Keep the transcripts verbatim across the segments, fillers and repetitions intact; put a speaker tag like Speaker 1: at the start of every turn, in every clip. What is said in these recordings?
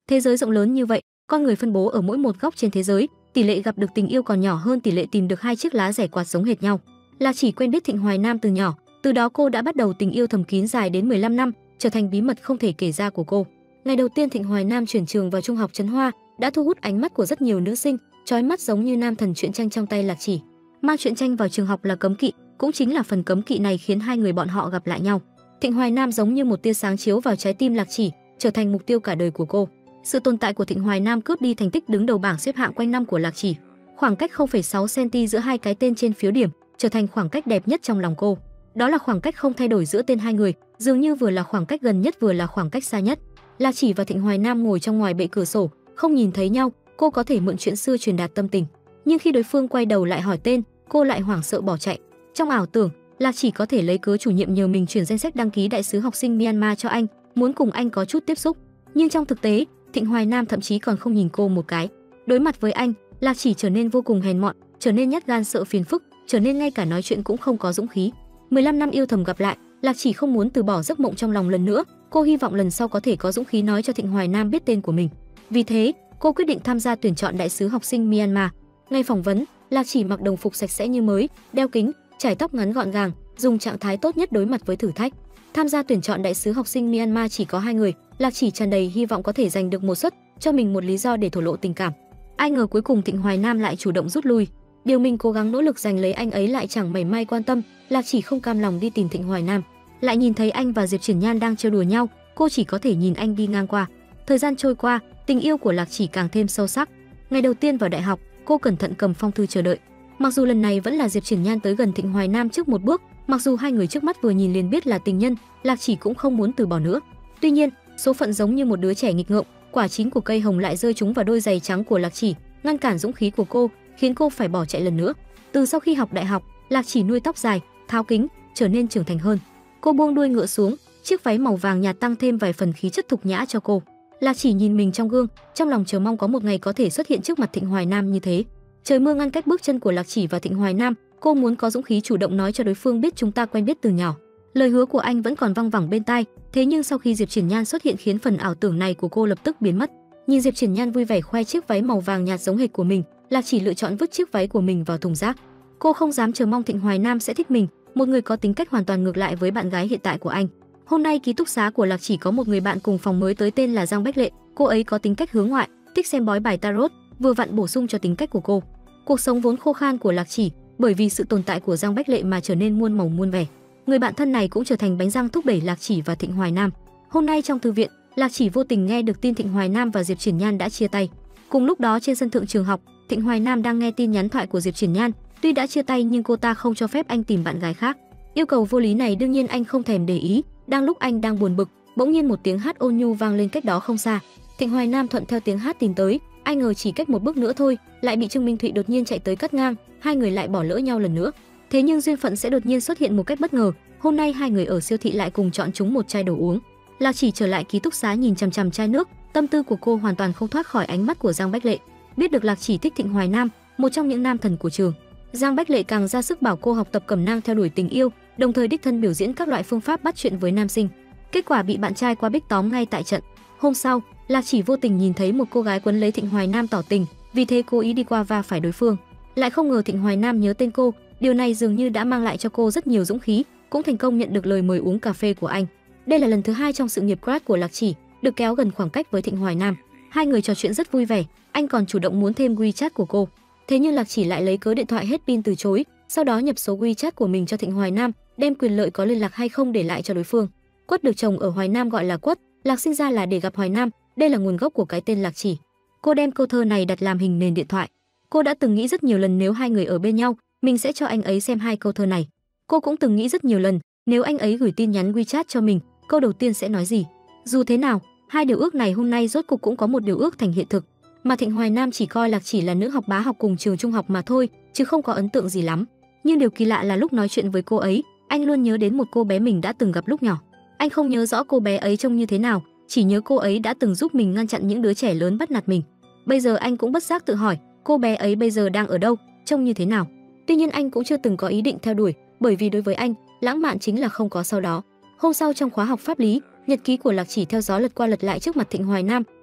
Speaker 1: Thế giới rộng lớn như vậy, con người phân bố ở mỗi một góc trên thế giới, tỷ lệ gặp được tình yêu còn nhỏ hơn tỷ lệ tìm được hai chiếc lá rẻ quạt giống hệt nhau. Lạc Chỉ quen biết Thịnh Hoài Nam từ nhỏ, từ đó cô đã bắt đầu tình yêu thầm kín dài đến mười lăm năm, trở thành bí mật không thể kể ra của cô. Ngày đầu tiên Thịnh Hoài Nam chuyển trường vào trung học Trấn Hoa đã thu hút ánh mắt của rất nhiều nữ sinh, chói mắt giống như nam thần truyện tranh trong tay Lạc Chỉ. Mang truyện tranh vào trường học là cấm kỵ, cũng chính là phần cấm kỵ này khiến hai người bọn họ gặp lại nhau. Thịnh Hoài Nam giống như một tia sáng chiếu vào trái tim Lạc Chỉ, trở thành mục tiêu cả đời của cô. Sự tồn tại của Thịnh Hoài Nam cướp đi thành tích đứng đầu bảng xếp hạng quanh năm của Lạc Chỉ. Khoảng cách không phẩy sáu xăng-ti-mét giữa hai cái tên trên phiếu điểm trở thành khoảng cách đẹp nhất trong lòng cô. Đó là khoảng cách không thay đổi giữa tên hai người, dường như vừa là khoảng cách gần nhất vừa là khoảng cách xa nhất. Lạc Chỉ và Thịnh Hoài Nam ngồi trong ngoài bệ cửa sổ, không nhìn thấy nhau, cô có thể mượn chuyện xưa truyền đạt tâm tình. Nhưng khi đối phương quay đầu lại hỏi tên, cô lại hoảng sợ bỏ chạy. Trong ảo tưởng, Lạc Chỉ có thể lấy cớ chủ nhiệm nhờ mình chuyển danh sách đăng ký đại sứ học sinh Myanmar cho anh, muốn cùng anh có chút tiếp xúc. Nhưng trong thực tế, Thịnh Hoài Nam thậm chí còn không nhìn cô một cái. Đối mặt với anh, Lạc Chỉ trở nên vô cùng hèn mọn, trở nên nhát gan sợ phiền phức, trở nên ngay cả nói chuyện cũng không có dũng khí. mười lăm năm yêu thầm gặp lại, Lạc Chỉ không muốn từ bỏ giấc mộng trong lòng lần nữa, cô hy vọng lần sau có thể có dũng khí nói cho Thịnh Hoài Nam biết tên của mình. Vì thế, cô quyết định tham gia tuyển chọn đại sứ học sinh Myanmar. Ngay phỏng vấn, Lạc Chỉ mặc đồng phục sạch sẽ như mới, đeo kính, chải tóc ngắn gọn gàng, dùng trạng thái tốt nhất đối mặt với thử thách. Tham gia tuyển chọn đại sứ học sinh Myanmar chỉ có hai người, Lạc Chỉ tràn đầy hy vọng có thể giành được một suất, cho mình một lý do để thổ lộ tình cảm. Ai ngờ cuối cùng Thịnh Hoài Nam lại chủ động rút lui. Điều mình cố gắng nỗ lực giành lấy anh ấy lại chẳng mảy may quan tâm. Lạc Chỉ không cam lòng đi tìm Thịnh Hoài Nam, lại nhìn thấy anh và Diệp Triển Nhan đang trêu đùa nhau, cô chỉ có thể nhìn anh đi ngang qua. Thời gian trôi qua, tình yêu của Lạc Chỉ càng thêm sâu sắc. Ngày đầu tiên vào đại học, cô cẩn thận cầm phong thư chờ đợi. Mặc dù lần này vẫn là Diệp Triển Nhan tới gần Thịnh Hoài Nam trước một bước, mặc dù hai người trước mắt vừa nhìn liền biết là tình nhân, Lạc Chỉ cũng không muốn từ bỏ nữa. Tuy nhiên, số phận giống như một đứa trẻ nghịch ngợm, quả chín của cây hồng lại rơi trúng vào đôi giày trắng của Lạc Chỉ, ngăn cản dũng khí của cô, khiến cô phải bỏ chạy lần nữa. Từ sau khi học đại học, Lạc Chỉ nuôi tóc dài, tháo kính, trở nên trưởng thành hơn. Cô buông đuôi ngựa xuống, chiếc váy màu vàng nhạt tăng thêm vài phần khí chất thục nhã cho cô. Lạc Chỉ nhìn mình trong gương, trong lòng chờ mong có một ngày có thể xuất hiện trước mặt Thịnh Hoài Nam như thế. Trời mưa ngăn cách bước chân của Lạc Chỉ và Thịnh Hoài Nam, cô muốn có dũng khí chủ động nói cho đối phương biết chúng ta quen biết từ nhỏ. Lời hứa của anh vẫn còn văng vẳng bên tai, thế nhưng sau khi Diệp Triển Nhan xuất hiện khiến phần ảo tưởng này của cô lập tức biến mất. Nhìn Diệp Triển Nhan vui vẻ khoe chiếc váy màu vàng nhạt giống hệt của mình, Lạc Chỉ lựa chọn vứt chiếc váy của mình vào thùng rác. Cô không dám chờ mong Thịnh Hoài Nam sẽ thích mình, một người có tính cách hoàn toàn ngược lại với bạn gái hiện tại của anh. Hôm nay ký túc xá của Lạc Chỉ có một người bạn cùng phòng mới tới tên là Giang Bách Lệ, cô ấy có tính cách hướng ngoại, thích xem bói bài tarot, vừa vặn bổ sung cho tính cách của cô. Cuộc sống vốn khô khan của Lạc Chỉ, bởi vì sự tồn tại của Giang Bách Lệ mà trở nên muôn màu muôn vẻ. Người bạn thân này cũng trở thành bánh răng thúc đẩy Lạc Chỉ và Thịnh Hoài Nam. Hôm nay trong thư viện, Lạc Chỉ vô tình nghe được tin Thịnh Hoài Nam và Diệp Triển Nhan đã chia tay. Cùng lúc đó trên sân thượng trường học, Thịnh Hoài Nam đang nghe tin nhắn thoại của Diệp Triển Nhan, tuy đã chia tay nhưng cô ta không cho phép anh tìm bạn gái khác. Yêu cầu vô lý này đương nhiên anh không thèm để ý. Đang lúc anh đang buồn bực, bỗng nhiên một tiếng hát ôn nhu vang lên cách đó không xa. Thịnh Hoài Nam thuận theo tiếng hát tìm tới, ai ngờ chỉ cách một bước nữa thôi, lại bị Trương Minh Thụy đột nhiên chạy tới cắt ngang, hai người lại bỏ lỡ nhau lần nữa. Thế nhưng duyên phận sẽ đột nhiên xuất hiện một cách bất ngờ, hôm nay hai người ở siêu thị lại cùng chọn chúng một chai đồ uống. Lạc Chỉ trở lại ký túc xá nhìn chằm chằm chai nước, tâm tư của cô hoàn toàn không thoát khỏi ánh mắt của Giang Bách Lệ. Biết được Lạc Chỉ thích Thịnh Hoài Nam, một trong những nam thần của trường, Giang Bách Lệ càng ra sức bảo cô học tập cẩm nang theo đuổi tình yêu, đồng thời đích thân biểu diễn các loại phương pháp bắt chuyện với nam sinh. Kết quả bị bạn trai qua bích tóm ngay tại trận. Hôm sau, Lạc Chỉ vô tình nhìn thấy một cô gái quấn lấy Thịnh Hoài Nam tỏ tình, vì thế cố ý đi qua va phải đối phương. Lại không ngờ Thịnh Hoài Nam nhớ tên cô, điều này dường như đã mang lại cho cô rất nhiều dũng khí, cũng thành công nhận được lời mời uống cà phê của anh. Đây là lần thứ hai trong sự nghiệp crush của Lạc Chỉ, được kéo gần khoảng cách với Thịnh Hoài Nam. Hai người trò chuyện rất vui vẻ, anh còn chủ động muốn thêm WeChat của cô. Thế nhưng Lạc Chỉ lại lấy cớ điện thoại hết pin từ chối, sau đó nhập số WeChat của mình cho Thịnh Hoài Nam, đem quyền lợi có liên lạc hay không để lại cho đối phương. Quất được chồng ở Hoài Nam gọi là Quất, Lạc sinh ra là để gặp Hoài Nam, đây là nguồn gốc của cái tên Lạc Chỉ. Cô đem câu thơ này đặt làm hình nền điện thoại. Cô đã từng nghĩ rất nhiều lần nếu hai người ở bên nhau, mình sẽ cho anh ấy xem hai câu thơ này. Cô cũng từng nghĩ rất nhiều lần, nếu anh ấy gửi tin nhắn WeChat cho mình, câu đầu tiên sẽ nói gì. Dù thế nào, hai điều ước này hôm nay rốt cục cũng có một điều ước thành hiện thực. Mà Thịnh Hoài Nam chỉ coi Lạc Chỉ là nữ học bá học cùng trường trung học mà thôi, chứ không có ấn tượng gì lắm. Nhưng điều kỳ lạ là lúc nói chuyện với cô ấy, anh luôn nhớ đến một cô bé mình đã từng gặp lúc nhỏ. Anh không nhớ rõ cô bé ấy trông như thế nào, chỉ nhớ cô ấy đã từng giúp mình ngăn chặn những đứa trẻ lớn bắt nạt mình. Bây giờ anh cũng bất giác tự hỏi, cô bé ấy bây giờ đang ở đâu, trông như thế nào. Tuy nhiên anh cũng chưa từng có ý định theo đuổi, bởi vì đối với anh, lãng mạn chính là không có sau đó. Hôm sau trong khóa học pháp lý, nhật ký của Lạc Chỉ theo gió lật qua lật lại trước mặt Thịnh Hoài Nam,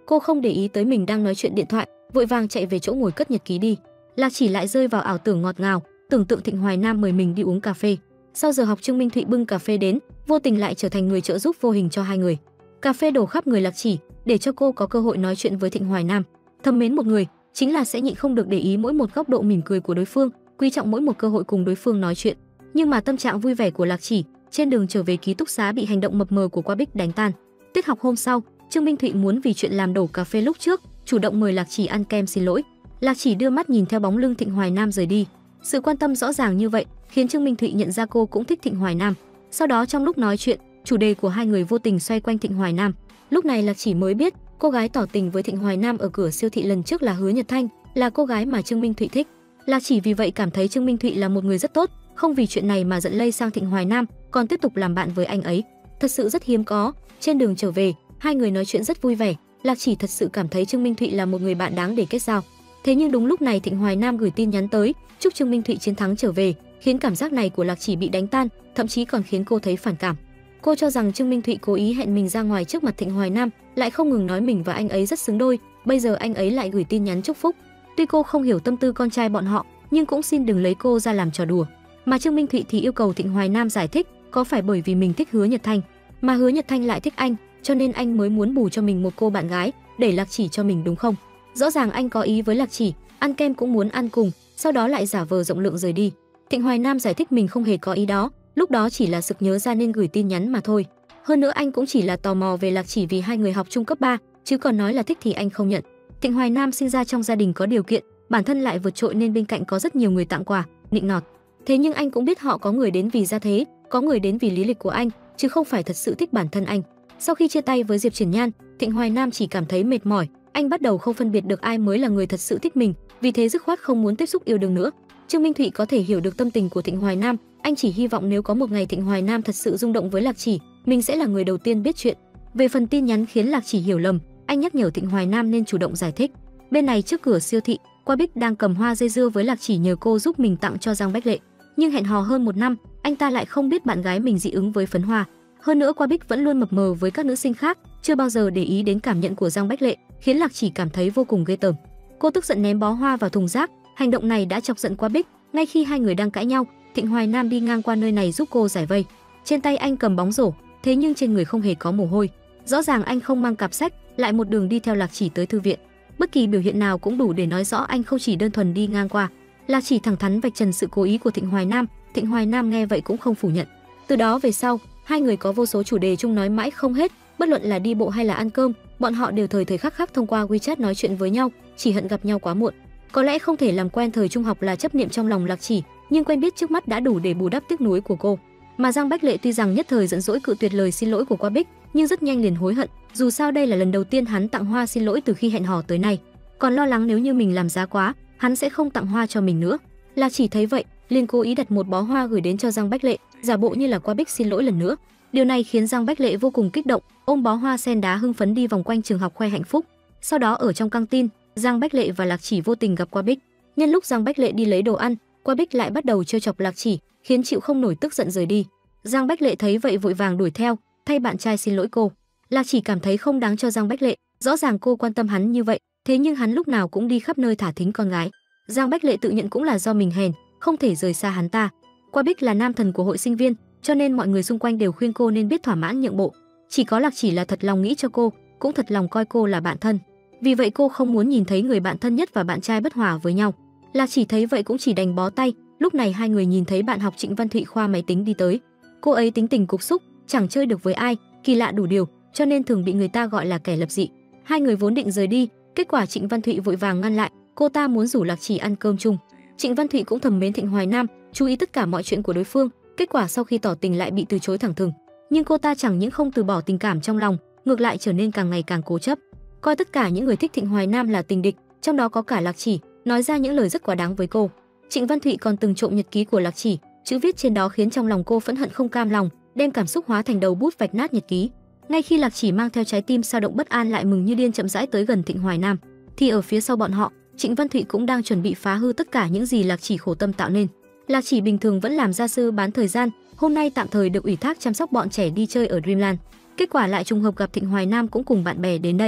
Speaker 1: Cô không để ý tới mình đang nói chuyện điện thoại, vội vàng chạy về chỗ ngồi cất nhật ký đi. Lạc Chỉ lại rơi vào ảo tưởng ngọt ngào, tưởng tượng Thịnh Hoài Nam mời mình đi uống cà phê. Sau giờ học Trương Minh Thụy bưng cà phê đến, vô tình lại trở thành người trợ giúp vô hình cho hai người. Cà phê đổ khắp người Lạc Chỉ, để cho cô có cơ hội nói chuyện với Thịnh Hoài Nam. Thầm mến một người, chính là sẽ nhịn không được để ý mỗi một góc độ mỉm cười của đối phương, quý trọng mỗi một cơ hội cùng đối phương nói chuyện. Nhưng mà tâm trạng vui vẻ của Lạc Chỉ trên đường trở về ký túc xá bị hành động mập mờ của Qua Bích đánh tan. Tiết học hôm sau, Trương Minh Thụy muốn vì chuyện làm đổ cà phê lúc trước, chủ động mời Lạc Chỉ ăn kem xin lỗi. Lạc Chỉ đưa mắt nhìn theo bóng lưng Thịnh Hoài Nam rời đi. Sự quan tâm rõ ràng như vậy khiến Trương Minh Thụy nhận ra cô cũng thích Thịnh Hoài Nam. Sau đó trong lúc nói chuyện, chủ đề của hai người vô tình xoay quanh Thịnh Hoài Nam. Lúc này Lạc Chỉ mới biết, cô gái tỏ tình với Thịnh Hoài Nam ở cửa siêu thị lần trước là Hứa Nhật Thanh, là cô gái mà Trương Minh Thụy thích. Lạc Chỉ vì vậy cảm thấy Trương Minh Thụy là một người rất tốt, không vì chuyện này mà giận lây sang Thịnh Hoài Nam, còn tiếp tục làm bạn với anh ấy. Thật sự rất hiếm có. Trên đường trở về, hai người nói chuyện rất vui vẻ. Lạc Chỉ thật sự cảm thấy Trương Minh Thụy là một người bạn đáng để kết giao. Thế nhưng đúng lúc này Thịnh Hoài Nam gửi tin nhắn tới, chúc Trương Minh Thụy chiến thắng trở về, khiến cảm giác này của Lạc Chỉ bị đánh tan, thậm chí còn khiến cô thấy phản cảm. Cô cho rằng Trương Minh Thụy cố ý hẹn mình ra ngoài trước mặt Thịnh Hoài Nam, lại không ngừng nói mình và anh ấy rất xứng đôi, bây giờ anh ấy lại gửi tin nhắn chúc phúc. Tuy cô không hiểu tâm tư con trai bọn họ, nhưng cũng xin đừng lấy cô ra làm trò đùa. Mà Trương Minh Thụy thì yêu cầu Thịnh Hoài Nam giải thích, có phải bởi vì mình thích Hứa Nhật Thanh, mà Hứa Nhật Thanh lại thích anh, cho nên anh mới muốn bù cho mình một cô bạn gái, đẩy Lạc Chỉ cho mình đúng không? Rõ ràng anh có ý với Lạc Chỉ, ăn kem cũng muốn ăn cùng, sau đó lại giả vờ rộng lượng rời đi. Thịnh Hoài Nam giải thích mình không hề có ý đó, lúc đó chỉ là sực nhớ ra nên gửi tin nhắn mà thôi. Hơn nữa anh cũng chỉ là tò mò về Lạc Chỉ vì hai người học chung cấp ba, chứ còn nói là thích thì anh không nhận. Thịnh Hoài Nam sinh ra trong gia đình có điều kiện, bản thân lại vượt trội nên bên cạnh có rất nhiều người tặng quà, nịnh nọt. Thế nhưng anh cũng biết họ có người đến vì gia thế, có người đến vì lý lịch của anh, chứ không phải thật sự thích bản thân anh. Sau khi chia tay với Diệp Triển Nhan, Thịnh Hoài Nam chỉ cảm thấy mệt mỏi, anh bắt đầu không phân biệt được ai mới là người thật sự thích mình, vì thế dứt khoát không muốn tiếp xúc yêu đương nữa. Trương Minh Thụy có thể hiểu được tâm tình của Thịnh Hoài Nam, anh chỉ hy vọng nếu có một ngày Thịnh Hoài Nam thật sự rung động với Lạc Chỉ, mình sẽ là người đầu tiên biết chuyện. Về phần tin nhắn khiến Lạc Chỉ hiểu lầm, anh nhắc nhở Thịnh Hoài Nam nên chủ động giải thích. Bên này trước cửa siêu thị, Qua Bích đang cầm hoa dây dưa với Lạc Chỉ nhờ cô giúp mình tặng cho Giang Bách Lệ, nhưng hẹn hò hơn một năm, anh ta lại không biết bạn gái mình dị ứng với phấn hoa. Hơn nữa Qua Bích vẫn luôn mập mờ với các nữ sinh khác, chưa bao giờ để ý đến cảm nhận của Giang Bách Lệ, khiến Lạc Chỉ cảm thấy vô cùng ghê tởm. Cô tức giận ném bó hoa vào thùng rác, hành động này đã chọc giận Qua Bích. Ngay khi hai người đang cãi nhau, Thịnh Hoài Nam đi ngang qua nơi này giúp cô giải vây. Trên tay anh cầm bóng rổ, thế nhưng trên người không hề có mồ hôi. Rõ ràng anh không mang cặp sách, lại một đường đi theo Lạc Chỉ tới thư viện. Bất kỳ biểu hiện nào cũng đủ để nói rõ anh không chỉ đơn thuần đi ngang qua. Lạc Chỉ thẳng thắn vạch trần sự cố ý của Thịnh Hoài Nam, Thịnh Hoài Nam nghe vậy cũng không phủ nhận. Từ đó về sau, hai người có vô số chủ đề chung nói mãi không hết, bất luận là đi bộ hay là ăn cơm, bọn họ đều thời thời khắc khắc thông qua WeChat nói chuyện với nhau, chỉ hận gặp nhau quá muộn. Có lẽ không thể làm quen thời trung học là chấp niệm trong lòng Lạc Chỉ, nhưng quen biết trước mắt đã đủ để bù đắp tiếc nuối của cô. Mà Giang Bách Lệ tuy rằng nhất thời giận dỗi cự tuyệt lời xin lỗi của Qua Bích, nhưng rất nhanh liền hối hận, dù sao đây là lần đầu tiên hắn tặng hoa xin lỗi từ khi hẹn hò tới nay, còn lo lắng nếu như mình làm giá quá, hắn sẽ không tặng hoa cho mình nữa. Lạc Chỉ thấy vậy, liền cố ý đặt một bó hoa gửi đến cho Giang Bách Lệ, giả bộ như là Qua Bích xin lỗi lần nữa. Điều này khiến Giang Bách Lệ vô cùng kích động, ôm bó hoa sen đá hưng phấn đi vòng quanh trường học khoe hạnh phúc. Sau đó ở trong căng tin, Giang Bách Lệ và Lạc Chỉ vô tình gặp Qua Bích. Nhân lúc Giang Bách Lệ đi lấy đồ ăn, Qua Bích lại bắt đầu trêu chọc Lạc Chỉ, khiến chịu không nổi tức giận rời đi. Giang Bách Lệ thấy vậy vội vàng đuổi theo, thay bạn trai xin lỗi cô. Lạc Chỉ cảm thấy không đáng cho Giang Bách Lệ, rõ ràng cô quan tâm hắn như vậy, thế nhưng hắn lúc nào cũng đi khắp nơi thả thính con gái. Giang Bách Lệ tự nhận cũng là do mình hèn, không thể rời xa hắn ta. Qua Bích là nam thần của hội sinh viên, cho nên mọi người xung quanh đều khuyên cô nên biết thỏa mãn nhượng bộ. Chỉ có Lạc Chỉ là thật lòng nghĩ cho cô, cũng thật lòng coi cô là bạn thân. Vì vậy cô không muốn nhìn thấy người bạn thân nhất và bạn trai bất hòa với nhau. Lạc Chỉ thấy vậy cũng chỉ đành bó tay. Lúc này hai người nhìn thấy bạn học Trịnh Văn Thụy khoa máy tính đi tới. Cô ấy tính tình cục xúc, chẳng chơi được với ai, kỳ lạ đủ điều, cho nên thường bị người ta gọi là kẻ lập dị. Hai người vốn định rời đi, kết quả Trịnh Văn Thụy vội vàng ngăn lại, cô ta muốn rủ Lạc Chỉ ăn cơm chung. Trịnh Văn Thụy cũng thầm mến Thịnh Hoài Nam, chú ý tất cả mọi chuyện của đối phương, kết quả sau khi tỏ tình lại bị từ chối thẳng thừng. Nhưng cô ta chẳng những không từ bỏ tình cảm trong lòng, ngược lại trở nên càng ngày càng cố chấp, coi tất cả những người thích Thịnh Hoài Nam là tình địch, trong đó có cả Lạc Chỉ, nói ra những lời rất quá đáng với cô. Trịnh Văn Thụy còn từng trộm nhật ký của Lạc Chỉ, chữ viết trên đó khiến trong lòng cô phẫn hận không cam lòng, đem cảm xúc hóa thành đầu bút vạch nát nhật ký. Ngay khi Lạc Chỉ mang theo trái tim dao động bất an lại mừng như điên chậm rãi tới gần Thịnh Hoài Nam, thì ở phía sau bọn họ, Trịnh Văn Thụy cũng đang chuẩn bị phá hư tất cả những gì Lạc Chỉ khổ tâm tạo nên. Lạc Chỉ bình thường vẫn làm gia sư bán thời gian, hôm nay tạm thời được ủy thác chăm sóc bọn trẻ đi chơi ở Dreamland. Kết quả lại trùng hợp gặp Thịnh Hoài Nam cũng cùng bạn bè đến đây.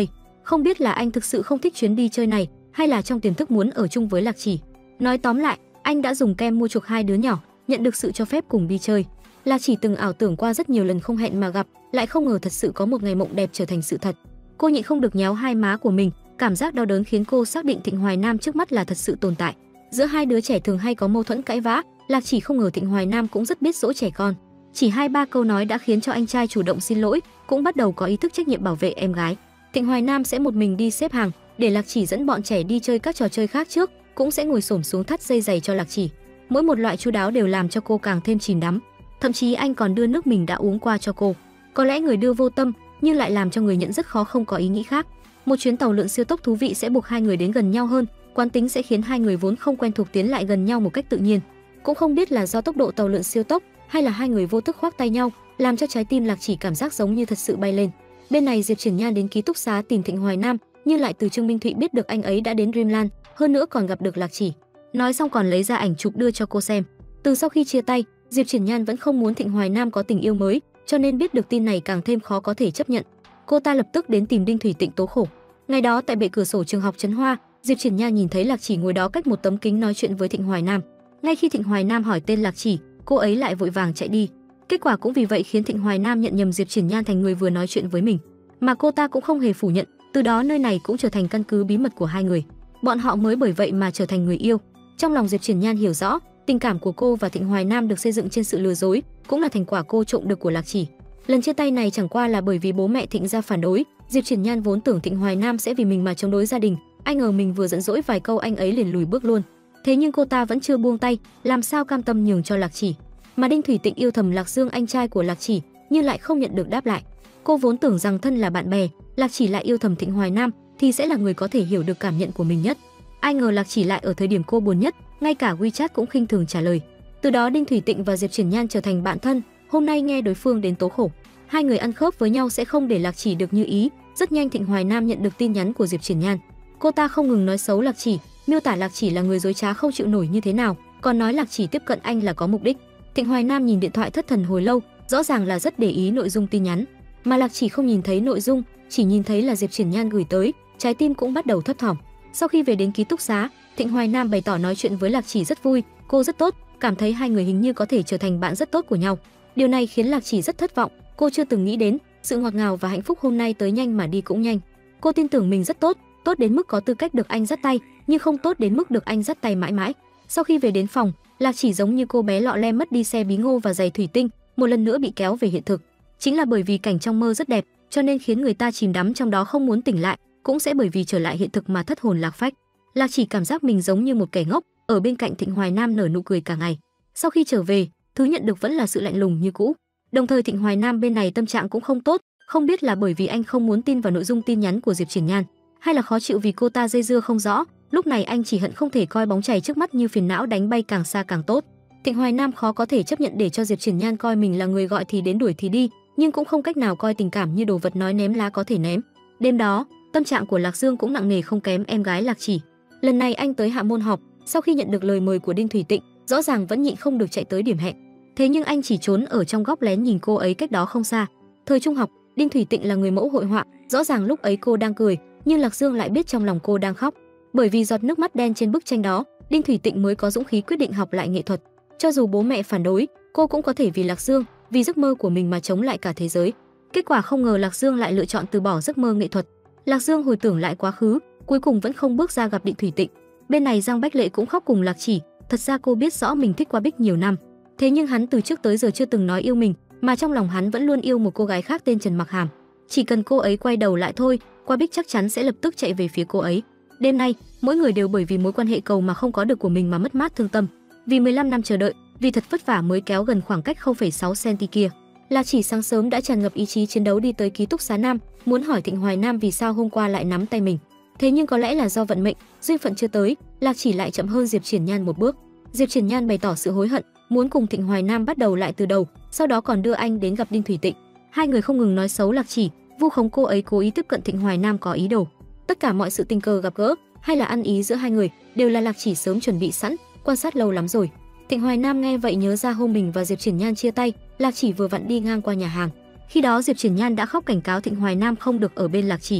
Speaker 1: Không biết là anh thực sự không thích chuyến đi chơi này, hay là trong tiềm thức muốn ở chung với Lạc Chỉ. Nói tóm lại, anh đã dùng kem mua chuộc hai đứa nhỏ, nhận được sự cho phép cùng đi chơi. Lạc Chỉ từng ảo tưởng qua rất nhiều lần không hẹn mà gặp, lại không ngờ thật sự có một ngày mộng đẹp trở thành sự thật. Cô nhịn không được nhéo hai má của mình, cảm giác đau đớn khiến cô xác định Thịnh Hoài Nam trước mắt là thật sự tồn tại. Giữa hai đứa trẻ thường hay có mâu thuẫn cãi vã, Lạc Chỉ không ngờ Thịnh Hoài Nam cũng rất biết dỗ trẻ con. Chỉ hai ba câu nói đã khiến cho anh trai chủ động xin lỗi, cũng bắt đầu có ý thức trách nhiệm bảo vệ em gái. Thịnh Hoài Nam sẽ một mình đi xếp hàng, để Lạc Chỉ dẫn bọn trẻ đi chơi các trò chơi khác trước, cũng sẽ ngồi xổm xuống thắt dây giày cho Lạc Chỉ. Mỗi một loại chu đáo đều làm cho cô càng thêm chìm đắm. Thậm chí anh còn đưa nước mình đã uống qua cho cô. Có lẽ người đưa vô tâm, nhưng lại làm cho người nhận rất khó không có ý nghĩ khác. Một chuyến tàu lượn siêu tốc thú vị sẽ buộc hai người đến gần nhau hơn, quán tính sẽ khiến hai người vốn không quen thuộc tiến lại gần nhau một cách tự nhiên. Cũng không biết là do tốc độ tàu lượn siêu tốc, hay là hai người vô thức khoác tay nhau, làm cho trái tim Lạc Chỉ cảm giác giống như thật sự bay lên. Bên này Diệp Triển Nhan đến ký túc xá tìm Thịnh Hoài Nam, nhưng lại từ Trương Minh Thụy biết được anh ấy đã đến Dreamland, hơn nữa còn gặp được Lạc Chỉ. Nói xong còn lấy ra ảnh chụp đưa cho cô xem. Từ sau khi chia tay, Diệp Triển Nhan vẫn không muốn Thịnh Hoài Nam có tình yêu mới, cho nên biết được tin này càng thêm khó có thể chấp nhận. Cô ta lập tức đến tìm Đinh Thủy Tịnh tố khổ. Ngày đó tại bệ cửa sổ trường học Trấn Hoa, Diệp Triển Nhan nhìn thấy Lạc Chỉ ngồi đó cách một tấm kính nói chuyện với Thịnh Hoài Nam. Ngay khi Thịnh Hoài Nam hỏi tên Lạc Chỉ, cô ấy lại vội vàng chạy đi. Kết quả cũng vì vậy khiến Thịnh Hoài Nam nhận nhầm Diệp Triển Nhan thành người vừa nói chuyện với mình, mà cô ta cũng không hề phủ nhận. Từ đó nơi này cũng trở thành căn cứ bí mật của hai người. Bọn họ mới bởi vậy mà trở thành người yêu. Trong lòng Diệp Triển Nhan hiểu rõ, tình cảm của cô và Thịnh Hoài Nam được xây dựng trên sự lừa dối, cũng là thành quả cô trộm được của Lạc Chỉ. Lần chia tay này chẳng qua là bởi vì bố mẹ Thịnh ra phản đối. Diệp Triển Nhan vốn tưởng Thịnh Hoài Nam sẽ vì mình mà chống đối gia đình, ai ngờ mình vừa giận dỗi vài câu anh ấy liền lùi bước luôn. Thế nhưng cô ta vẫn chưa buông tay, làm sao cam tâm nhường cho Lạc Chỉ. Mà Đinh Thủy Tịnh yêu thầm Lạc Dương, anh trai của Lạc Chỉ, nhưng lại không nhận được đáp lại. Cô vốn tưởng rằng thân là bạn bè, Lạc Chỉ lại yêu thầm Thịnh Hoài Nam thì sẽ là người có thể hiểu được cảm nhận của mình nhất. Ai ngờ Lạc Chỉ lại ở thời điểm cô buồn nhất, ngay cả WeChat cũng khinh thường trả lời. Từ đó Đinh Thủy Tịnh và Diệp Triển Nhan trở thành bạn thân. Hôm nay nghe đối phương đến tố khổ, hai người ăn khớp với nhau sẽ không để Lạc Chỉ được như ý. Rất nhanh Thịnh Hoài Nam nhận được tin nhắn của Diệp Triển Nhan. Cô ta không ngừng nói xấu Lạc Chỉ, miêu tả Lạc Chỉ là người dối trá không chịu nổi như thế nào, còn nói Lạc Chỉ tiếp cận anh là có mục đích. Thịnh Hoài Nam nhìn điện thoại thất thần hồi lâu, rõ ràng là rất để ý nội dung tin nhắn, mà Lạc Chỉ không nhìn thấy nội dung, chỉ nhìn thấy là Diệp Triển Nhan gửi tới, trái tim cũng bắt đầu thấp thỏm. Sau khi về đến ký túc xá, Thịnh Hoài Nam bày tỏ nói chuyện với Lạc Chỉ rất vui, cô rất tốt, cảm thấy hai người hình như có thể trở thành bạn rất tốt của nhau. Điều này khiến Lạc Chỉ rất thất vọng, cô chưa từng nghĩ đến sự ngọt ngào và hạnh phúc hôm nay tới nhanh mà đi cũng nhanh. Cô tin tưởng mình rất tốt, tốt đến mức có tư cách được anh dắt tay, nhưng không tốt đến mức được anh dắt tay mãi mãi. Sau khi về đến phòng, Lạc Chỉ giống như cô bé lọ lem mất đi xe bí ngô và giày thủy tinh, một lần nữa bị kéo về hiện thực. Chính là bởi vì cảnh trong mơ rất đẹp, cho nên khiến người ta chìm đắm trong đó không muốn tỉnh lại, cũng sẽ bởi vì trở lại hiện thực mà thất hồn lạc phách. Lạc Chỉ cảm giác mình giống như một kẻ ngốc, ở bên cạnh Thịnh Hoài Nam nở nụ cười cả ngày. Sau khi trở về, thứ nhận được vẫn là sự lạnh lùng như cũ. Đồng thời Thịnh Hoài Nam bên này tâm trạng cũng không tốt, không biết là bởi vì anh không muốn tin vào nội dung tin nhắn của Diệp Triển Nhan, hay là khó chịu vì cô ta dây dưa không rõ. Lúc này anh chỉ hận không thể coi bóng chày trước mắt như phiền não đánh bay càng xa càng tốt. Thịnh Hoài Nam khó có thể chấp nhận để cho Diệp Triển Nhan coi mình là người gọi thì đến đuổi thì đi, nhưng cũng không cách nào coi tình cảm như đồ vật nói ném lá có thể ném. Đêm đó, tâm trạng của Lạc Dương cũng nặng nề không kém em gái Lạc Chỉ. Lần này anh tới hạ môn họp, sau khi nhận được lời mời của Đinh Thủy Tịnh, rõ ràng vẫn nhịn không được chạy tới điểm hẹn. Thế nhưng anh chỉ trốn ở trong góc lén nhìn cô ấy cách đó không xa. Thời trung học, Đinh Thủy Tịnh là người mẫu hội họa, rõ ràng lúc ấy cô đang cười, nhưng Lạc Dương lại biết trong lòng cô đang khóc. Bởi vì giọt nước mắt đen trên bức tranh đó, Đinh Thủy Tịnh mới có dũng khí quyết định học lại nghệ thuật. Cho dù bố mẹ phản đối, cô cũng có thể vì Lạc Dương, vì giấc mơ của mình mà chống lại cả thế giới. Kết quả không ngờ Lạc Dương lại lựa chọn từ bỏ giấc mơ nghệ thuật. Lạc Dương hồi tưởng lại quá khứ, cuối cùng vẫn không bước ra gặp Đinh Thủy Tịnh. Bên này Giang Bách Lệ cũng khóc cùng Lạc Chỉ, thật ra cô biết rõ mình thích Qua Bích nhiều năm, thế nhưng hắn từ trước tới giờ chưa từng nói yêu mình, mà trong lòng hắn vẫn luôn yêu một cô gái khác tên Trần Mặc Hàm. Chỉ cần cô ấy quay đầu lại thôi, Qua Bích chắc chắn sẽ lập tức chạy về phía cô ấy. Đêm nay, mỗi người đều bởi vì mối quan hệ cầu mà không có được của mình mà mất mát thương tâm. Vì mười lăm năm chờ đợi, vì thật vất vả mới kéo gần khoảng cách không phẩy sáu xăng-ti-mét kia. Lạc Chỉ sáng sớm đã tràn ngập ý chí chiến đấu đi tới ký túc xá Nam, muốn hỏi Thịnh Hoài Nam vì sao hôm qua lại nắm tay mình. Thế nhưng có lẽ là do vận mệnh, duyên phận chưa tới, Lạc Chỉ lại chậm hơn Diệp Triển Nhan một bước. Diệp Triển Nhan bày tỏ sự hối hận, muốn cùng Thịnh Hoài Nam bắt đầu lại từ đầu, sau đó còn đưa anh đến gặp Đinh Thủy Tịnh. Hai người không ngừng nói xấu Lạc Chỉ, vu khống cô ấy cố ý tiếp cận Thịnh Hoài Nam có ý đồ. Tất cả mọi sự tình cờ gặp gỡ hay là ăn ý giữa hai người đều là Lạc Chỉ sớm chuẩn bị sẵn, quan sát lâu lắm rồi. Thịnh Hoài Nam nghe vậy nhớ ra hôm mình và Diệp Triển Nhan chia tay, Lạc Chỉ vừa vặn đi ngang qua nhà hàng. Khi đó Diệp Triển Nhan đã khóc cảnh cáo Thịnh Hoài Nam không được ở bên Lạc Chỉ.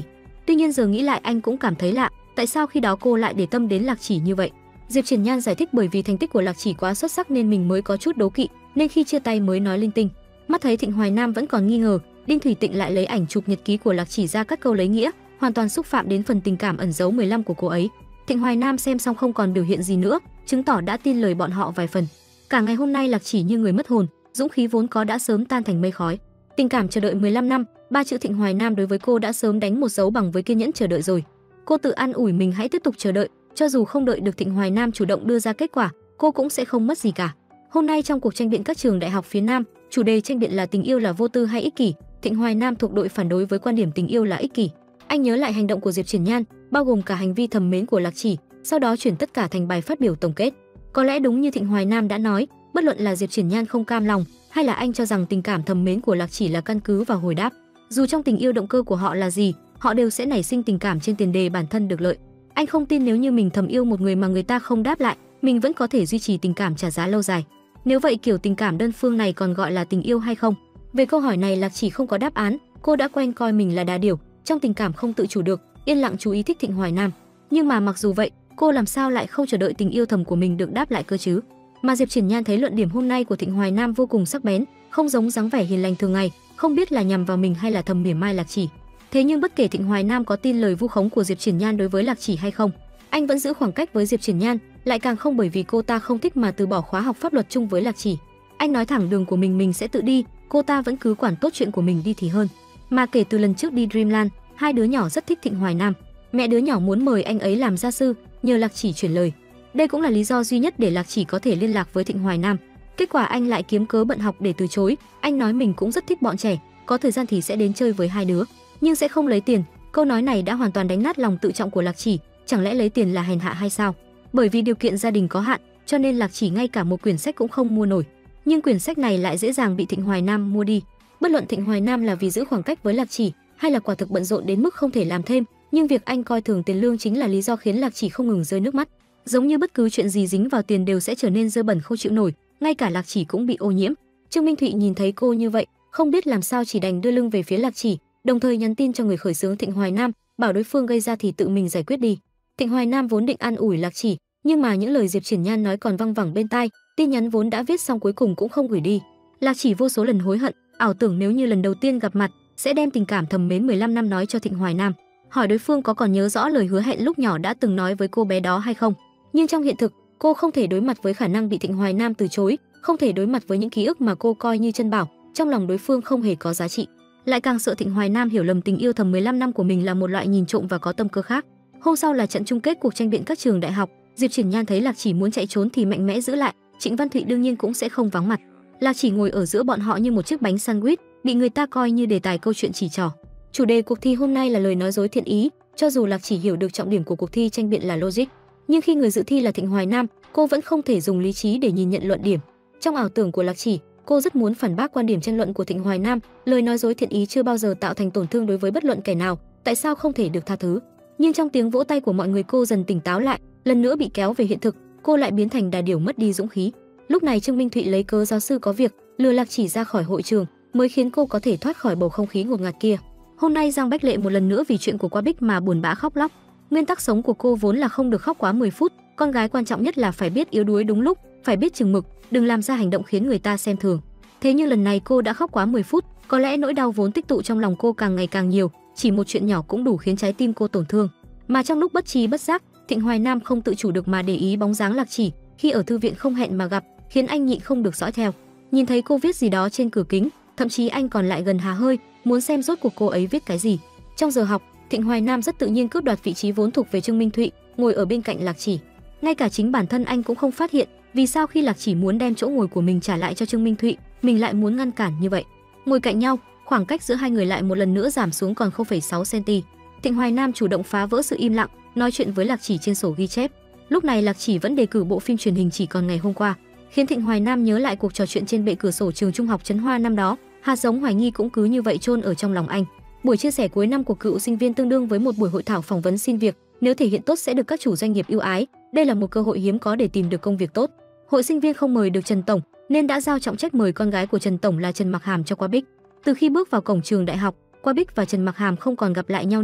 Speaker 1: Tuy nhiên giờ nghĩ lại anh cũng cảm thấy lạ, tại sao khi đó cô lại để tâm đến Lạc Chỉ như vậy? Diệp Triển Nhan giải thích bởi vì thành tích của Lạc Chỉ quá xuất sắc nên mình mới có chút đố kỵ, nên khi chia tay mới nói linh tinh. Mắt thấy Thịnh Hoài Nam vẫn còn nghi ngờ, Đinh Thủy Tịnh lại lấy ảnh chụp nhật ký của Lạc Chỉ ra các câu lấy nghĩa, hoàn toàn xúc phạm đến phần tình cảm ẩn giấu mười lăm của cô ấy. Thịnh Hoài Nam xem xong không còn biểu hiện gì nữa, chứng tỏ đã tin lời bọn họ vài phần. Cả ngày hôm nay Lạc Chỉ như người mất hồn, dũng khí vốn có đã sớm tan thành mây khói. Tình cảm chờ đợi mười lăm năm, ba chữ Thịnh Hoài Nam đối với cô đã sớm đánh một dấu bằng với kiên nhẫn chờ đợi rồi. Cô tự an ủi mình hãy tiếp tục chờ đợi, cho dù không đợi được Thịnh Hoài Nam chủ động đưa ra kết quả, cô cũng sẽ không mất gì cả. Hôm nay trong cuộc tranh biện các trường đại học phía Nam, chủ đề tranh biện là tình yêu là vô tư hay ích kỷ. Thịnh Hoài Nam thuộc đội phản đối với quan điểm tình yêu là ích kỷ. Anh nhớ lại hành động của Diệp Triển Nhan, bao gồm cả hành vi thầm mến của Lạc Chỉ, sau đó chuyển tất cả thành bài phát biểu tổng kết. Có lẽ đúng như Thịnh Hoài Nam đã nói, bất luận là Diệp Triển Nhan không cam lòng, hay là anh cho rằng tình cảm thầm mến của Lạc Chỉ là căn cứ vào hồi đáp. Dù trong tình yêu động cơ của họ là gì, họ đều sẽ nảy sinh tình cảm trên tiền đề bản thân được lợi. Anh không tin nếu như mình thầm yêu một người mà người ta không đáp lại, mình vẫn có thể duy trì tình cảm trả giá lâu dài. Nếu vậy kiểu tình cảm đơn phương này còn gọi là tình yêu hay không? Về câu hỏi này Lạc Chỉ không có đáp án, cô đã quen coi mình là đà điểu, trong tình cảm không tự chủ được, yên lặng chú ý thích Thịnh Hoài Nam. Nhưng mà mặc dù vậy, cô làm sao lại không chờ đợi tình yêu thầm của mình được đáp lại cơ chứ? Mà Diệp Triển Nhan thấy luận điểm hôm nay của Thịnh Hoài Nam vô cùng sắc bén, không giống dáng vẻ hiền lành thường ngày, không biết là nhằm vào mình hay là thầm mỉa mai Lạc Chỉ. Thế nhưng bất kể Thịnh Hoài Nam có tin lời vu khống của Diệp Triển Nhan đối với Lạc Chỉ hay không, anh vẫn giữ khoảng cách với Diệp Triển Nhan, lại càng không bởi vì cô ta không thích mà từ bỏ khóa học pháp luật chung với Lạc Chỉ. Anh nói thẳng đường của mình mình sẽ tự đi, cô ta vẫn cứ quản tốt chuyện của mình đi thì hơn. Mà kể từ lần trước đi Dreamland, hai đứa nhỏ rất thích Thịnh Hoài Nam. Mẹ đứa nhỏ muốn mời anh ấy làm gia sư, nhờ Lạc Chỉ chuyển lời. Đây cũng là lý do duy nhất để Lạc Chỉ có thể liên lạc với Thịnh Hoài Nam. Kết quả anh lại kiếm cớ bận học để từ chối. Anh nói mình cũng rất thích bọn trẻ, có thời gian thì sẽ đến chơi với hai đứa, nhưng sẽ không lấy tiền. Câu nói này đã hoàn toàn đánh nát lòng tự trọng của Lạc Chỉ. Chẳng lẽ lấy tiền là hèn hạ hay sao? Bởi vì điều kiện gia đình có hạn, cho nên Lạc Chỉ ngay cả một quyển sách cũng không mua nổi. Nhưng quyển sách này lại dễ dàng bị Thịnh Hoài Nam mua đi. Bất luận Thịnh Hoài Nam là vì giữ khoảng cách với Lạc Chỉ, hay là quả thực bận rộn đến mức không thể làm thêm, nhưng việc anh coi thường tiền lương chính là lý do khiến Lạc Chỉ không ngừng rơi nước mắt. Giống như bất cứ chuyện gì dính vào tiền đều sẽ trở nên dơ bẩn không chịu nổi, ngay cả Lạc Chỉ cũng bị ô nhiễm. Trương Minh Thụy nhìn thấy cô như vậy, không biết làm sao chỉ đành đưa lưng về phía Lạc Chỉ, đồng thời nhắn tin cho người khởi xướng Thịnh Hoài Nam, bảo đối phương gây ra thì tự mình giải quyết đi. Thịnh Hoài Nam vốn định an ủi Lạc Chỉ, nhưng mà những lời Diệp Triển Nhan nói còn văng vẳng bên tai, tin nhắn vốn đã viết xong cuối cùng cũng không gửi đi. Lạc Chỉ vô số lần hối hận, ảo tưởng nếu như lần đầu tiên gặp mặt sẽ đem tình cảm thầm mến mười lăm năm nói cho Thịnh Hoài Nam, hỏi đối phương có còn nhớ rõ lời hứa hẹn lúc nhỏ đã từng nói với cô bé đó hay không. Nhưng trong hiện thực, cô không thể đối mặt với khả năng bị Thịnh Hoài Nam từ chối, không thể đối mặt với những ký ức mà cô coi như chân bảo, trong lòng đối phương không hề có giá trị. Lại càng sợ Thịnh Hoài Nam hiểu lầm tình yêu thầm mười lăm năm của mình là một loại nhìn trộm và có tâm cơ khác. Hôm sau là trận chung kết cuộc tranh biện các trường đại học, Diệp Triển Nhan thấy Lạc Chỉ muốn chạy trốn thì mạnh mẽ giữ lại, Trịnh Văn Thụy đương nhiên cũng sẽ không vắng mặt. Lạc Chỉ ngồi ở giữa bọn họ như một chiếc bánh sandwich, bị người ta coi như đề tài câu chuyện chỉ trỏ. Chủ đề cuộc thi hôm nay là lời nói dối thiện ý, cho dù Lạc Chỉ hiểu được trọng điểm của cuộc thi tranh biện là logic, nhưng khi người dự thi là Thịnh Hoài Nam, cô vẫn không thể dùng lý trí để nhìn nhận luận điểm. Trong ảo tưởng của Lạc Chỉ, cô rất muốn phản bác quan điểm tranh luận của Thịnh Hoài Nam, lời nói dối thiện ý chưa bao giờ tạo thành tổn thương đối với bất luận kẻ nào, tại sao không thể được tha thứ? Nhưng trong tiếng vỗ tay của mọi người cô dần tỉnh táo lại, lần nữa bị kéo về hiện thực, cô lại biến thành đà điểu mất đi dũng khí. Lúc này Trương Minh Thụy lấy cớ giáo sư có việc, lừa Lạc Chỉ ra khỏi hội trường, mới khiến cô có thể thoát khỏi bầu không khí ngột ngạt kia. Hôm nay Giang Bách Lệ một lần nữa vì chuyện của Qua Bích mà buồn bã khóc lóc. Nguyên tắc sống của cô vốn là không được khóc quá mười phút, con gái quan trọng nhất là phải biết yếu đuối đúng lúc, phải biết chừng mực, đừng làm ra hành động khiến người ta xem thường. Thế nhưng lần này cô đã khóc quá mười phút, có lẽ nỗi đau vốn tích tụ trong lòng cô càng ngày càng nhiều, chỉ một chuyện nhỏ cũng đủ khiến trái tim cô tổn thương. Mà trong lúc bất tri bất giác, Thịnh Hoài Nam không tự chủ được mà để ý bóng dáng Lạc Chỉ, khi ở thư viện không hẹn mà gặp, khiến anh nhịn không được dõi theo. Nhìn thấy cô viết gì đó trên cửa kính, thậm chí anh còn lại gần hà hơi, muốn xem rốt cuộc cô ấy viết cái gì. Trong giờ học, Thịnh Hoài Nam rất tự nhiên cướp đoạt vị trí vốn thuộc về Trương Minh Thụy, ngồi ở bên cạnh Lạc Chỉ. Ngay cả chính bản thân anh cũng không phát hiện, vì sao khi Lạc Chỉ muốn đem chỗ ngồi của mình trả lại cho Trương Minh Thụy, mình lại muốn ngăn cản như vậy. Ngồi cạnh nhau, khoảng cách giữa hai người lại một lần nữa giảm xuống còn không phẩy sáu xăng-ti-mét. Thịnh Hoài Nam chủ động phá vỡ sự im lặng, nói chuyện với Lạc Chỉ trên sổ ghi chép. Lúc này Lạc Chỉ vẫn đề cử bộ phim truyền hình Chỉ Còn Ngày Hôm Qua, khiến Thịnh Hoài Nam nhớ lại cuộc trò chuyện trên bệ cửa sổ trường trung học Trấn Hoa năm đó. Hạt giống hoài nghi cũng cứ như vậy chôn ở trong lòng anh. Buổi chia sẻ cuối năm của cựu sinh viên tương đương với một buổi hội thảo phỏng vấn xin việc, nếu thể hiện tốt sẽ được các chủ doanh nghiệp ưu ái. Đây là một cơ hội hiếm có để tìm được công việc tốt. Hội sinh viên không mời được Trần Tổng, nên đã giao trọng trách mời con gái của Trần Tổng là Trần Mặc Hàm cho Qua Bích. Từ khi bước vào cổng trường đại học, Qua Bích và Trần Mặc Hàm không còn gặp lại nhau nữa,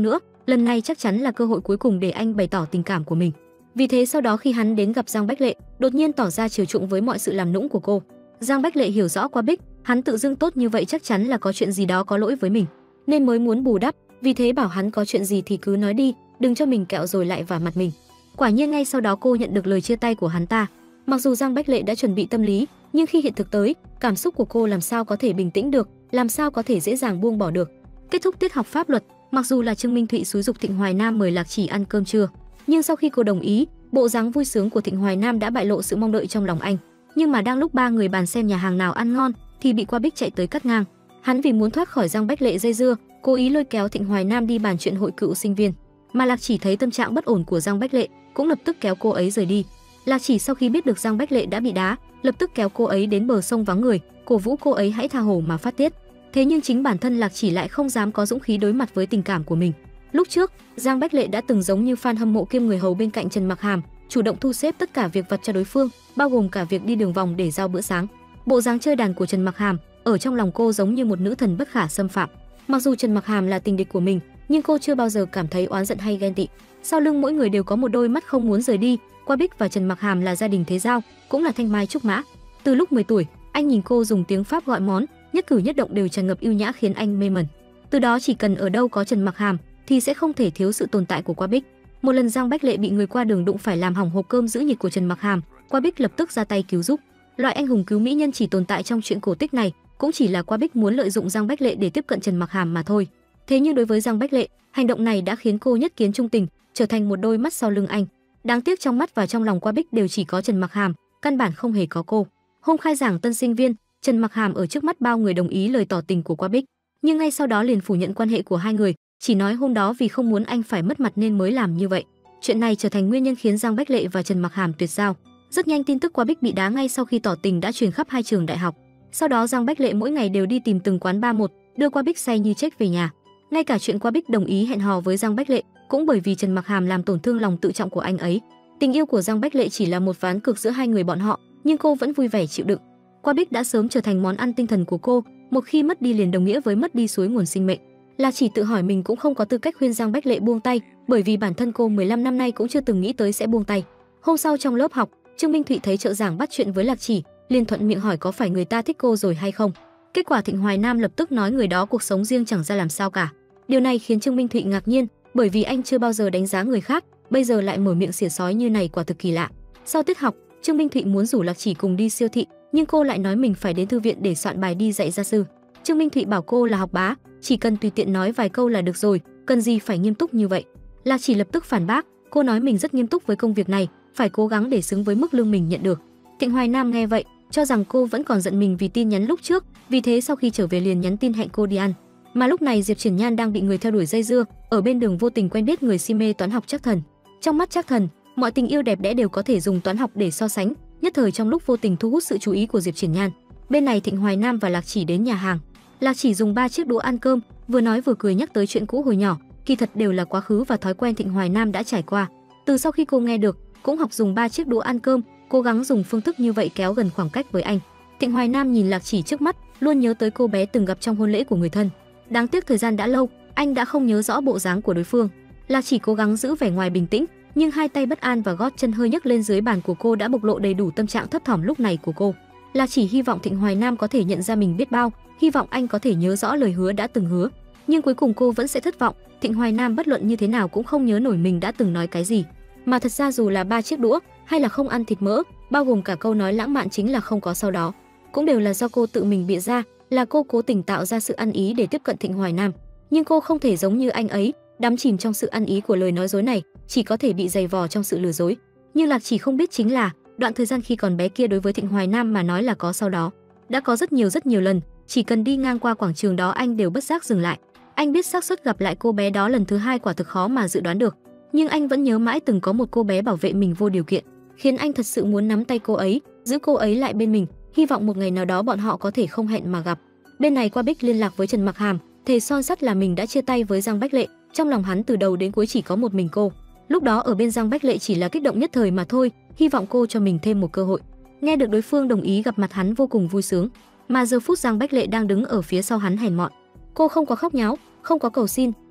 Speaker 1: lần này chắc chắn là cơ hội cuối cùng để anh bày tỏ tình cảm của mình. Vì thế sau đó khi hắn đến gặp Giang Bách Lệ, đột nhiên tỏ ra chiều chuộng với mọi sự làm nũng của cô. Giang Bách Lệ hiểu rõ Qua Bích, hắn tự dưng tốt như vậy chắc chắn là có chuyện gì đó có lỗi với mình, nên mới muốn bù đắp, vì thế bảo hắn có chuyện gì thì cứ nói đi, đừng cho mình kẹo rồi lại vả mặt mình. Quả nhiên ngay sau đó cô nhận được lời chia tay của hắn ta. Mặc dù Giang Bách Lệ đã chuẩn bị tâm lý, nhưng khi hiện thực tới, cảm xúc của cô làm sao có thể bình tĩnh được, làm sao có thể dễ dàng buông bỏ được. Kết thúc tiết học pháp luật, mặc dù là Trương Minh Thụy xúi giục Thịnh Hoài Nam mời Lạc Chỉ ăn cơm trưa, nhưng sau khi cô đồng ý, bộ dáng vui sướng của Thịnh Hoài Nam đã bại lộ sự mong đợi trong lòng anh. Nhưng mà đang lúc ba người bàn xem nhà hàng nào ăn ngon thì bị Qua Bích chạy tới cắt ngang. Hắn vì muốn thoát khỏi Giang Bách Lệ dây dưa, cố ý lôi kéo Thịnh Hoài Nam đi bàn chuyện hội cựu sinh viên. Mà Lạc Chỉ thấy tâm trạng bất ổn của Giang Bách Lệ, cũng lập tức kéo cô ấy rời đi. Lạc Chỉ sau khi biết được Giang Bách Lệ đã bị đá, lập tức kéo cô ấy đến bờ sông vắng người, cổ vũ cô ấy hãy tha hồ mà phát tiết. Thế nhưng chính bản thân Lạc Chỉ lại không dám có dũng khí đối mặt với tình cảm của mình. Lúc trước, Giang Bách Lệ đã từng giống như fan hâm mộ kiêm người hầu bên cạnh Trần Mặc Hàm, chủ động thu xếp tất cả việc vặt cho đối phương, bao gồm cả việc đi đường vòng để giao bữa sáng. Bộ dáng chơi đàn của Trần Mặc Hàm ở trong lòng cô giống như một nữ thần bất khả xâm phạm. Mặc dù Trần Mặc Hàm là tình địch của mình, nhưng cô chưa bao giờ cảm thấy oán giận hay ghen tị. Sau lưng mỗi người đều có một đôi mắt không muốn rời đi. Qua Bích và Trần Mặc Hàm là gia đình thế giao, cũng là thanh mai trúc mã. Từ lúc mười tuổi, anh nhìn cô dùng tiếng Pháp gọi món, nhất cử nhất động đều tràn ngập ưu nhã khiến anh mê mẩn. Từ đó chỉ cần ở đâu có Trần Mặc Hàm thì sẽ không thể thiếu sự tồn tại của Qua Bích. Một lần Giang Bách Lệ bị người qua đường đụng phải làm hỏng hộp cơm giữ nhiệt của Trần Mặc Hàm, Qua Bích lập tức ra tay cứu giúp. Loại anh hùng cứu mỹ nhân chỉ tồn tại trong truyện cổ tích này, cũng chỉ là Qua Bích muốn lợi dụng Giang Bách Lệ để tiếp cận Trần Mặc Hàm mà thôi. Thế nhưng đối với Giang Bách Lệ, hành động này đã khiến cô nhất kiến trung tình, trở thành một đôi mắt sau lưng anh. Đáng tiếc trong mắt và trong lòng Qua Bích đều chỉ có Trần Mặc Hàm, căn bản không hề có cô. Hôm khai giảng tân sinh viên, Trần Mặc Hàm ở trước mắt bao người đồng ý lời tỏ tình của Qua Bích, nhưng ngay sau đó liền phủ nhận quan hệ của hai người, chỉ nói hôm đó vì không muốn anh phải mất mặt nên mới làm như vậy. Chuyện này trở thành nguyên nhân khiến Giang Bách Lệ và Trần Mặc Hàm tuyệt giao. Rất nhanh tin tức Qua Bích bị đá ngay sau khi tỏ tình đã truyền khắp hai trường đại học. Sau đó Giang Bách Lệ mỗi ngày đều đi tìm từng quán bar một, đưa Qua Bích say như chết về nhà. Ngay cả chuyện Qua Bích đồng ý hẹn hò với Giang Bách Lệ cũng bởi vì Trần Mặc Hàm làm tổn thương lòng tự trọng của anh ấy. Tình yêu của Giang Bách Lệ chỉ là một ván cược giữa hai người bọn họ, nhưng cô vẫn vui vẻ chịu đựng. Qua Bích đã sớm trở thành món ăn tinh thần của cô, một khi mất đi liền đồng nghĩa với mất đi suối nguồn sinh mệnh. Là chỉ tự hỏi mình cũng không có tư cách khuyên Giang Bách Lệ buông tay, bởi vì bản thân cô mười lăm năm nay cũng chưa từng nghĩ tới sẽ buông tay. Hôm sau trong lớp học, Trương Minh Thụy thấy trợ giảng bắt chuyện với Lạc Chỉ, liền thuận miệng hỏi có phải người ta thích cô rồi hay không. Kết quả Thịnh Hoài Nam lập tức nói người đó cuộc sống riêng chẳng ra làm sao cả. Điều này khiến Trương Minh Thụy ngạc nhiên, bởi vì anh chưa bao giờ đánh giá người khác, bây giờ lại mở miệng xỉa sói như này quả thực kỳ lạ. Sau tiết học, Trương Minh Thụy muốn rủ Lạc Chỉ cùng đi siêu thị, nhưng cô lại nói mình phải đến thư viện để soạn bài đi dạy gia sư. Trương Minh Thụy bảo cô là học bá, chỉ cần tùy tiện nói vài câu là được rồi, cần gì phải nghiêm túc như vậy. Lạc Chỉ lập tức phản bác, cô nói mình rất nghiêm túc với công việc này, phải cố gắng để xứng với mức lương mình nhận được. Thịnh Hoài Nam nghe vậy, cho rằng cô vẫn còn giận mình vì tin nhắn lúc trước, vì thế sau khi trở về liền nhắn tin hẹn cô đi ăn. Mà lúc này Diệp Triển Nhan đang bị người theo đuổi dây dưa, ở bên đường vô tình quen biết người si mê toán học Trác Thần. Trong mắt Trác Thần, mọi tình yêu đẹp đẽ đều có thể dùng toán học để so sánh, nhất thời trong lúc vô tình thu hút sự chú ý của Diệp Triển Nhan. Bên này Thịnh Hoài Nam và Lạc Chỉ đến nhà hàng. Lạc Chỉ dùng ba chiếc đũa ăn cơm, vừa nói vừa cười nhắc tới chuyện cũ hồi nhỏ, kỳ thật đều là quá khứ và thói quen Thịnh Hoài Nam đã trải qua. Từ sau khi cô nghe được, cũng học dùng ba chiếc đũa ăn cơm, cố gắng dùng phương thức như vậy kéo gần khoảng cách với anh. Thịnh Hoài Nam nhìn Lạc Chỉ trước mắt, luôn nhớ tới cô bé từng gặp trong hôn lễ của người thân. Đáng tiếc thời gian đã lâu, anh đã không nhớ rõ bộ dáng của đối phương. Lạc Chỉ cố gắng giữ vẻ ngoài bình tĩnh, nhưng hai tay bất an và gót chân hơi nhấc lên dưới bàn của cô đã bộc lộ đầy đủ tâm trạng thấp thỏm lúc này của cô. Lạc Chỉ hy vọng Thịnh Hoài Nam có thể nhận ra mình biết bao, hy vọng anh có thể nhớ rõ lời hứa đã từng hứa. Nhưng cuối cùng cô vẫn sẽ thất vọng, Thịnh Hoài Nam bất luận như thế nào cũng không nhớ nổi mình đã từng nói cái gì. Mà thật ra dù là ba chiếc đũa hay là không ăn thịt mỡ, bao gồm cả câu nói lãng mạn chính là không có sau đó, cũng đều là do cô tự mình bịa ra, là cô cố tình tạo ra sự ăn ý để tiếp cận Thịnh Hoài Nam. Nhưng cô không thể giống như anh ấy, đắm chìm trong sự ăn ý của lời nói dối này, chỉ có thể bị giày vò trong sự lừa dối. Nhưng Lạc Chỉ không biết chính là, đoạn thời gian khi còn bé kia đối với Thịnh Hoài Nam mà nói là có sau đó, đã có rất nhiều rất nhiều lần, chỉ cần đi ngang qua quảng trường đó anh đều bất giác dừng lại. Anh biết xác suất gặp lại cô bé đó lần thứ hai quả thực khó mà dự đoán được, nhưng anh vẫn nhớ mãi từng có một cô bé bảo vệ mình vô điều kiện, khiến anh thật sự muốn nắm tay cô ấy, giữ cô ấy lại bên mình, hy vọng một ngày nào đó bọn họ có thể không hẹn mà gặp. Bên này Qua Bích liên lạc với Trần Mặc Hàm, thề son sắt là mình đã chia tay với Giang Bách Lệ, trong lòng hắn từ đầu đến cuối chỉ có một mình cô. Lúc đó ở bên Giang Bách Lệ chỉ là kích động nhất thời mà thôi, hy vọng cô cho mình thêm một cơ hội. Nghe được đối phương đồng ý gặp mặt hắn vô cùng vui sướng, mà giờ phút Giang Bách Lệ đang đứng ở phía sau hắn hèn mọn. Cô không có khóc nháo, không có cầu xin,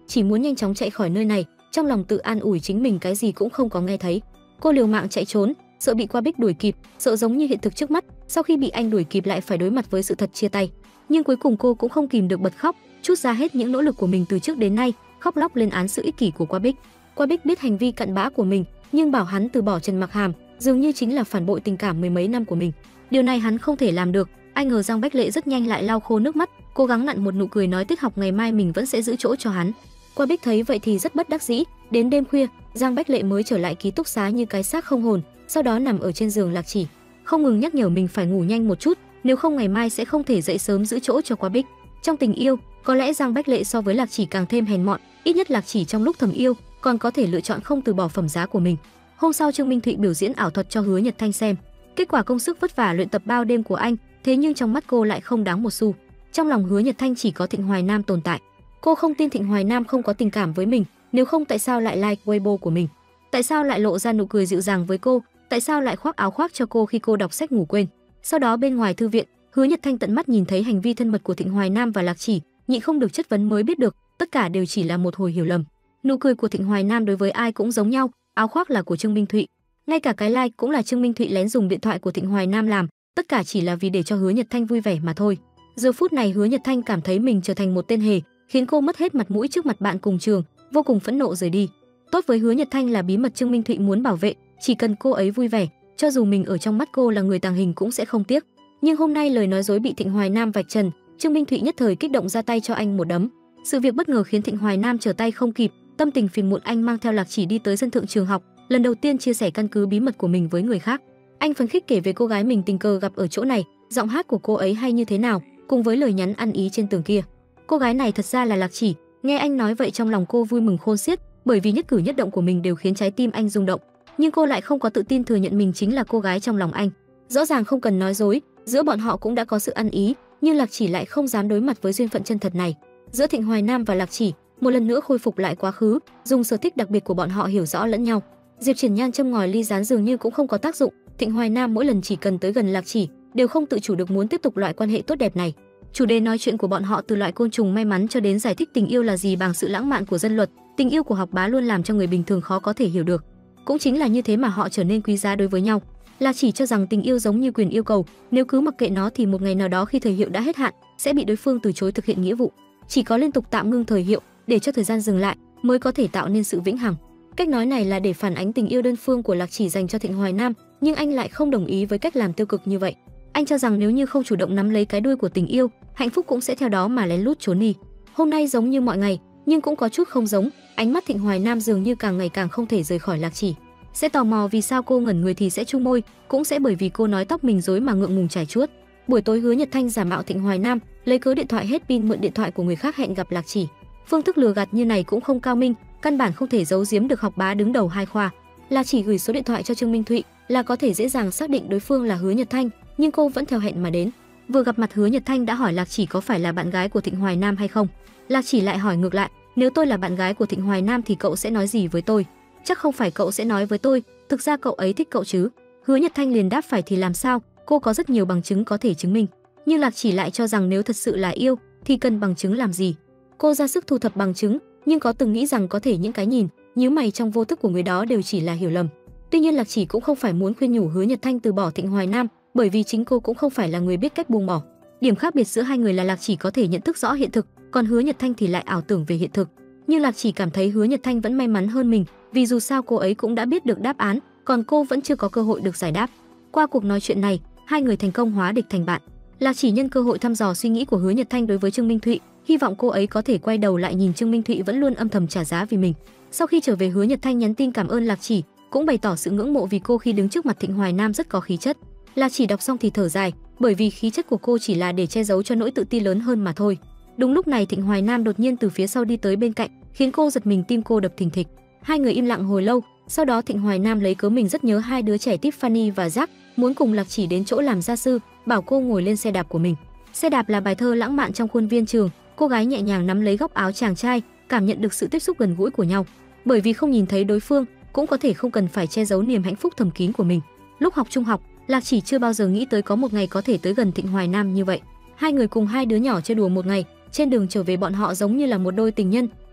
Speaker 1: chỉ muốn nhanh chóng chạy khỏi nơi này, trong lòng tự an ủi chính mình cái gì cũng không có nghe thấy. Cô liều mạng chạy trốn, sợ bị Qua Bích đuổi kịp, sợ giống như hiện thực trước mắt, sau khi bị anh đuổi kịp lại phải đối mặt với sự thật chia tay. Nhưng cuối cùng cô cũng không kìm được bật khóc, trút ra hết những nỗ lực của mình từ trước đến nay, khóc lóc lên án sự ích kỷ của Qua Bích. Qua Bích biết hành vi cặn bã của mình, nhưng bảo hắn từ bỏ Trần Mặc Hàm, dường như chính là phản bội tình cảm mười mấy năm của mình. Điều này hắn không thể làm được. Ai ngờ Giang Bách Lệ rất nhanh lại lau khô nước mắt, cố gắng nặn một nụ cười nói tiết học ngày mai mình vẫn sẽ giữ chỗ cho hắn. Qua Bích thấy vậy thì rất bất đắc dĩ. Đến đêm khuya, Giang Bách Lệ mới trở lại ký túc xá như cái xác không hồn, sau đó nằm ở trên giường Lạc Chỉ, không ngừng nhắc nhở mình phải ngủ nhanh một chút, nếu không ngày mai sẽ không thể dậy sớm giữ chỗ cho Qua Bích. Trong tình yêu, có lẽ Giang Bách Lệ so với Lạc Chỉ càng thêm hèn mọn, ít nhất Lạc Chỉ trong lúc thầm yêu còn có thể lựa chọn không từ bỏ phẩm giá của mình. Hôm sau Trương Minh Thụy biểu diễn ảo thuật cho Hứa Nhật Thanh xem, kết quả công sức vất vả luyện tập bao đêm của anh, thế nhưng trong mắt cô lại không đáng một xu. Trong lòng Hứa Nhật Thanh chỉ có Thịnh Hoài Nam tồn tại. Cô không tin Thịnh Hoài Nam không có tình cảm với mình, nếu không tại sao lại like Weibo của mình? Tại sao lại lộ ra nụ cười dịu dàng với cô? Tại sao lại khoác áo khoác cho cô khi cô đọc sách ngủ quên? Sau đó bên ngoài thư viện, Hứa Nhật Thanh tận mắt nhìn thấy hành vi thân mật của Thịnh Hoài Nam và Lạc Chỉ, nhịn không được chất vấn mới biết được, tất cả đều chỉ là một hồi hiểu lầm. Nụ cười của Thịnh Hoài Nam đối với ai cũng giống nhau, áo khoác là của Trương Minh Thụy, ngay cả cái like cũng là Trương Minh Thụy lén dùng điện thoại của Thịnh Hoài Nam làm, tất cả chỉ là vì để cho Hứa Nhật Thanh vui vẻ mà thôi. Giờ phút này Hứa Nhật Thanh cảm thấy mình trở thành một tên hề, khiến cô mất hết mặt mũi trước mặt bạn cùng trường, vô cùng phẫn nộ rời đi. Tốt với Hứa Nhật Thanh là bí mật Trương Minh Thụy muốn bảo vệ, chỉ cần cô ấy vui vẻ, cho dù mình ở trong mắt cô là người tàng hình cũng sẽ không tiếc. Nhưng hôm nay lời nói dối bị Thịnh Hoài Nam vạch trần, Trương Minh Thụy nhất thời kích động ra tay cho anh một đấm. Sự việc bất ngờ khiến Thịnh Hoài Nam trở tay không kịp, tâm tình phiền muộn anh mang theo Lạc Chỉ đi tới sân thượng trường học, lần đầu tiên chia sẻ căn cứ bí mật của mình với người khác. Anh phấn khích kể về cô gái mình tình cờ gặp ở chỗ này, giọng hát của cô ấy hay như thế nào, cùng với lời nhắn ăn ý trên tường kia. Cô gái này thật ra là Lạc Chỉ. Nghe anh nói vậy trong lòng cô vui mừng khôn xiết, bởi vì nhất cử nhất động của mình đều khiến trái tim anh rung động. Nhưng cô lại không có tự tin thừa nhận mình chính là cô gái trong lòng anh. Rõ ràng không cần nói dối, giữa bọn họ cũng đã có sự ăn ý, nhưng Lạc Chỉ lại không dám đối mặt với duyên phận chân thật này. Giữa Thịnh Hoài Nam và Lạc Chỉ, một lần nữa khôi phục lại quá khứ, dùng sở thích đặc biệt của bọn họ hiểu rõ lẫn nhau. Diệp Triển Nhan châm ngòi ly gián dường như cũng không có tác dụng, Thịnh Hoài Nam mỗi lần chỉ cần tới gần Lạc Chỉ, đều không tự chủ được muốn tiếp tục loại quan hệ tốt đẹp này. Chủ đề nói chuyện của bọn họ từ loại côn trùng may mắn cho đến giải thích tình yêu là gì bằng sự lãng mạn của dân luật, tình yêu của học bá luôn làm cho người bình thường khó có thể hiểu được. Cũng chính là như thế mà họ trở nên quý giá đối với nhau. Lạc Chỉ cho rằng tình yêu giống như quyền yêu cầu, nếu cứ mặc kệ nó thì một ngày nào đó khi thời hiệu đã hết hạn, sẽ bị đối phương từ chối thực hiện nghĩa vụ. Chỉ có liên tục tạm ngưng thời hiệu, để cho thời gian dừng lại, mới có thể tạo nên sự vĩnh hằng. Cách nói này là để phản ánh tình yêu đơn phương của Lạc Chỉ dành cho Thịnh Hoài Nam, nhưng anh lại không đồng ý với cách làm tiêu cực như vậy. Anh cho rằng nếu như không chủ động nắm lấy cái đuôi của tình yêu, hạnh phúc cũng sẽ theo đó mà lén lút trốn đi. Hôm nay giống như mọi ngày, nhưng cũng có chút không giống, ánh mắt Thịnh Hoài Nam dường như càng ngày càng không thể rời khỏi Lạc Chỉ. Sẽ tò mò vì sao cô ngẩn người thì sẽ chu môi, cũng sẽ bởi vì cô nói tóc mình rối mà ngượng ngùng trải chuốt. Buổi tối Hứa Nhật Thanh giả mạo Thịnh Hoài Nam, lấy cớ điện thoại hết pin mượn điện thoại của người khác hẹn gặp Lạc Chỉ. Phương thức lừa gạt như này cũng không cao minh, căn bản không thể giấu giếm được học bá đứng đầu hai khoa. Lạc Chỉ gửi số điện thoại cho Trương Minh Thụy là có thể dễ dàng xác định đối phương là Hứa Nhật Thanh, nhưng cô vẫn theo hẹn mà đến. Vừa gặp mặt Hứa Nhật Thanh đã hỏi Lạc Chỉ có phải là bạn gái của Thịnh Hoài Nam hay không. Lạc Chỉ lại hỏi ngược lại, nếu tôi là bạn gái của Thịnh Hoài Nam thì cậu sẽ nói gì với tôi? Chắc không phải cậu sẽ nói với tôi, thực ra cậu ấy thích cậu chứ. Hứa Nhật Thanh liền đáp phải thì làm sao, cô có rất nhiều bằng chứng có thể chứng minh. Nhưng Lạc Chỉ lại cho rằng nếu thật sự là yêu thì cần bằng chứng làm gì. Cô ra sức thu thập bằng chứng, nhưng có từng nghĩ rằng có thể những cái nhìn, nhíu mày trong vô thức của người đó đều chỉ là hiểu lầm. Tuy nhiên Lạc Chỉ cũng không phải muốn khuyên nhủ Hứa Nhật Thanh từ bỏ Thịnh Hoài Nam, bởi vì chính cô cũng không phải là người biết cách buông bỏ. Điểm khác biệt giữa hai người là Lạc Chỉ có thể nhận thức rõ hiện thực, còn Hứa Nhật Thanh thì lại ảo tưởng về hiện thực. Nhưng Lạc Chỉ cảm thấy Hứa Nhật Thanh vẫn may mắn hơn mình, vì dù sao cô ấy cũng đã biết được đáp án, còn cô vẫn chưa có cơ hội được giải đáp. Qua cuộc nói chuyện này, hai người thành công hóa địch thành bạn. Lạc Chỉ nhân cơ hội thăm dò suy nghĩ của Hứa Nhật Thanh đối với Trương Minh Thụy, hy vọng cô ấy có thể quay đầu lại nhìn Trương Minh Thụy vẫn luôn âm thầm trả giá vì mình. Sau khi trở về, Hứa Nhật Thanh nhắn tin cảm ơn Lạc Chỉ, cũng bày tỏ sự ngưỡng mộ vì cô khi đứng trước mặt Thịnh Hoài Nam rất có khí chất. Lạc Chỉ đọc xong thì thở dài, bởi vì khí chất của cô chỉ là để che giấu cho nỗi tự ti lớn hơn mà thôi. Đúng lúc này Thịnh Hoài Nam đột nhiên từ phía sau đi tới bên cạnh, khiến cô giật mình, tim cô đập thình thịch. Hai người im lặng hồi lâu, sau đó Thịnh Hoài Nam lấy cớ mình rất nhớ hai đứa trẻ Tiffany và Jack, muốn cùng Lạc Chỉ đến chỗ làm gia sư, bảo cô ngồi lên xe đạp của mình. Xe đạp là bài thơ lãng mạn trong khuôn viên trường, cô gái nhẹ nhàng nắm lấy góc áo chàng trai, cảm nhận được sự tiếp xúc gần gũi của nhau. Bởi vì không nhìn thấy đối phương, cũng có thể không cần phải che giấu niềm hạnh phúc thầm kín của mình. Lúc học trung học, Lạc Chỉ chưa bao giờ nghĩ tới có một ngày có thể tới gần Thịnh Hoài Nam như vậy. Hai người cùng hai đứa nhỏ chơi đùa một ngày, trên đường trở về bọn họ giống như là một đôi tình nhân,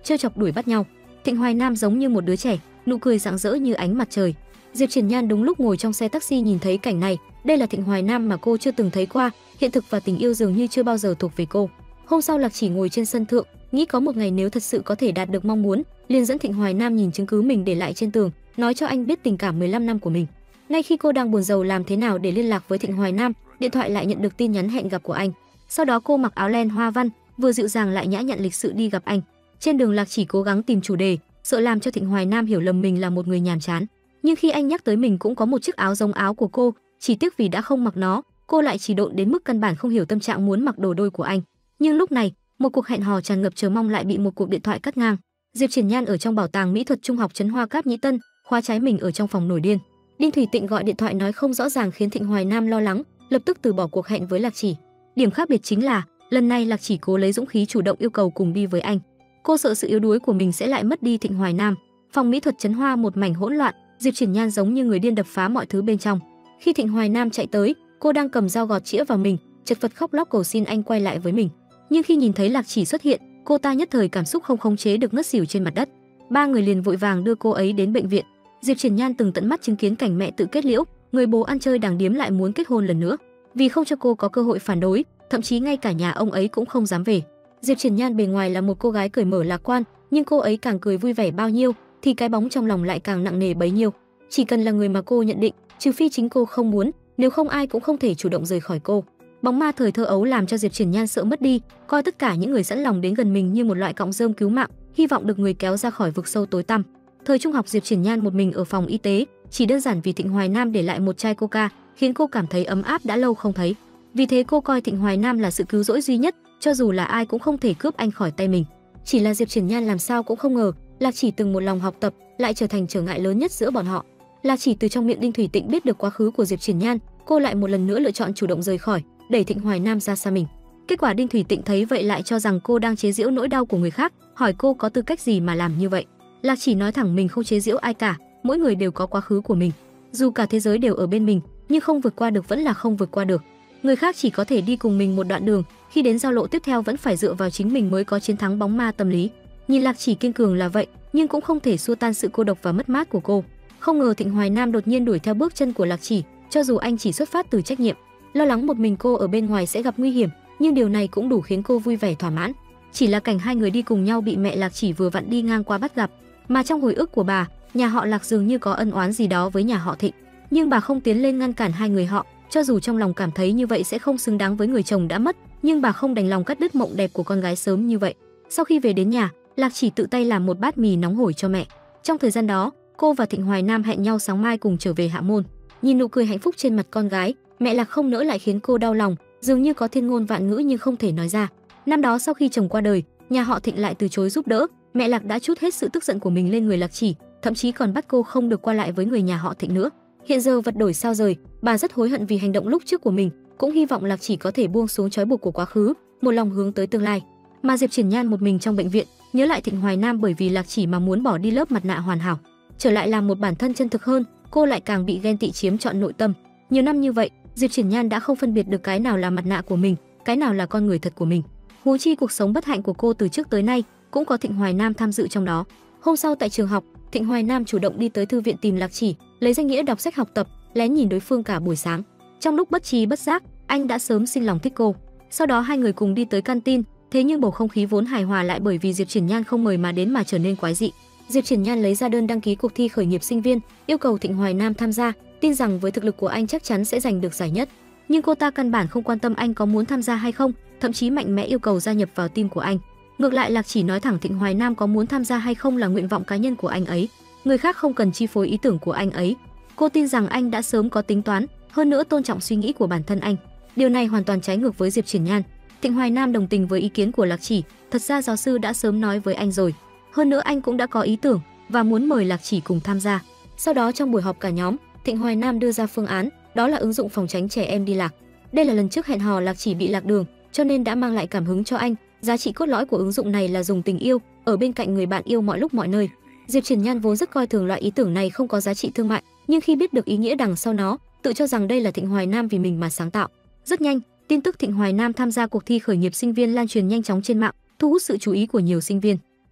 Speaker 1: trêu chọc đuổi bắt nhau. Thịnh Hoài Nam giống như một đứa trẻ, nụ cười rạng rỡ như ánh mặt trời. Diệp Triển Nhan đúng lúc ngồi trong xe taxi nhìn thấy cảnh này, đây là Thịnh Hoài Nam mà cô chưa từng thấy qua, hiện thực và tình yêu dường như chưa bao giờ thuộc về cô. Hôm sau Lạc Chỉ ngồi trên sân thượng, nghĩ có một ngày nếu thật sự có thể đạt được mong muốn, liền dẫn Thịnh Hoài Nam nhìn chứng cứ mình để lại trên tường, nói cho anh biết tình cảm mười lăm năm của mình. Ngay khi cô đang buồn rầu làm thế nào để liên lạc với Thịnh Hoài Nam, điện thoại lại nhận được tin nhắn hẹn gặp của anh. Sau đó cô mặc áo len hoa văn, vừa dịu dàng lại nhã nhặn lịch sự đi gặp anh. Trên đường Lạc Chỉ cố gắng tìm chủ đề, sợ làm cho Thịnh Hoài Nam hiểu lầm mình là một người nhàm chán. Nhưng khi anh nhắc tới mình cũng có một chiếc áo giống áo của cô, chỉ tiếc vì đã không mặc nó, cô lại chỉ độn đến mức căn bản không hiểu tâm trạng muốn mặc đồ đôi của anh. Nhưng lúc này, một cuộc hẹn hò tràn ngập chờ mong lại bị một cuộc điện thoại cắt ngang. Diệp Triển Nhan ở trong bảo tàng mỹ thuật trung học Trấn Hoa Cáp Nhĩ Tân, khóa trái mình ở trong phòng nổi điên. Đinh Thủy Tịnh gọi điện thoại nói không rõ ràng khiến Thịnh Hoài Nam lo lắng, lập tức từ bỏ cuộc hẹn với Lạc Chỉ. Điểm khác biệt chính là, lần này Lạc Chỉ cố lấy dũng khí chủ động yêu cầu cùng đi với anh. Cô sợ sự yếu đuối của mình sẽ lại mất đi Thịnh Hoài Nam. Phòng mỹ thuật Trấn Hoa một mảnh hỗn loạn, Diệp Triển Nhan giống như người điên đập phá mọi thứ bên trong. Khi Thịnh Hoài Nam chạy tới, cô đang cầm dao gọt chĩa vào mình, chật vật khóc lóc cầu xin anh quay lại với mình. Nhưng khi nhìn thấy Lạc Chỉ xuất hiện, cô ta nhất thời cảm xúc không khống chế được ngất xỉu trên mặt đất. Ba người liền vội vàng đưa cô ấy đến bệnh viện. Diệp Triển Nhan từng tận mắt chứng kiến cảnh mẹ tự kết liễu, người bố ăn chơi đàng điếm lại muốn kết hôn lần nữa. Vì không cho cô có cơ hội phản đối, thậm chí ngay cả nhà ông ấy cũng không dám về. Diệp Triển Nhan bề ngoài là một cô gái cởi mở lạc quan, nhưng cô ấy càng cười vui vẻ bao nhiêu, thì cái bóng trong lòng lại càng nặng nề bấy nhiêu. Chỉ cần là người mà cô nhận định, trừ phi chính cô không muốn, nếu không ai cũng không thể chủ động rời khỏi cô. Bóng ma thời thơ ấu làm cho Diệp Triển Nhan sợ mất đi, coi tất cả những người sẵn lòng đến gần mình như một loại cọng rơm cứu mạng, hy vọng được người kéo ra khỏi vực sâu tối tăm. Thời trung học Diệp Triển Nhan một mình ở phòng y tế, chỉ đơn giản vì Thịnh Hoài Nam để lại một chai coca, khiến cô cảm thấy ấm áp đã lâu không thấy. Vì thế cô coi Thịnh Hoài Nam là sự cứu rỗi duy nhất, cho dù là ai cũng không thể cướp anh khỏi tay mình. Chỉ là Diệp Triển Nhan làm sao cũng không ngờ, Lạc Chỉ từng một lòng học tập lại trở thành trở ngại lớn nhất giữa bọn họ. Lạc Chỉ từ trong miệng Đinh Thủy Tịnh biết được quá khứ của Diệp Triển Nhan, cô lại một lần nữa lựa chọn chủ động rời khỏi, đẩy Thịnh Hoài Nam ra xa mình. Kết quả Đinh Thủy Tịnh thấy vậy lại cho rằng cô đang chế giễu nỗi đau của người khác, hỏi cô có tư cách gì mà làm như vậy. Lạc Chỉ nói thẳng mình không chế giễu ai cả, mỗi người đều có quá khứ của mình. Dù cả thế giới đều ở bên mình, nhưng không vượt qua được vẫn là không vượt qua được. Người khác chỉ có thể đi cùng mình một đoạn đường, khi đến giao lộ tiếp theo vẫn phải dựa vào chính mình mới có chiến thắng bóng ma tâm lý. Nhìn Lạc Chỉ kiên cường là vậy, nhưng cũng không thể xua tan sự cô độc và mất mát của cô. Không ngờ Thịnh Hoài Nam đột nhiên đuổi theo bước chân của Lạc Chỉ, cho dù anh chỉ xuất phát từ trách nhiệm, lo lắng một mình cô ở bên ngoài sẽ gặp nguy hiểm, nhưng điều này cũng đủ khiến cô vui vẻ thỏa mãn. Chỉ là cảnh hai người đi cùng nhau bị mẹ Lạc Chỉ vừa vặn đi ngang qua bắt gặp, mà trong hồi ức của bà, nhà họ Lạc dường như có ân oán gì đó với nhà họ Thịnh, nhưng bà không tiến lên ngăn cản hai người họ, cho dù trong lòng cảm thấy như vậy sẽ không xứng đáng với người chồng đã mất, nhưng bà không đành lòng cắt đứt mộng đẹp của con gái sớm như vậy. Sau khi về đến nhà, Lạc Chỉ tự tay làm một bát mì nóng hổi cho mẹ. Trong thời gian đó, cô và Thịnh Hoài Nam hẹn nhau sáng mai cùng trở về Hạ Môn. Nhìn nụ cười hạnh phúc trên mặt con gái, mẹ Lạc không nỡ lại khiến cô đau lòng, dường như có thiên ngôn vạn ngữ nhưng không thể nói ra. Năm đó sau khi chồng qua đời, nhà họ Thịnh lại từ chối giúp đỡ, mẹ Lạc đã trút hết sự tức giận của mình lên người Lạc Chỉ, thậm chí còn bắt cô không được qua lại với người nhà họ Thịnh nữa. Hiện giờ vật đổi sao rời, bà rất hối hận vì hành động lúc trước của mình, cũng hy vọng Lạc Chỉ có thể buông xuống trói buộc của quá khứ, một lòng hướng tới tương lai. Mà Diệp Triển Nhan một mình trong bệnh viện, nhớ lại Thịnh Hoài Nam bởi vì Lạc Chỉ mà muốn bỏ đi lớp mặt nạ hoàn hảo, trở lại làm một bản thân chân thực hơn, cô lại càng bị ghen tị chiếm trọn nội tâm. Nhiều năm như vậy, Diệp Triển Nhan đã không phân biệt được cái nào là mặt nạ của mình, cái nào là con người thật của mình. Huống chi cuộc sống bất hạnh của cô từ trước tới nay cũng có Thịnh Hoài Nam tham dự trong đó. Hôm sau tại trường học, Thịnh Hoài Nam chủ động đi tới thư viện tìm Lạc Chỉ, lấy danh nghĩa đọc sách học tập, lén nhìn đối phương cả buổi sáng. Trong lúc bất trí bất giác, anh đã sớm sinh lòng thích cô. Sau đó hai người cùng đi tới canteen, thế nhưng bầu không khí vốn hài hòa lại bởi vì Diệp Triển Nhan không mời mà đến mà trở nên quái dị. Diệp Triển Nhan lấy ra đơn đăng ký cuộc thi khởi nghiệp sinh viên, yêu cầu Thịnh Hoài Nam tham gia, tin rằng với thực lực của anh chắc chắn sẽ giành được giải nhất. Nhưng cô ta căn bản không quan tâm anh có muốn tham gia hay không, thậm chí mạnh mẽ yêu cầu gia nhập vào team của anh. Ngược lại Lạc Chỉ nói thẳng Thịnh Hoài Nam có muốn tham gia hay không là nguyện vọng cá nhân của anh ấy, người khác không cần chi phối ý tưởng của anh ấy. Cô tin rằng anh đã sớm có tính toán, hơn nữa tôn trọng suy nghĩ của bản thân anh. Điều này hoàn toàn trái ngược với Diệp Triển Nhan. Thịnh Hoài Nam đồng tình với ý kiến của Lạc Chỉ, thật ra giáo sư đã sớm nói với anh rồi. Hơn nữa anh cũng đã có ý tưởng và muốn mời Lạc Chỉ cùng tham gia. Sau đó trong buổi họp cả nhóm, Thịnh Hoài Nam đưa ra phương án, đó là ứng dụng phòng tránh trẻ em đi lạc. Đây là lần trước hẹn hò Lạc Chỉ bị lạc đường, cho nên đã mang lại cảm hứng cho anh. Giá trị cốt lõi của ứng dụng này là dùng tình yêu, ở bên cạnh người bạn yêu mọi lúc mọi nơi. Diệp Triển Nhan vốn rất coi thường loại ý tưởng này không có giá trị thương mại, nhưng khi biết được ý nghĩa đằng sau nó, tự cho rằng đây là Thịnh Hoài Nam vì mình mà sáng tạo. Rất nhanh, tin tức Thịnh Hoài Nam tham gia cuộc thi khởi nghiệp sinh viên lan truyền nhanh chóng trên mạng, thu hút sự chú ý của nhiều sinh viên.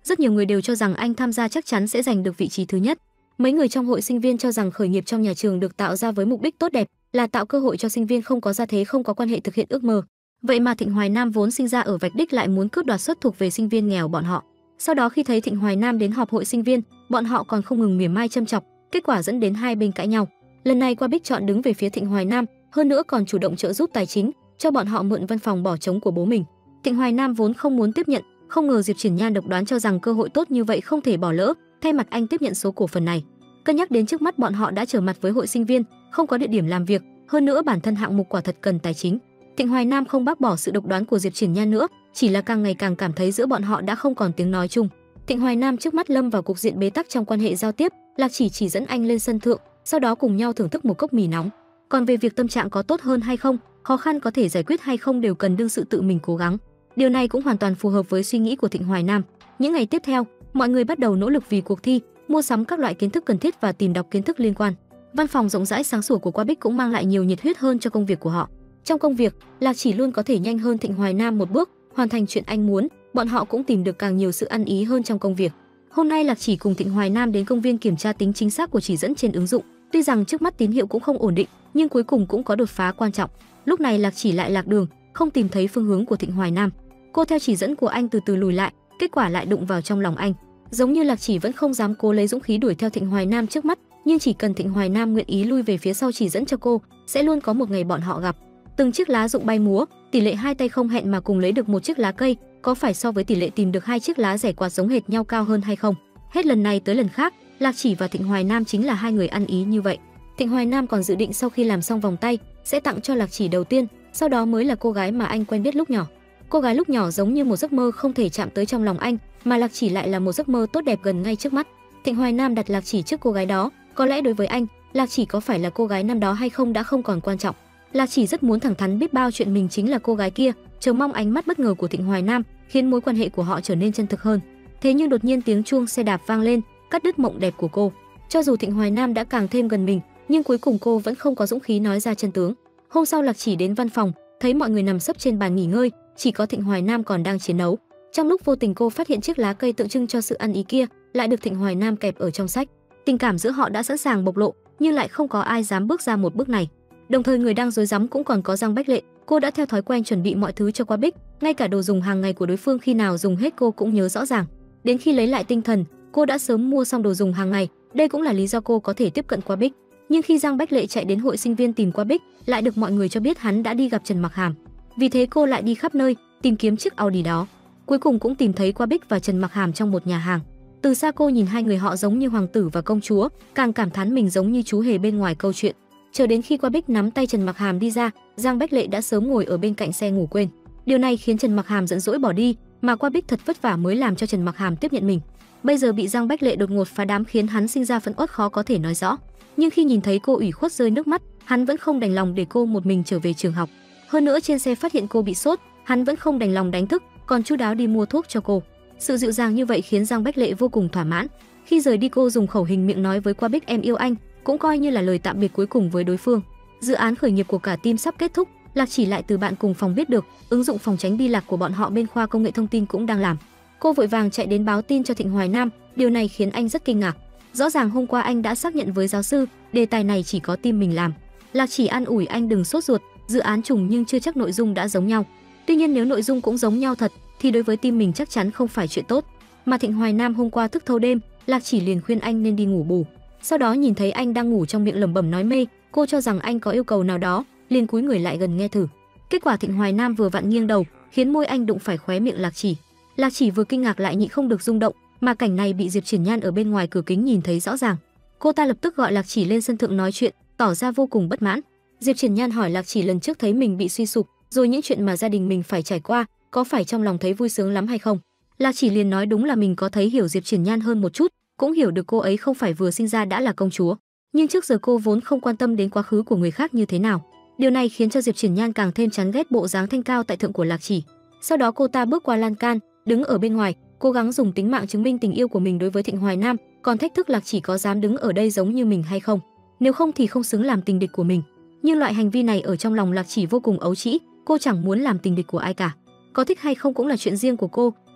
Speaker 1: Rất nhiều người đều cho rằng anh tham gia chắc chắn sẽ giành được vị trí thứ nhất. Mấy người trong hội sinh viên cho rằng khởi nghiệp trong nhà trường được tạo ra với mục đích tốt đẹp, là tạo cơ hội cho sinh viên không có gia thế, không có quan hệ thực hiện ước mơ. Vậy mà Thịnh Hoài Nam vốn sinh ra ở vạch đích lại muốn cướp đoạt suất thuộc về sinh viên nghèo bọn họ. Sau đó khi thấy Thịnh Hoài Nam đến họp hội sinh viên, bọn họ còn không ngừng mỉa mai châm chọc, kết quả dẫn đến hai bên cãi nhau. Lần này Qua Bích chọn đứng về phía Thịnh Hoài Nam, hơn nữa còn chủ động trợ giúp tài chính, cho bọn họ mượn văn phòng bỏ trống của bố mình. Thịnh Hoài Nam vốn không muốn tiếp nhận, không ngờ Diệp Triển Nhan độc đoán cho rằng cơ hội tốt như vậy không thể bỏ lỡ, thay mặt anh tiếp nhận số cổ phần này. Cân nhắc đến trước mắt bọn họ đã trở mặt với hội sinh viên, không có địa điểm làm việc, hơn nữa bản thân hạng mục quả thật cần tài chính. Thịnh Hoài Nam không bác bỏ sự độc đoán của Diệp Triển Nhan nữa, chỉ là càng ngày càng cảm thấy giữa bọn họ đã không còn tiếng nói chung. Thịnh Hoài Nam trước mắt lâm vào cục diện bế tắc trong quan hệ giao tiếp, Lạc Chỉ chỉ dẫn anh lên sân thượng, sau đó cùng nhau thưởng thức một cốc mì nóng. Còn về việc tâm trạng có tốt hơn hay không, khó khăn có thể giải quyết hay không đều cần đương sự tự mình cố gắng. Điều này cũng hoàn toàn phù hợp với suy nghĩ của Thịnh Hoài Nam. Những ngày tiếp theo, mọi người bắt đầu nỗ lực vì cuộc thi, mua sắm các loại kiến thức cần thiết và tìm đọc kiến thức liên quan. Văn phòng rộng rãi sáng sủa của Qua Bích cũng mang lại nhiều nhiệt huyết hơn cho công việc của họ. Trong công việc, Lạc Chỉ luôn có thể nhanh hơn Thịnh Hoài Nam một bước, hoàn thành chuyện anh muốn, bọn họ cũng tìm được càng nhiều sự ăn ý hơn trong công việc. Hôm nay Lạc Chỉ cùng Thịnh Hoài Nam đến công viên kiểm tra tính chính xác của chỉ dẫn trên ứng dụng. Tuy rằng trước mắt tín hiệu cũng không ổn định, nhưng cuối cùng cũng có đột phá quan trọng. Lúc này Lạc Chỉ lại lạc đường, không tìm thấy phương hướng của Thịnh Hoài Nam. Cô theo chỉ dẫn của anh từ từ lùi lại, kết quả lại đụng vào trong lòng anh. Giống như Lạc Chỉ vẫn không dám cố lấy dũng khí đuổi theo Thịnh Hoài Nam trước mắt, nhưng chỉ cần Thịnh Hoài Nam nguyện ý lui về phía sau chỉ dẫn cho cô, sẽ luôn có một ngày bọn họ gặp. Từng chiếc lá rụng bay múa, tỷ lệ hai tay không hẹn mà cùng lấy được một chiếc lá cây, có phải so với tỷ lệ tìm được hai chiếc lá rẻ quạt giống hệt nhau cao hơn hay không? Hết lần này tới lần khác, Lạc Chỉ và Thịnh Hoài Nam chính là hai người ăn ý như vậy. Thịnh Hoài Nam còn dự định sau khi làm xong vòng tay sẽ tặng cho Lạc Chỉ đầu tiên, sau đó mới là cô gái mà anh quen biết lúc nhỏ. Cô gái lúc nhỏ giống như một giấc mơ không thể chạm tới trong lòng anh, mà Lạc Chỉ lại là một giấc mơ tốt đẹp gần ngay trước mắt. Thịnh Hoài Nam đặt Lạc Chỉ trước cô gái đó, có lẽ đối với anh, Lạc Chỉ có phải là cô gái năm đó hay không đã không còn quan trọng. Lạc Chỉ rất muốn thẳng thắn biết bao chuyện mình chính là cô gái kia, chờ mong ánh mắt bất ngờ của Thịnh Hoài Nam khiến mối quan hệ của họ trở nên chân thực hơn. Thế nhưng đột nhiên tiếng chuông xe đạp vang lên, cắt đứt mộng đẹp của cô. Cho dù Thịnh Hoài Nam đã càng thêm gần mình, nhưng cuối cùng cô vẫn không có dũng khí nói ra chân tướng. Hôm sau Lạc Chỉ đến văn phòng, thấy mọi người nằm sấp trên bàn nghỉ ngơi, chỉ có Thịnh Hoài Nam còn đang chiến đấu. Trong lúc vô tình cô phát hiện chiếc lá cây tượng trưng cho sự ăn ý kia lại được Thịnh Hoài Nam kẹp ở trong sách. Tình cảm giữa họ đã sẵn sàng bộc lộ, nhưng lại không có ai dám bước ra một bước này. Đồng thời người đang rối rắm cũng còn có Giang Bách Lệ, cô đã theo thói quen chuẩn bị mọi thứ cho Qua Bích, ngay cả đồ dùng hàng ngày của đối phương khi nào dùng hết cô cũng nhớ rõ ràng. Đến khi lấy lại tinh thần, cô đã sớm mua xong đồ dùng hàng ngày, đây cũng là lý do cô có thể tiếp cận Qua Bích. Nhưng khi Giang Bách Lệ chạy đến hội sinh viên tìm Qua Bích, lại được mọi người cho biết hắn đã đi gặp Trần Mặc Hàm. Vì thế cô lại đi khắp nơi tìm kiếm chiếc Audi đó. Cuối cùng cũng tìm thấy Qua Bích và Trần Mặc Hàm trong một nhà hàng. Từ xa cô nhìn hai người họ giống như hoàng tử và công chúa, càng cảm thán mình giống như chú hề bên ngoài câu chuyện. Chờ đến khi Qua Bích nắm tay Trần Mặc Hàm đi ra, Giang Bách Lệ đã sớm ngồi ở bên cạnh xe ngủ quên. Điều này khiến Trần Mặc Hàm giận dỗi bỏ đi, mà Qua Bích thật vất vả mới làm cho Trần Mặc Hàm tiếp nhận mình. Bây giờ bị Giang Bách Lệ đột ngột phá đám khiến hắn sinh ra phẫn uất khó có thể nói rõ. Nhưng khi nhìn thấy cô ủy khuất rơi nước mắt, hắn vẫn không đành lòng để cô một mình trở về trường học. Hơn nữa trên xe phát hiện cô bị sốt, hắn vẫn không đành lòng đánh thức, còn chu đáo đi mua thuốc cho cô. Sự dịu dàng như vậy khiến Giang Bách Lệ vô cùng thỏa mãn. Khi rời đi cô dùng khẩu hình miệng nói với Qua Bích em yêu anh, cũng coi như là lời tạm biệt cuối cùng với đối phương. Dự án khởi nghiệp của cả team sắp kết thúc, Lạc Chỉ lại từ bạn cùng phòng biết được, ứng dụng phòng tránh đi lạc của bọn họ bên khoa công nghệ thông tin cũng đang làm. Cô vội vàng chạy đến báo tin cho Thịnh Hoài Nam, điều này khiến anh rất kinh ngạc. Rõ ràng hôm qua anh đã xác nhận với giáo sư, đề tài này chỉ có team mình làm. Lạc Chỉ an ủi anh đừng sốt ruột, dự án trùng nhưng chưa chắc nội dung đã giống nhau. Tuy nhiên nếu nội dung cũng giống nhau thật, thì đối với team mình chắc chắn không phải chuyện tốt. Mà Thịnh Hoài Nam hôm qua thức thâu đêm, Lạc Chỉ liền khuyên anh nên đi ngủ bù. Sau đó nhìn thấy anh đang ngủ trong miệng lẩm bẩm nói mê, cô cho rằng anh có yêu cầu nào đó, liền cúi người lại gần nghe thử. Kết quả Thịnh Hoài Nam vừa vặn nghiêng đầu, khiến môi anh đụng phải khóe miệng Lạc Chỉ. Lạc Chỉ vừa kinh ngạc lại nhịn không được rung động, mà cảnh này bị Diệp Triển Nhan ở bên ngoài cửa kính nhìn thấy rõ ràng. Cô ta lập tức gọi Lạc Chỉ lên sân thượng nói chuyện, tỏ ra vô cùng bất mãn. Diệp Triển Nhan hỏi Lạc Chỉ lần trước thấy mình bị suy sụp, rồi những chuyện mà gia đình mình phải trải qua, có phải trong lòng thấy vui sướng lắm hay không? Lạc Chỉ liền nói đúng là mình có thấy hiểu Diệp Triển Nhan hơn một chút, cũng hiểu được cô ấy không phải vừa sinh ra đã là công chúa, nhưng trước giờ cô vốn không quan tâm đến quá khứ của người khác như thế nào. Điều này khiến cho Diệp Triển Nhan càng thêm chán ghét bộ dáng thanh cao tại thượng của Lạc Chỉ. Sau đó cô ta bước qua lan can, đứng ở bên ngoài, cố gắng dùng tính mạng chứng minh tình yêu của mình đối với Thịnh Hoài Nam, còn thách thức Lạc Chỉ có dám đứng ở đây giống như mình hay không. Nếu không thì không xứng làm tình địch của mình. Nhưng loại hành vi này ở trong lòng Lạc Chỉ vô cùng ấu trĩ, cô chẳng muốn làm tình địch của ai cả. Có thích hay không cũng là chuyện riêng của cô,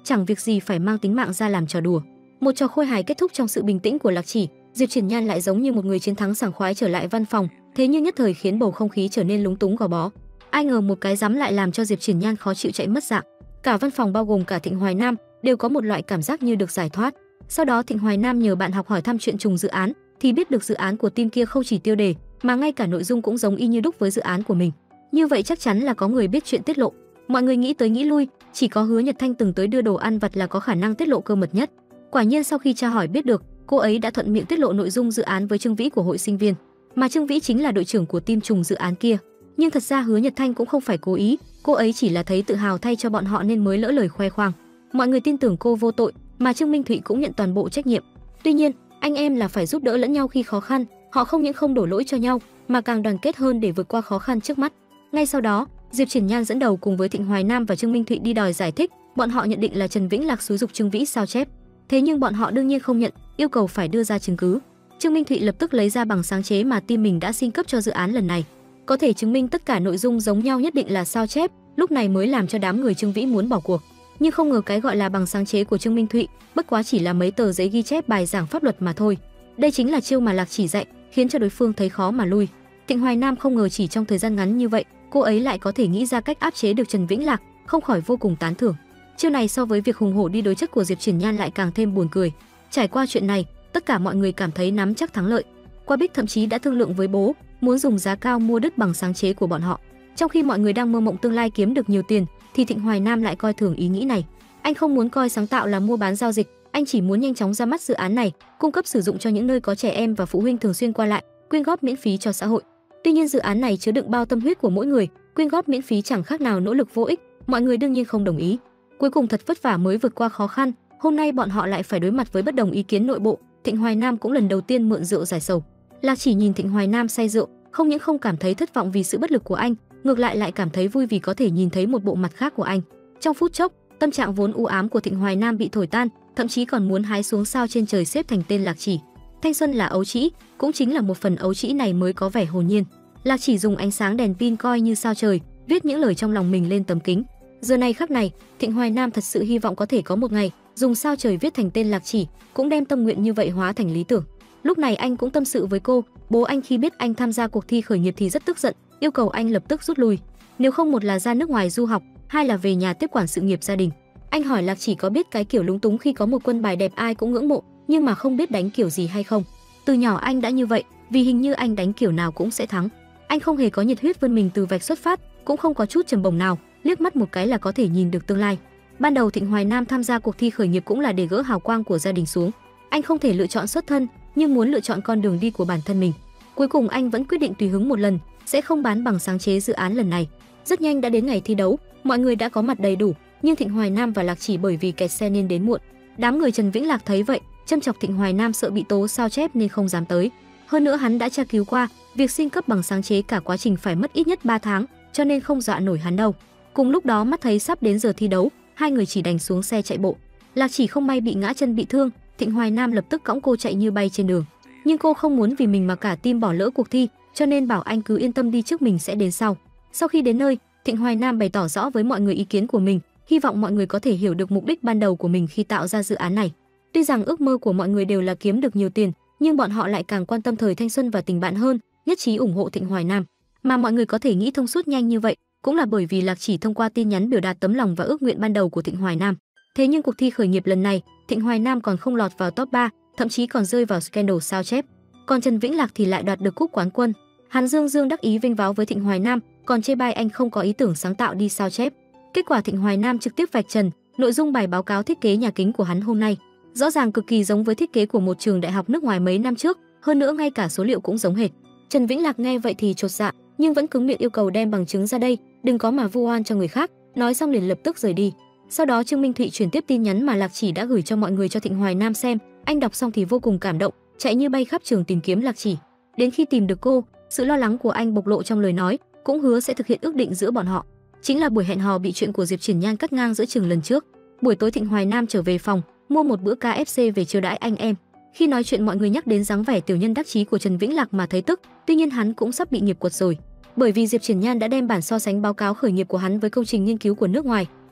Speaker 1: chẳng việc gì phải mang tính mạng ra làm trò đùa. Một trò khôi hài kết thúc trong sự bình tĩnh của Lạc Chỉ, Diệp Triển Nhan lại giống như một người chiến thắng sảng khoái trở lại văn phòng, thế nhưng nhất thời khiến bầu không khí trở nên lúng túng gò bó. Ai ngờ một cái giám lại làm cho Diệp Triển Nhan khó chịu chạy mất dạng. Cả văn phòng bao gồm cả Thịnh Hoài Nam đều có một loại cảm giác như được giải thoát. Sau đó Thịnh Hoài Nam nhờ bạn học hỏi thăm chuyện trùng dự án, thì biết được dự án của team kia không chỉ tiêu đề, mà ngay cả nội dung cũng giống y như đúc với dự án của mình. Như vậy chắc chắn là có người biết chuyện tiết lộ. Mọi người nghĩ tới nghĩ lui, chỉ có Hứa Nhật Thanh từng tới đưa đồ ăn vặt là có khả năng tiết lộ cơ mật nhất. Quả nhiên sau khi tra hỏi biết được, cô ấy đã thuận miệng tiết lộ nội dung dự án với Trương Vĩ của hội sinh viên, mà Trương Vĩ chính là đội trưởng của team trùng dự án kia. Nhưng thật ra Hứa Nhật Thanh cũng không phải cố ý, cô ấy chỉ là thấy tự hào thay cho bọn họ nên mới lỡ lời khoe khoang. Mọi người tin tưởng cô vô tội, mà Trương Minh Thụy cũng nhận toàn bộ trách nhiệm. Tuy nhiên, anh em là phải giúp đỡ lẫn nhau khi khó khăn, họ không những không đổ lỗi cho nhau, mà càng đoàn kết hơn để vượt qua khó khăn trước mắt. Ngay sau đó, Diệp Triển Nhan dẫn đầu cùng với Thịnh Hoài Nam và Trương Minh Thụy đi đòi giải thích, bọn họ nhận định là Trần Vĩnh Lạc xúi giục Trương Vĩ sao chép. Thế nhưng bọn họ đương nhiên không nhận, yêu cầu phải đưa ra chứng cứ. Trương Minh Thụy lập tức lấy ra bằng sáng chế mà team mình đã xin cấp cho dự án lần này, có thể chứng minh tất cả nội dung giống nhau nhất định là sao chép, lúc này mới làm cho đám người Trương Vĩ muốn bỏ cuộc. Nhưng không ngờ cái gọi là bằng sáng chế của Trương Minh Thụy bất quá chỉ là mấy tờ giấy ghi chép bài giảng pháp luật mà thôi. Đây chính là chiêu mà Lạc Chỉ dạy, khiến cho đối phương thấy khó mà lui. Thịnh Hoài Nam không ngờ chỉ trong thời gian ngắn như vậy, cô ấy lại có thể nghĩ ra cách áp chế được Trần Vĩnh Lạc, không khỏi vô cùng tán thưởng. Chiêu này so với việc hùng hổ đi đối chất của Diệp Triển Nhan lại càng thêm buồn cười. Trải qua chuyện này, tất cả mọi người cảm thấy nắm chắc thắng lợi. Qua Bích thậm chí đã thương lượng với bố, muốn dùng giá cao mua đứt bằng sáng chế của bọn họ. Trong khi mọi người đang mơ mộng tương lai kiếm được nhiều tiền, thì Thịnh Hoài Nam lại coi thường ý nghĩ này. Anh không muốn coi sáng tạo là mua bán giao dịch, anh chỉ muốn nhanh chóng ra mắt dự án này, cung cấp sử dụng cho những nơi có trẻ em và phụ huynh thường xuyên qua lại, quyên góp miễn phí cho xã hội. Tuy nhiên dự án này chứa đựng bao tâm huyết của mỗi người, quyên góp miễn phí chẳng khác nào nỗ lực vô ích, mọi người đương nhiên không đồng ý. Cuối cùng thật vất vả mới vượt qua khó khăn, hôm nay bọn họ lại phải đối mặt với bất đồng ý kiến nội bộ. Thịnh Hoài Nam cũng lần đầu tiên mượn rượu giải sầu. Lạc Chỉ nhìn Thịnh Hoài Nam say rượu, không những không cảm thấy thất vọng vì sự bất lực của anh, ngược lại lại cảm thấy vui vì có thể nhìn thấy một bộ mặt khác của anh. Trong phút chốc, tâm trạng vốn u ám của Thịnh Hoài Nam bị thổi tan, thậm chí còn muốn hái xuống sao trên trời xếp thành tên Lạc Chỉ. Thanh xuân là ấu trĩ, cũng chính là một phần ấu trĩ này mới có vẻ hồn nhiên. Lạc Chỉ dùng ánh sáng đèn pin coi như sao trời, viết những lời trong lòng mình lên tấm kính. Giờ này khắc này, Thịnh Hoài Nam thật sự hy vọng có thể có một ngày dùng sao trời viết thành tên Lạc Chỉ, cũng đem tâm nguyện như vậy hóa thành lý tưởng. Lúc này anh cũng tâm sự với cô, bố anh khi biết anh tham gia cuộc thi khởi nghiệp thì rất tức giận, yêu cầu anh lập tức rút lui. Nếu không một là ra nước ngoài du học, hai là về nhà tiếp quản sự nghiệp gia đình. Anh hỏi Lạc Chỉ có biết cái kiểu lúng túng khi có một quân bài đẹp ai cũng ngưỡng mộ, nhưng mà không biết đánh kiểu gì hay không. Từ nhỏ anh đã như vậy, vì hình như anh đánh kiểu nào cũng sẽ thắng. Anh không hề có nhiệt huyết vươn mình từ vạch xuất phát, cũng không có chút trầm bổng nào, liếc mắt một cái là có thể nhìn được tương lai. Ban đầu Thịnh Hoài Nam tham gia cuộc thi khởi nghiệp cũng là để gỡ hào quang của gia đình xuống. Anh không thể lựa chọn xuất thân, nhưng muốn lựa chọn con đường đi của bản thân mình. Cuối cùng anh vẫn quyết định tùy hứng một lần, sẽ không bán bằng sáng chế dự án lần này. Rất nhanh đã đến ngày thi đấu, mọi người đã có mặt đầy đủ, nhưng Thịnh Hoài Nam và Lạc Chỉ bởi vì kẹt xe nên đến muộn. Đám người Trần Vĩnh Lạc thấy vậy, châm chọc Thịnh Hoài Nam sợ bị tố sao chép nên không dám tới. Hơn nữa hắn đã tra cứu qua, việc xin cấp bằng sáng chế cả quá trình phải mất ít nhất ba tháng, cho nên không dọa nổi hắn đâu. Cùng lúc đó mắt thấy sắp đến giờ thi đấu, hai người chỉ đành xuống xe chạy bộ. Lạc Chỉ không may bị ngã chân bị thương, Thịnh Hoài Nam lập tức cõng cô chạy như bay trên đường. Nhưng cô không muốn vì mình mà cả team bỏ lỡ cuộc thi, cho nên bảo anh cứ yên tâm đi trước mình sẽ đến sau. Sau khi đến nơi, Thịnh Hoài Nam bày tỏ rõ với mọi người ý kiến của mình, hy vọng mọi người có thể hiểu được mục đích ban đầu của mình khi tạo ra dự án này. Tuy rằng ước mơ của mọi người đều là kiếm được nhiều tiền, nhưng bọn họ lại càng quan tâm thời thanh xuân và tình bạn hơn, nhất trí ủng hộ Thịnh Hoài Nam. Mà mọi người có thể nghĩ thông suốt nhanh như vậy, cũng là bởi vì Lạc Chỉ thông qua tin nhắn biểu đạt tấm lòng và ước nguyện ban đầu của Thịnh Hoài Nam. Thế nhưng cuộc thi khởi nghiệp lần này, Thịnh Hoài Nam còn không lọt vào top ba, thậm chí còn rơi vào scandal sao chép. Còn Trần Vĩnh Lạc thì lại đoạt được cúp quán quân. Hắn dương dương đắc ý vênh váo với Thịnh Hoài Nam, còn chê bai anh không có ý tưởng sáng tạo đi sao chép. Kết quả Thịnh Hoài Nam trực tiếp vạch trần nội dung bài báo cáo thiết kế nhà kính của hắn hôm nay, rõ ràng cực kỳ giống với thiết kế của một trường đại học nước ngoài mấy năm trước, hơn nữa ngay cả số liệu cũng giống hệt. Trần Vĩnh Lạc nghe vậy thì chột dạ, nhưng vẫn cứng miệng yêu cầu đem bằng chứng ra đây, đừng có mà vu oan cho người khác. Nói xong liền lập tức rời đi. Sau đó Trương Minh Thụy chuyển tiếp tin nhắn mà Lạc Chỉ đã gửi cho mọi người cho Thịnh Hoài Nam xem. Anh đọc xong thì vô cùng cảm động, chạy như bay khắp trường tìm kiếm Lạc Chỉ. Đến khi tìm được cô, sự lo lắng của anh bộc lộ trong lời nói, cũng hứa sẽ thực hiện ước định giữa bọn họ. Chính là buổi hẹn hò bị chuyện của Diệp Triển Nhan cắt ngang giữa chừng lần trước. Buổi tối Thịnh Hoài Nam trở về phòng, mua một bữa ca ép xê về chiêu đãi anh em. Khi nói chuyện mọi người nhắc đến dáng vẻ tiểu nhân đắc chí của Trần Vĩnh Lạc mà thấy tức, tuy nhiên hắn cũng sắp bị nghiệp quật rồi. Bởi vì Diệp Triển Nhan đã đem bản so sánh báo cáo khởi nghiệp của hắn với công trình nghiên cứu của nước ngoài,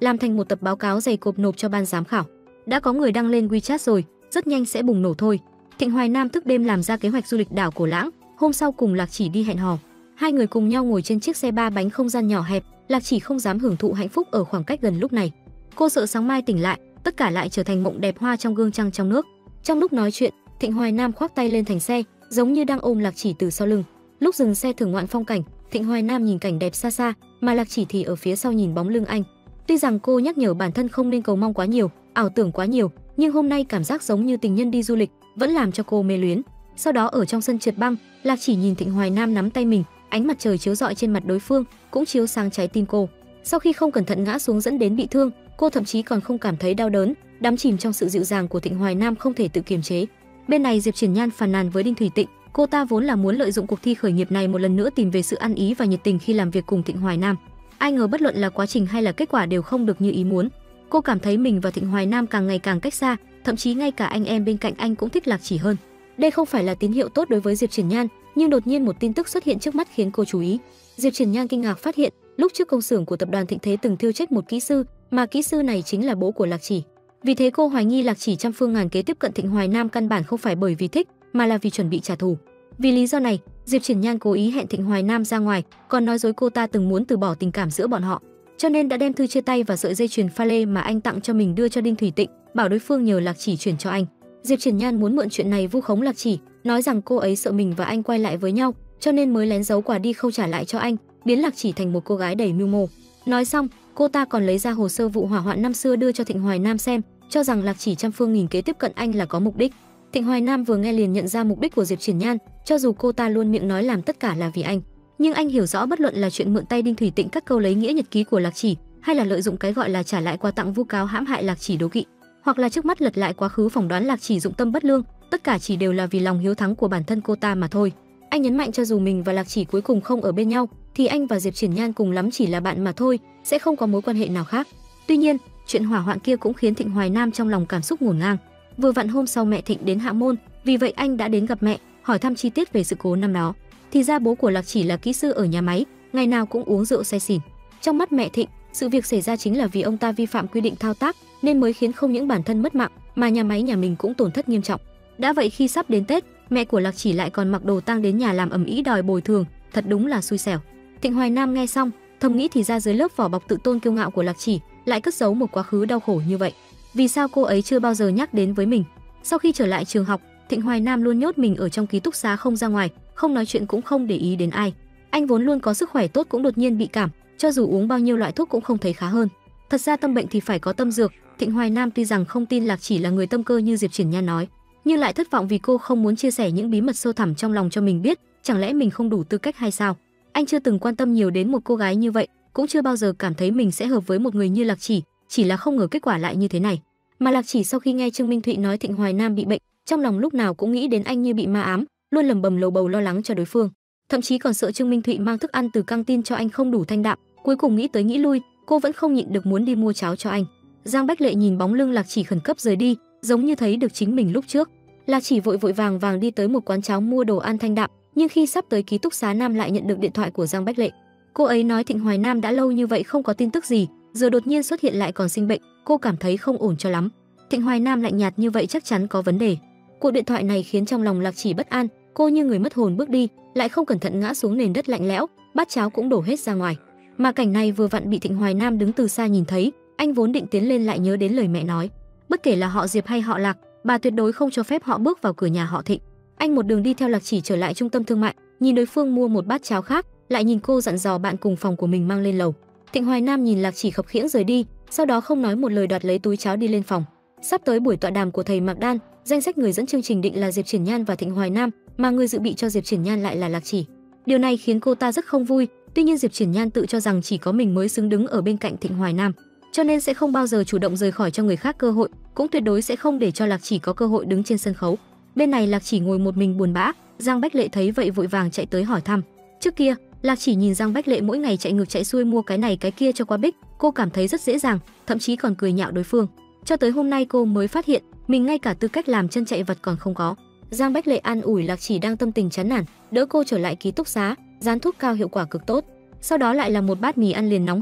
Speaker 1: làm thành một tập báo cáo dày cộp nộp cho ban giám khảo. Đã có người đăng lên WeChat rồi, rất nhanh sẽ bùng nổ thôi. Thịnh Hoài Nam thức đêm làm ra kế hoạch du lịch đảo Cổ Lãng, hôm sau cùng Lạc Chỉ đi hẹn hò. Hai người cùng nhau ngồi trên chiếc xe ba bánh không gian nhỏ hẹp, Lạc Chỉ không dám hưởng thụ hạnh phúc ở khoảng cách gần lúc này. Cô sợ sáng mai tỉnh lại, tất cả lại trở thành mộng đẹp hoa trong gương trăng trong nước. Trong lúc nói chuyện, Thịnh Hoài Nam khoác tay lên thành xe, giống như đang ôm Lạc Chỉ từ sau lưng. Lúc dừng xe thưởng ngoạn phong cảnh, Thịnh Hoài Nam nhìn cảnh đẹp xa xa, mà Lạc Chỉ thì ở phía sau nhìn bóng lưng anh. Tuy rằng cô nhắc nhở bản thân không nên cầu mong quá nhiều, ảo tưởng quá nhiều, nhưng hôm nay cảm giác giống như tình nhân đi du lịch vẫn làm cho cô mê luyến. Sau đó ở trong sân trượt băng, Lạc Chỉ nhìn Thịnh Hoài Nam nắm tay mình, ánh mặt trời chiếu rọi trên mặt đối phương cũng chiếu sáng trái tim cô. Sau khi không cẩn thận ngã xuống dẫn đến bị thương, cô thậm chí còn không cảm thấy đau đớn, đắm chìm trong sự dịu dàng của Thịnh Hoài Nam không thể tự kiềm chế. Bên này Diệp Triển Nhan phàn nàn với Đinh Thủy Tịnh, cô ta vốn là muốn lợi dụng cuộc thi khởi nghiệp này một lần nữa tìm về sự ăn ý và nhiệt tình khi làm việc cùng Thịnh Hoài Nam. Ai ngờ bất luận là quá trình hay là kết quả đều không được như ý muốn. Cô cảm thấy mình và Thịnh Hoài Nam càng ngày càng cách xa, thậm chí ngay cả anh em bên cạnh anh cũng thích Lạc Chỉ hơn. Đây không phải là tín hiệu tốt đối với Diệp Triển Nhan, nhưng đột nhiên một tin tức xuất hiện trước mắt khiến cô chú ý. Diệp Triển Nhan kinh ngạc phát hiện, lúc trước công xưởng của tập đoàn Thịnh Thế từng thiêu chết một kỹ sư, mà kỹ sư này chính là bố của Lạc Chỉ. Vì thế cô hoài nghi Lạc Chỉ trăm phương ngàn kế tiếp cận Thịnh Hoài Nam căn bản không phải bởi vì thích, mà là vì chuẩn bị trả thù. Vì lý do này, Diệp Triển Nhan cố ý hẹn Thịnh Hoài Nam ra ngoài, còn nói dối cô ta từng muốn từ bỏ tình cảm giữa bọn họ, cho nên đã đem thư chia tay và sợi dây chuyền pha lê mà anh tặng cho mình đưa cho Đinh Thủy Tịnh, bảo đối phương nhờ Lạc Chỉ chuyển cho anh. Diệp Triển Nhan muốn mượn chuyện này vu khống Lạc Chỉ, nói rằng cô ấy sợ mình và anh quay lại với nhau, cho nên mới lén giấu quà đi không trả lại cho anh, biến Lạc Chỉ thành một cô gái đầy mưu mô. Nói xong, cô ta còn lấy ra hồ sơ vụ hỏa hoạn năm xưa đưa cho Thịnh Hoài Nam xem, cho rằng Lạc Chỉ trăm phương nghìn kế tiếp cận anh là có mục đích. Thịnh Hoài Nam vừa nghe liền nhận ra mục đích của Diệp Triển Nhan, cho dù cô ta luôn miệng nói làm tất cả là vì anh, nhưng anh hiểu rõ bất luận là chuyện mượn tay Đinh Thủy Tịnh cắt câu lấy nghĩa nhật ký của Lạc Chỉ, hay là lợi dụng cái gọi là trả lại quà tặng vu cáo hãm hại Lạc Chỉ đố kỵ, hoặc là trước mắt lật lại quá khứ phỏng đoán Lạc Chỉ dụng tâm bất lương, tất cả chỉ đều là vì lòng hiếu thắng của bản thân cô ta mà thôi. Anh nhấn mạnh cho dù mình và Lạc Chỉ cuối cùng không ở bên nhau, thì anh và Diệp Triển Nhan cùng lắm chỉ là bạn mà thôi, sẽ không có mối quan hệ nào khác. Tuy nhiên, chuyện hỏa hoạn kia cũng khiến Thịnh Hoài Nam trong lòng cảm xúc ngổn ngang. Vừa vặn hôm sau mẹ Thịnh đến Hạ Môn, vì vậy anh đã đến gặp mẹ, hỏi thăm chi tiết về sự cố năm đó. Thì ra bố của Lạc Chỉ là kỹ sư ở nhà máy, ngày nào cũng uống rượu say xỉn. Trong mắt mẹ Thịnh, sự việc xảy ra chính là vì ông ta vi phạm quy định thao tác, nên mới khiến không những bản thân mất mạng, mà nhà máy nhà mình cũng tổn thất nghiêm trọng. Đã vậy khi sắp đến Tết, mẹ của Lạc Chỉ lại còn mặc đồ tang đến nhà làm ầm ĩ đòi bồi thường, thật đúng là xui xẻo. Thịnh Hoài Nam nghe xong, thầm nghĩ thì ra dưới lớp vỏ bọc tự tôn kiêu ngạo của Lạc Chỉ lại cất giấu một quá khứ đau khổ như vậy. Vì sao cô ấy chưa bao giờ nhắc đến với mình? Sau khi trở lại trường học, Thịnh Hoài Nam luôn nhốt mình ở trong ký túc xá không ra ngoài, không nói chuyện cũng không để ý đến ai. Anh vốn luôn có sức khỏe tốt cũng đột nhiên bị cảm, cho dù uống bao nhiêu loại thuốc cũng không thấy khá hơn. Thật ra tâm bệnh thì phải có tâm dược, Thịnh Hoài Nam tuy rằng không tin Lạc Chỉ là người tâm cơ như Diệp Triển Nhan nói, nhưng lại thất vọng vì cô không muốn chia sẻ những bí mật sâu thẳm trong lòng cho mình biết, chẳng lẽ mình không đủ tư cách hay sao? Anh chưa từng quan tâm nhiều đến một cô gái như vậy, cũng chưa bao giờ cảm thấy mình sẽ hợp với một người như Lạc Chỉ, chỉ là không ngờ kết quả lại như thế này. Mà Lạc Chỉ sau khi nghe Trương Minh Thụy nói Thịnh Hoài Nam bị bệnh, trong lòng lúc nào cũng nghĩ đến anh như bị ma ám, luôn lầm bầm lầu bầu lo lắng cho đối phương, thậm chí còn sợ Trương Minh Thụy mang thức ăn từ căng tin cho anh không đủ thanh đạm. Cuối cùng nghĩ tới nghĩ lui, cô vẫn không nhịn được muốn đi mua cháo cho anh. Giang Bách Lệ nhìn bóng lưng Lạc Chỉ khẩn cấp rời đi, giống như thấy được chính mình lúc trước. Lạc Chỉ vội vội vàng vàng đi tới một quán cháo mua đồ ăn thanh đạm, nhưng khi sắp tới ký túc xá Nam lại nhận được điện thoại của Giang Bách Lệ. Cô ấy nói Thịnh Hoài Nam đã lâu như vậy không có tin tức gì, giờ đột nhiên xuất hiện lại còn sinh bệnh, cô cảm thấy không ổn cho lắm. Thịnh Hoài Nam lạnh nhạt như vậy chắc chắn có vấn đề. Cuộc điện thoại này khiến trong lòng Lạc Chỉ bất an, cô như người mất hồn bước đi, lại không cẩn thận ngã xuống nền đất lạnh lẽo, bát cháo cũng đổ hết ra ngoài. Mà cảnh này vừa vặn bị Thịnh Hoài Nam đứng từ xa nhìn thấy, anh vốn định tiến lên lại nhớ đến lời mẹ nói, bất kể là họ Diệp hay họ Lạc, bà tuyệt đối không cho phép họ bước vào cửa nhà họ Thịnh. Anh một đường đi theo Lạc Chỉ trở lại trung tâm thương mại, nhìn đối phương mua một bát cháo khác, lại nhìn cô dặn dò bạn cùng phòng của mình mang lên lầu. Thịnh Hoài Nam nhìn Lạc Chỉ khập khiễng rời đi, sau đó không nói một lời đoạt lấy túi cháo đi lên phòng. Sắp tới buổi tọa đàm của thầy Mạc Đan, danh sách người dẫn chương trình định là Diệp Triển Nhan và Thịnh Hoài Nam, mà người dự bị cho Diệp Triển Nhan lại là Lạc Chỉ. Điều này khiến cô ta rất không vui, tuy nhiên Diệp Triển Nhan tự cho rằng chỉ có mình mới xứng đứng ở bên cạnh Thịnh Hoài Nam, cho nên sẽ không bao giờ chủ động rời khỏi cho người khác cơ hội, cũng tuyệt đối sẽ không để cho Lạc Chỉ có cơ hội đứng trên sân khấu. Bên này Lạc Chỉ ngồi một mình buồn bã, Giang Bách Lệ thấy vậy vội vàng chạy tới hỏi thăm. Trước kia, Lạc Chỉ nhìn Giang Bách Lệ mỗi ngày chạy ngược chạy xuôi mua cái này cái kia cho qua bích, cô cảm thấy rất dễ dàng, thậm chí còn cười nhạo đối phương. Cho tới hôm nay cô mới phát hiện, mình ngay cả tư cách làm chân chạy vật còn không có. Giang Bách Lệ an ủi Lạc Chỉ đang tâm tình chán nản, đỡ cô trở lại ký túc xá, dán thuốc cao hiệu quả cực tốt. Sau đó lại là một bát mì ăn liền nóng hổi,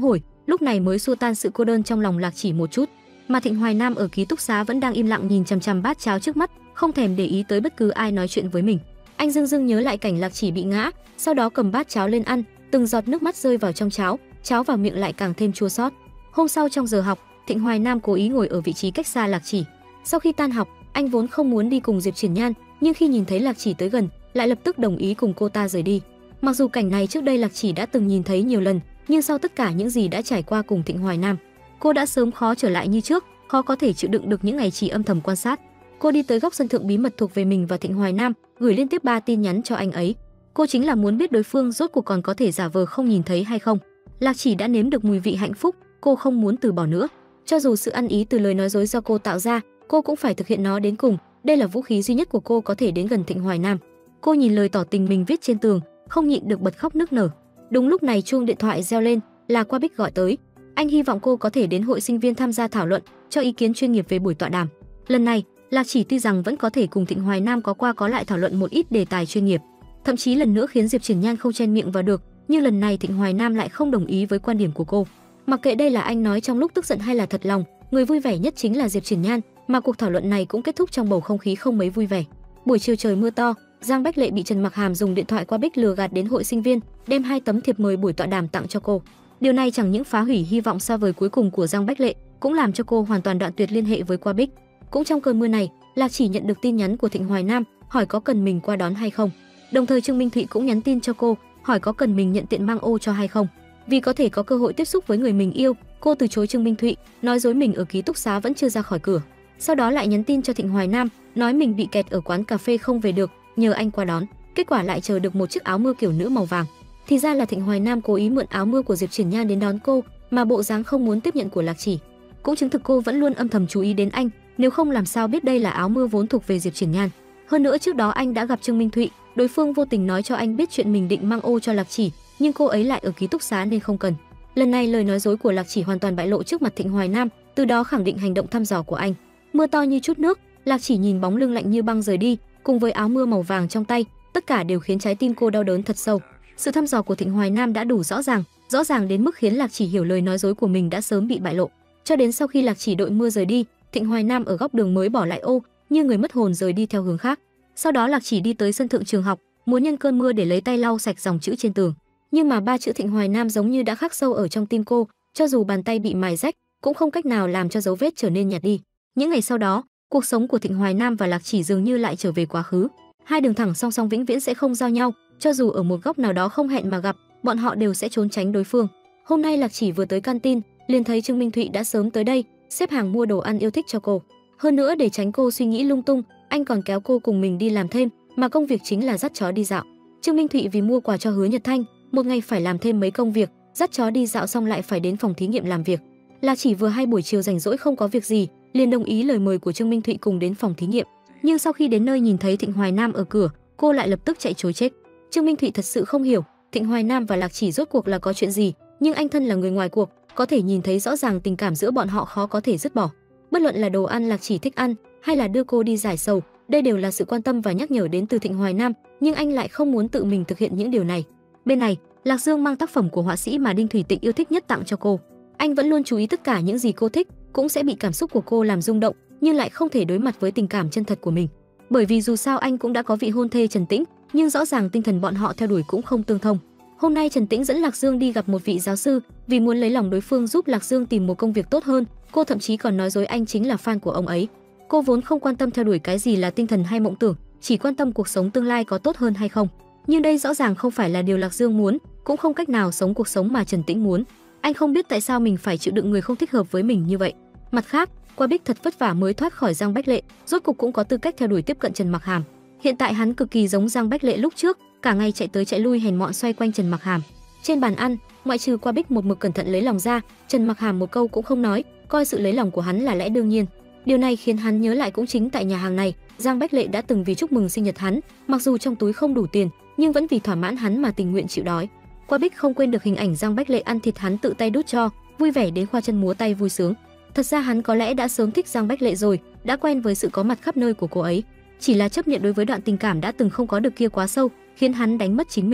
Speaker 1: lúc này mới xua tan sự cô đơn trong lòng Lạc Chỉ một chút. Mà Thịnh Hoài Nam ở ký túc xá vẫn đang im lặng nhìn chằm chằm bát cháo trước mắt, không thèm để ý tới bất cứ ai nói chuyện với mình. Anh dưng dưng nhớ lại cảnh Lạc Chỉ bị ngã, sau đó cầm bát cháo lên ăn, từng giọt nước mắt rơi vào trong cháo, cháo vào miệng lại càng thêm chua xót. Hôm sau trong giờ học, Thịnh Hoài Nam cố ý ngồi ở vị trí cách xa Lạc Chỉ. Sau khi tan học, anh vốn không muốn đi cùng Diệp Triển Nhan, nhưng khi nhìn thấy Lạc Chỉ tới gần, lại lập tức đồng ý cùng cô ta rời đi. Mặc dù cảnh này trước đây Lạc Chỉ đã từng nhìn thấy nhiều lần, nhưng sau tất cả những gì đã trải qua cùng Thịnh Hoài Nam, cô đã sớm khó trở lại như trước, khó có thể chịu đựng được những ngày chỉ âm thầm quan sát. Cô đi tới góc sân thượng bí mật thuộc về mình và Thịnh Hoài Nam, gửi liên tiếp ba tin nhắn cho anh ấy. Cô chính là muốn biết đối phương rốt cuộc còn có thể giả vờ không nhìn thấy hay không. Lạc Chỉ đã nếm được mùi vị hạnh phúc, cô không muốn từ bỏ nữa. Cho dù sự ăn ý từ lời nói dối do cô tạo ra, cô cũng phải thực hiện nó đến cùng. Đây là vũ khí duy nhất của cô có thể đến gần Thịnh Hoài Nam. Cô nhìn lời tỏ tình mình viết trên tường, không nhịn được bật khóc nức nở. Đúng lúc này chuông điện thoại reo lên, là Qua Bích gọi tới. Anh hy vọng cô có thể đến hội sinh viên tham gia thảo luận, cho ý kiến chuyên nghiệp về buổi tọa đàm. Lần này, Lạc Chỉ tuy rằng vẫn có thể cùng Thịnh Hoài Nam có qua có lại thảo luận một ít đề tài chuyên nghiệp, thậm chí lần nữa khiến Diệp Triển Nhan không chen miệng vào được, nhưng lần này Thịnh Hoài Nam lại không đồng ý với quan điểm của cô. Mặc kệ đây là anh nói trong lúc tức giận hay là thật lòng, người vui vẻ nhất chính là Diệp Triển Nhan, mà cuộc thảo luận này cũng kết thúc trong bầu không khí không mấy vui vẻ. Buổi chiều trời mưa to, Giang Bách Lệ bị Trần Mặc Hàm dùng điện thoại Qua Bích lừa gạt đến hội sinh viên, đem hai tấm thiệp mời buổi tọa đàm tặng cho cô. Điều này chẳng những phá hủy hy vọng xa vời cuối cùng của Giang Bách Lệ, cũng làm cho cô hoàn toàn đoạn tuyệt liên hệ với Qua Bích. Cũng trong cơn mưa này, Lạc Chỉ nhận được tin nhắn của Thịnh Hoài Nam, hỏi có cần mình qua đón hay không. Đồng thời Trương Minh Thụy cũng nhắn tin cho cô, hỏi có cần mình nhận tiện mang ô cho hay không. Vì có thể có cơ hội tiếp xúc với người mình yêu, cô từ chối Trương Minh Thụy, nói dối mình ở ký túc xá vẫn chưa ra khỏi cửa. Sau đó lại nhắn tin cho Thịnh Hoài Nam, nói mình bị kẹt ở quán cà phê không về được, nhờ anh qua đón. Kết quả lại chờ được một chiếc áo mưa kiểu nữ màu vàng. Thì ra là Thịnh Hoài Nam cố ý mượn áo mưa của Diệp Triển Nhan đến đón cô, mà bộ dáng không muốn tiếp nhận của Lạc Chỉ. Cũng chứng thực cô vẫn luôn âm thầm chú ý đến anh, nếu không làm sao biết đây là áo mưa vốn thuộc về Diệp Triển Nhan. Hơn nữa trước đó anh đã gặp Trương Minh Thụy, đối phương vô tình nói cho anh biết chuyện mình định mang ô cho Lạc Chỉ, nhưng cô ấy lại ở ký túc xá nên không cần. Lần này lời nói dối của Lạc Chỉ hoàn toàn bại lộ trước mặt Thịnh Hoài Nam, từ đó khẳng định hành động thăm dò của anh. Mưa to như chút nước, Lạc Chỉ nhìn bóng lưng lạnh như băng rời đi, cùng với áo mưa màu vàng trong tay, tất cả đều khiến trái tim cô đau đớn thật sâu. Sự thăm dò của Thịnh Hoài Nam đã đủ rõ ràng, rõ ràng đến mức khiến Lạc Chỉ hiểu lời nói dối của mình đã sớm bị bại lộ. Cho đến sau khi Lạc Chỉ đội mưa rời đi, Thịnh Hoài Nam ở góc đường mới bỏ lại ô, như người mất hồn rời đi theo hướng khác. Sau đó Lạc Chỉ đi tới sân thượng trường học, muốn nhân cơn mưa để lấy tay lau sạch dòng chữ trên tường. Nhưng mà ba chữ Thịnh Hoài Nam giống như đã khắc sâu ở trong tim cô, cho dù bàn tay bị mài rách, cũng không cách nào làm cho dấu vết trở nên nhạt đi. Những ngày sau đó, cuộc sống của Thịnh Hoài Nam và Lạc Chỉ dường như lại trở về quá khứ. Hai đường thẳng song song vĩnh viễn sẽ không giao nhau, cho dù ở một góc nào đó không hẹn mà gặp, bọn họ đều sẽ trốn tránh đối phương. Hôm nay Lạc Chỉ vừa tới canteen, liền thấy Trương Minh Thụy đã sớm tới đây, xếp hàng mua đồ ăn yêu thích cho cô. Hơn nữa để tránh cô suy nghĩ lung tung, anh còn kéo cô cùng mình đi làm thêm, mà công việc chính là dắt chó đi dạo. Trương Minh Thụy vì mua quà cho Hứa Nhật Thanh, một ngày phải làm thêm mấy công việc, dắt chó đi dạo xong lại phải đến phòng thí nghiệm làm việc. Lạc Chỉ vừa hay buổi chiều rảnh rỗi không có việc gì, liền đồng ý lời mời của Trương Minh Thụy cùng đến phòng thí nghiệm. Nhưng sau khi đến nơi nhìn thấy Thịnh Hoài Nam ở cửa, cô lại lập tức chạy trối chết. Trương Minh Thụy thật sự không hiểu Thịnh Hoài Nam và Lạc Chỉ rốt cuộc là có chuyện gì, nhưng anh thân là người ngoài cuộc, có thể nhìn thấy rõ ràng tình cảm giữa bọn họ khó có thể dứt bỏ. Bất luận là đồ ăn Lạc Chỉ thích ăn, hay là đưa cô đi giải sầu, đây đều là sự quan tâm và nhắc nhở đến từ Thịnh Hoài Nam, nhưng anh lại không muốn tự mình thực hiện những điều này. Bên này, Lạc Dương mang tác phẩm của họa sĩ mà Đinh Thủy Tịnh yêu thích nhất tặng cho cô. Anh vẫn luôn chú ý tất cả những gì cô thích, cũng sẽ bị cảm xúc của cô làm rung động, nhưng lại không thể đối mặt với tình cảm chân thật của mình. Bởi vì dù sao anh cũng đã có vị hôn thê Trần Tĩnh, nhưng rõ ràng tinh thần bọn họ theo đuổi cũng không tương thông. Hôm nay Trần Tĩnh dẫn Lạc Dương đi gặp một vị giáo sư, vì muốn lấy lòng đối phương giúp Lạc Dương tìm một công việc tốt hơn, cô thậm chí còn nói dối anh chính là fan của ông ấy. Cô vốn không quan tâm theo đuổi cái gì là tinh thần hay mộng tưởng, chỉ quan tâm cuộc sống tương lai có tốt hơn hay không. Nhưng đây rõ ràng không phải là điều Lạc Dương muốn, cũng không cách nào sống cuộc sống mà Trần Tĩnh muốn. Anh không biết tại sao mình phải chịu đựng người không thích hợp với mình như vậy. Mặt khác, Qua Bích thật vất vả mới thoát khỏi Giang Bách Lệ, rốt cục cũng có tư cách theo đuổi tiếp cận Trần Mặc Hàm. Hiện tại hắn cực kỳ giống Giang Bách Lệ lúc trước, cả ngày chạy tới chạy lui hèn mọn xoay quanh Trần Mặc Hàm. Trên bàn ăn, ngoại trừ Qua Bích một mực cẩn thận lấy lòng ra, Trần Mặc Hàm một câu cũng không nói, coi sự lấy lòng của hắn là lẽ đương nhiên. Điều này khiến hắn nhớ lại cũng chính tại nhà hàng này, Giang Bách Lệ đã từng vì chúc mừng sinh nhật hắn, mặc dù trong túi không đủ tiền, nhưng vẫn vì thỏa mãn hắn mà tình nguyện chịu đói. Qua Bích không quên được hình ảnh Giang Bách Lệ ăn thịt hắn tự tay đút cho, vui vẻ đến khoa chân múa tay vui sướng. Thật ra hắn có lẽ đã sớm thích Giang Bách Lệ rồi, đã quen với sự có mặt khắp nơi của cô ấy, chỉ là chấp nhận đối với đoạn tình cảm đã từng không có được kia quá sâu, khiến hắn đánh mất chính mình.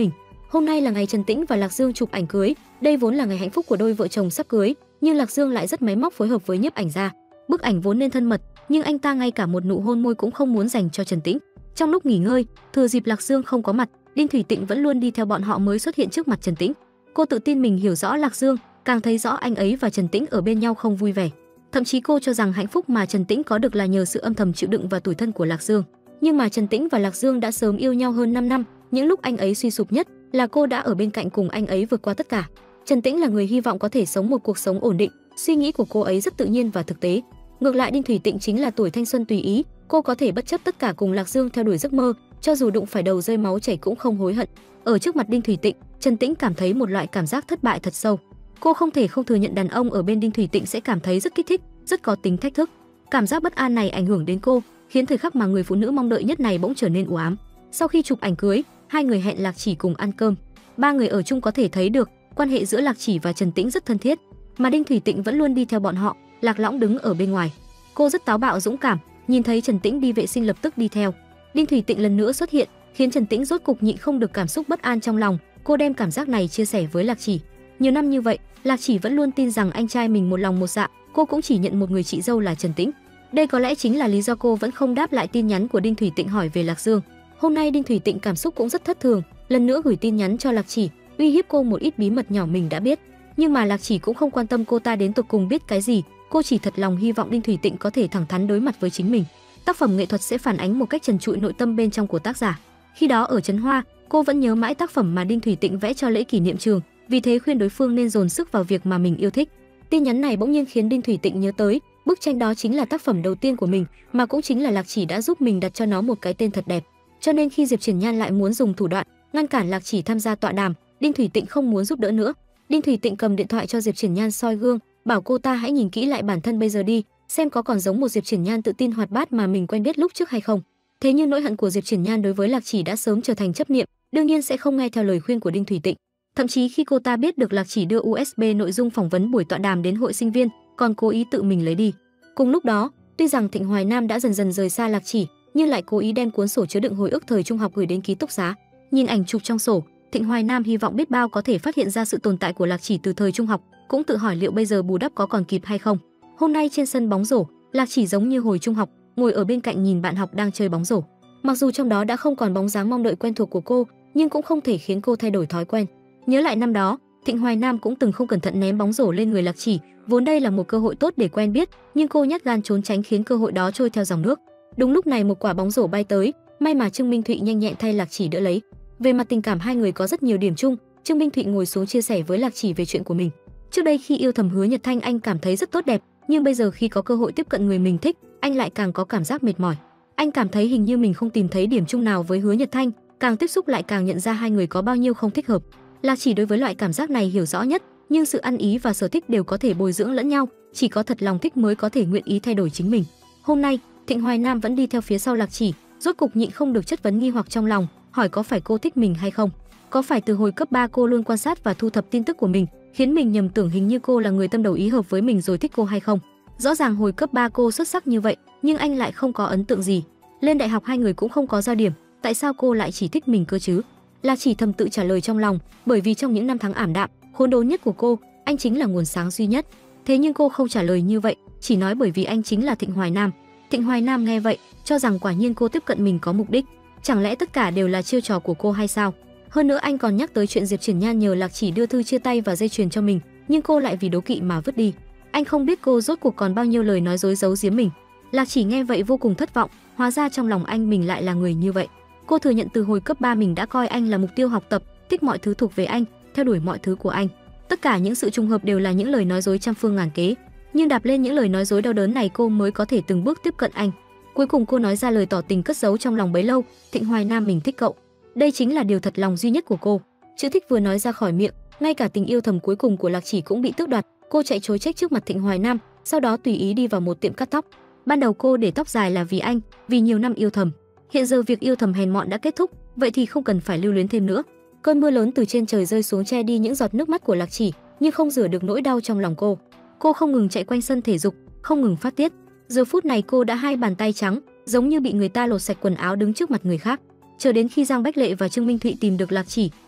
Speaker 1: Hôm nay là ngày Trần Tĩnh và Lạc Dương chụp ảnh cưới, đây vốn là ngày hạnh phúc của đôi vợ chồng sắp cưới, nhưng Lạc Dương lại rất máy móc phối hợp với nhiếp ảnh gia. Bức ảnh vốn nên thân mật, nhưng anh ta ngay cả một nụ hôn môi cũng không muốn dành cho Trần Tĩnh. Trong lúc nghỉ ngơi, thừa dịp Lạc Dương không có mặt, Đinh Thủy Tịnh vẫn luôn đi theo bọn họ mới xuất hiện trước mặt Trần Tĩnh. Cô tự tin mình hiểu rõ Lạc Dương, càng thấy rõ anh ấy và Trần Tĩnh ở bên nhau không vui vẻ. Thậm chí cô cho rằng hạnh phúc mà Trần Tĩnh có được là nhờ sự âm thầm chịu đựng và tủi thân của Lạc Dương. Nhưng mà Trần Tĩnh và Lạc Dương đã sớm yêu nhau hơn năm năm, những lúc anh ấy suy sụp nhất là cô đã ở bên cạnh cùng anh ấy vượt qua tất cả. Trần Tĩnh là người hy vọng có thể sống một cuộc sống ổn định, suy nghĩ của cô ấy rất tự nhiên và thực tế. Ngược lại Đinh Thủy Tịnh chính là tuổi thanh xuân tùy ý, cô có thể bất chấp tất cả cùng Lạc Dương theo đuổi giấc mơ, cho dù đụng phải đầu rơi máu chảy cũng không hối hận. Ở trước mặt Đinh Thủy Tịnh, Trần Tĩnh cảm thấy một loại cảm giác thất bại thật sâu. Cô không thể không thừa nhận đàn ông ở bên Đinh Thủy Tịnh sẽ cảm thấy rất kích thích, rất có tính thách thức. Cảm giác bất an này ảnh hưởng đến cô, khiến thời khắc mà người phụ nữ mong đợi nhất này bỗng trở nên u ám. Sau khi chụp ảnh cưới, hai người hẹn Lạc Chỉ cùng ăn cơm. Ba người ở chung có thể thấy được quan hệ giữa Lạc Chỉ và Trần Tĩnh rất thân thiết, mà Đinh Thủy Tịnh vẫn luôn đi theo bọn họ. Lạc Lõng đứng ở bên ngoài. Cô rất táo bạo dũng cảm, nhìn thấy Trần Tĩnh đi vệ sinh lập tức đi theo. Đinh Thủy Tịnh lần nữa xuất hiện, khiến Trần Tĩnh rốt cục nhịn không được cảm xúc bất an trong lòng. Cô đem cảm giác này chia sẻ với Lạc Chỉ. Nhiều năm như vậy, Lạc Chỉ vẫn luôn tin rằng anh trai mình một lòng một dạ, cô cũng chỉ nhận một người chị dâu là Trần Tĩnh. Đây có lẽ chính là lý do cô vẫn không đáp lại tin nhắn của Đinh Thủy Tịnh hỏi về Lạc Dương. Hôm nay Đinh Thủy Tịnh cảm xúc cũng rất thất thường, lần nữa gửi tin nhắn cho Lạc Chỉ, uy hiếp cô một ít bí mật nhỏ mình đã biết. Nhưng mà Lạc Chỉ cũng không quan tâm cô ta đến tột cùng biết cái gì, cô chỉ thật lòng hy vọng Đinh Thủy Tịnh có thể thẳng thắn đối mặt với chính mình. Tác phẩm nghệ thuật sẽ phản ánh một cách trần trụi nội tâm bên trong của tác giả. Khi đó ở Trấn Hoa, cô vẫn nhớ mãi tác phẩm mà Đinh Thủy Tịnh vẽ cho lễ kỷ niệm trường, vì thế khuyên đối phương nên dồn sức vào việc mà mình yêu thích. Tin nhắn này bỗng nhiên khiến Đinh Thủy Tịnh nhớ tới, bức tranh đó chính là tác phẩm đầu tiên của mình, mà cũng chính là Lạc Chỉ đã giúp mình đặt cho nó một cái tên thật đẹp. Cho nên khi Diệp Triển Nhan lại muốn dùng thủ đoạn ngăn cản Lạc Chỉ tham gia tọa đàm, Đinh Thủy Tịnh không muốn giúp đỡ nữa. Đinh Thủy Tịnh cầm điện thoại cho Diệp Triển Nhan soi gương, bảo cô ta hãy nhìn kỹ lại bản thân bây giờ đi, xem có còn giống một Diệp Triển Nhan tự tin hoạt bát mà mình quen biết lúc trước hay không. Thế nhưng nỗi hận của Diệp Triển Nhan đối với Lạc Chỉ đã sớm trở thành chấp niệm, đương nhiên sẽ không nghe theo lời khuyên của Đinh Thủy Tịnh. Thậm chí khi cô ta biết được Lạc Chỉ đưa u ét bê nội dung phỏng vấn buổi tọa đàm đến hội sinh viên, còn cố ý tự mình lấy đi. Cùng lúc đó, tuy rằng Thịnh Hoài Nam đã dần dần rời xa Lạc Chỉ, nhưng lại cố ý đem cuốn sổ chứa đựng hồi ức thời trung học gửi đến ký túc xá. Nhìn ảnh chụp trong sổ, Thịnh Hoài Nam hy vọng biết bao có thể phát hiện ra sự tồn tại của Lạc Chỉ từ thời trung học, cũng tự hỏi liệu bây giờ bù đắp có còn kịp hay không. Hôm nay trên sân bóng rổ, Lạc Chỉ giống như hồi trung học, ngồi ở bên cạnh nhìn bạn học đang chơi bóng rổ. Mặc dù trong đó đã không còn bóng dáng mong đợi quen thuộc của cô, nhưng cũng không thể khiến cô thay đổi thói quen. Nhớ lại năm đó, Thịnh Hoài Nam cũng từng không cẩn thận ném bóng rổ lên người Lạc Chỉ, vốn đây là một cơ hội tốt để quen biết, nhưng cô nhát gan trốn tránh khiến cơ hội đó trôi theo dòng nước. Đúng lúc này một quả bóng rổ bay tới, may mà Trương Minh Thụy nhanh nhẹn thay Lạc Chỉ đỡ lấy. Về mặt tình cảm hai người có rất nhiều điểm chung, Trương Minh Thụy ngồi xuống chia sẻ với Lạc Chỉ về chuyện của mình. Trước đây khi yêu thầm Hứa Nhật Thanh anh cảm thấy rất tốt đẹp, nhưng bây giờ khi có cơ hội tiếp cận người mình thích, anh lại càng có cảm giác mệt mỏi. Anh cảm thấy hình như mình không tìm thấy điểm chung nào với Hứa Nhật Thanh, càng tiếp xúc lại càng nhận ra hai người có bao nhiêu không thích hợp. Lạc Chỉ đối với loại cảm giác này hiểu rõ nhất, nhưng sự ăn ý và sở thích đều có thể bồi dưỡng lẫn nhau, chỉ có thật lòng thích mới có thể nguyện ý thay đổi chính mình. Hôm nay, Thịnh Hoài Nam vẫn đi theo phía sau Lạc Chỉ, rốt cục nhịn không được chất vấn nghi hoặc trong lòng, hỏi có phải cô thích mình hay không? Có phải từ hồi cấp ba cô luôn quan sát và thu thập tin tức của mình, khiến mình nhầm tưởng hình như cô là người tâm đầu ý hợp với mình rồi thích cô hay không? Rõ ràng hồi cấp ba cô xuất sắc như vậy, nhưng anh lại không có ấn tượng gì. Lên đại học hai người cũng không có giao điểm, tại sao cô lại chỉ thích mình cơ chứ? Lạc Chỉ thầm tự trả lời trong lòng, bởi vì trong những năm tháng ảm đạm, khốn đốn nhất của cô, anh chính là nguồn sáng duy nhất. Thế nhưng cô không trả lời như vậy, chỉ nói bởi vì anh chính là Thịnh Hoài Nam. Thịnh Hoài Nam nghe vậy, cho rằng quả nhiên cô tiếp cận mình có mục đích. Chẳng lẽ tất cả đều là chiêu trò của cô hay sao? Hơn nữa anh còn nhắc tới chuyện Diệp Triển Nhan nhờ Lạc Chỉ đưa thư chia tay và dây chuyền cho mình, nhưng cô lại vì đố kỵ mà vứt đi. Anh không biết cô rốt cuộc còn bao nhiêu lời nói dối giấu giếm mình. Lạc Chỉ nghe vậy vô cùng thất vọng, hóa ra trong lòng anh mình lại là người như vậy. Cô thừa nhận từ hồi cấp ba mình đã coi anh là mục tiêu học tập, thích mọi thứ thuộc về anh, theo đuổi mọi thứ của anh. Tất cả những sự trùng hợp đều là những lời nói dối trăm phương ngàn kế, nhưng đạp lên những lời nói dối đau đớn này cô mới có thể từng bước tiếp cận anh. Cuối cùng cô nói ra lời tỏ tình cất giấu trong lòng bấy lâu, Thịnh Hoài Nam mình thích cậu. Đây chính là điều thật lòng duy nhất của cô. Chữ thích vừa nói ra khỏi miệng, ngay cả tình yêu thầm cuối cùng của Lạc Chỉ cũng bị tước đoạt. Cô chạy trối chết trước mặt Thịnh Hoài Nam, sau đó tùy ý đi vào một tiệm cắt tóc. Ban đầu cô để tóc dài là vì anh, vì nhiều năm yêu thầm. Hiện giờ việc yêu thầm hèn mọn đã kết thúc, vậy thì không cần phải lưu luyến thêm nữa. Cơn mưa lớn từ trên trời rơi xuống che đi những giọt nước mắt của Lạc Chỉ, nhưng không rửa được nỗi đau trong lòng cô. Cô không ngừng chạy quanh sân thể dục, không ngừng phát tiết. Giờ phút này cô đã hai bàn tay trắng, giống như bị người ta lột sạch quần áo đứng trước mặt người khác. Chờ đến khi Giang Bách Lệ và Trương Minh Thụy tìm được Lạc Chỉ,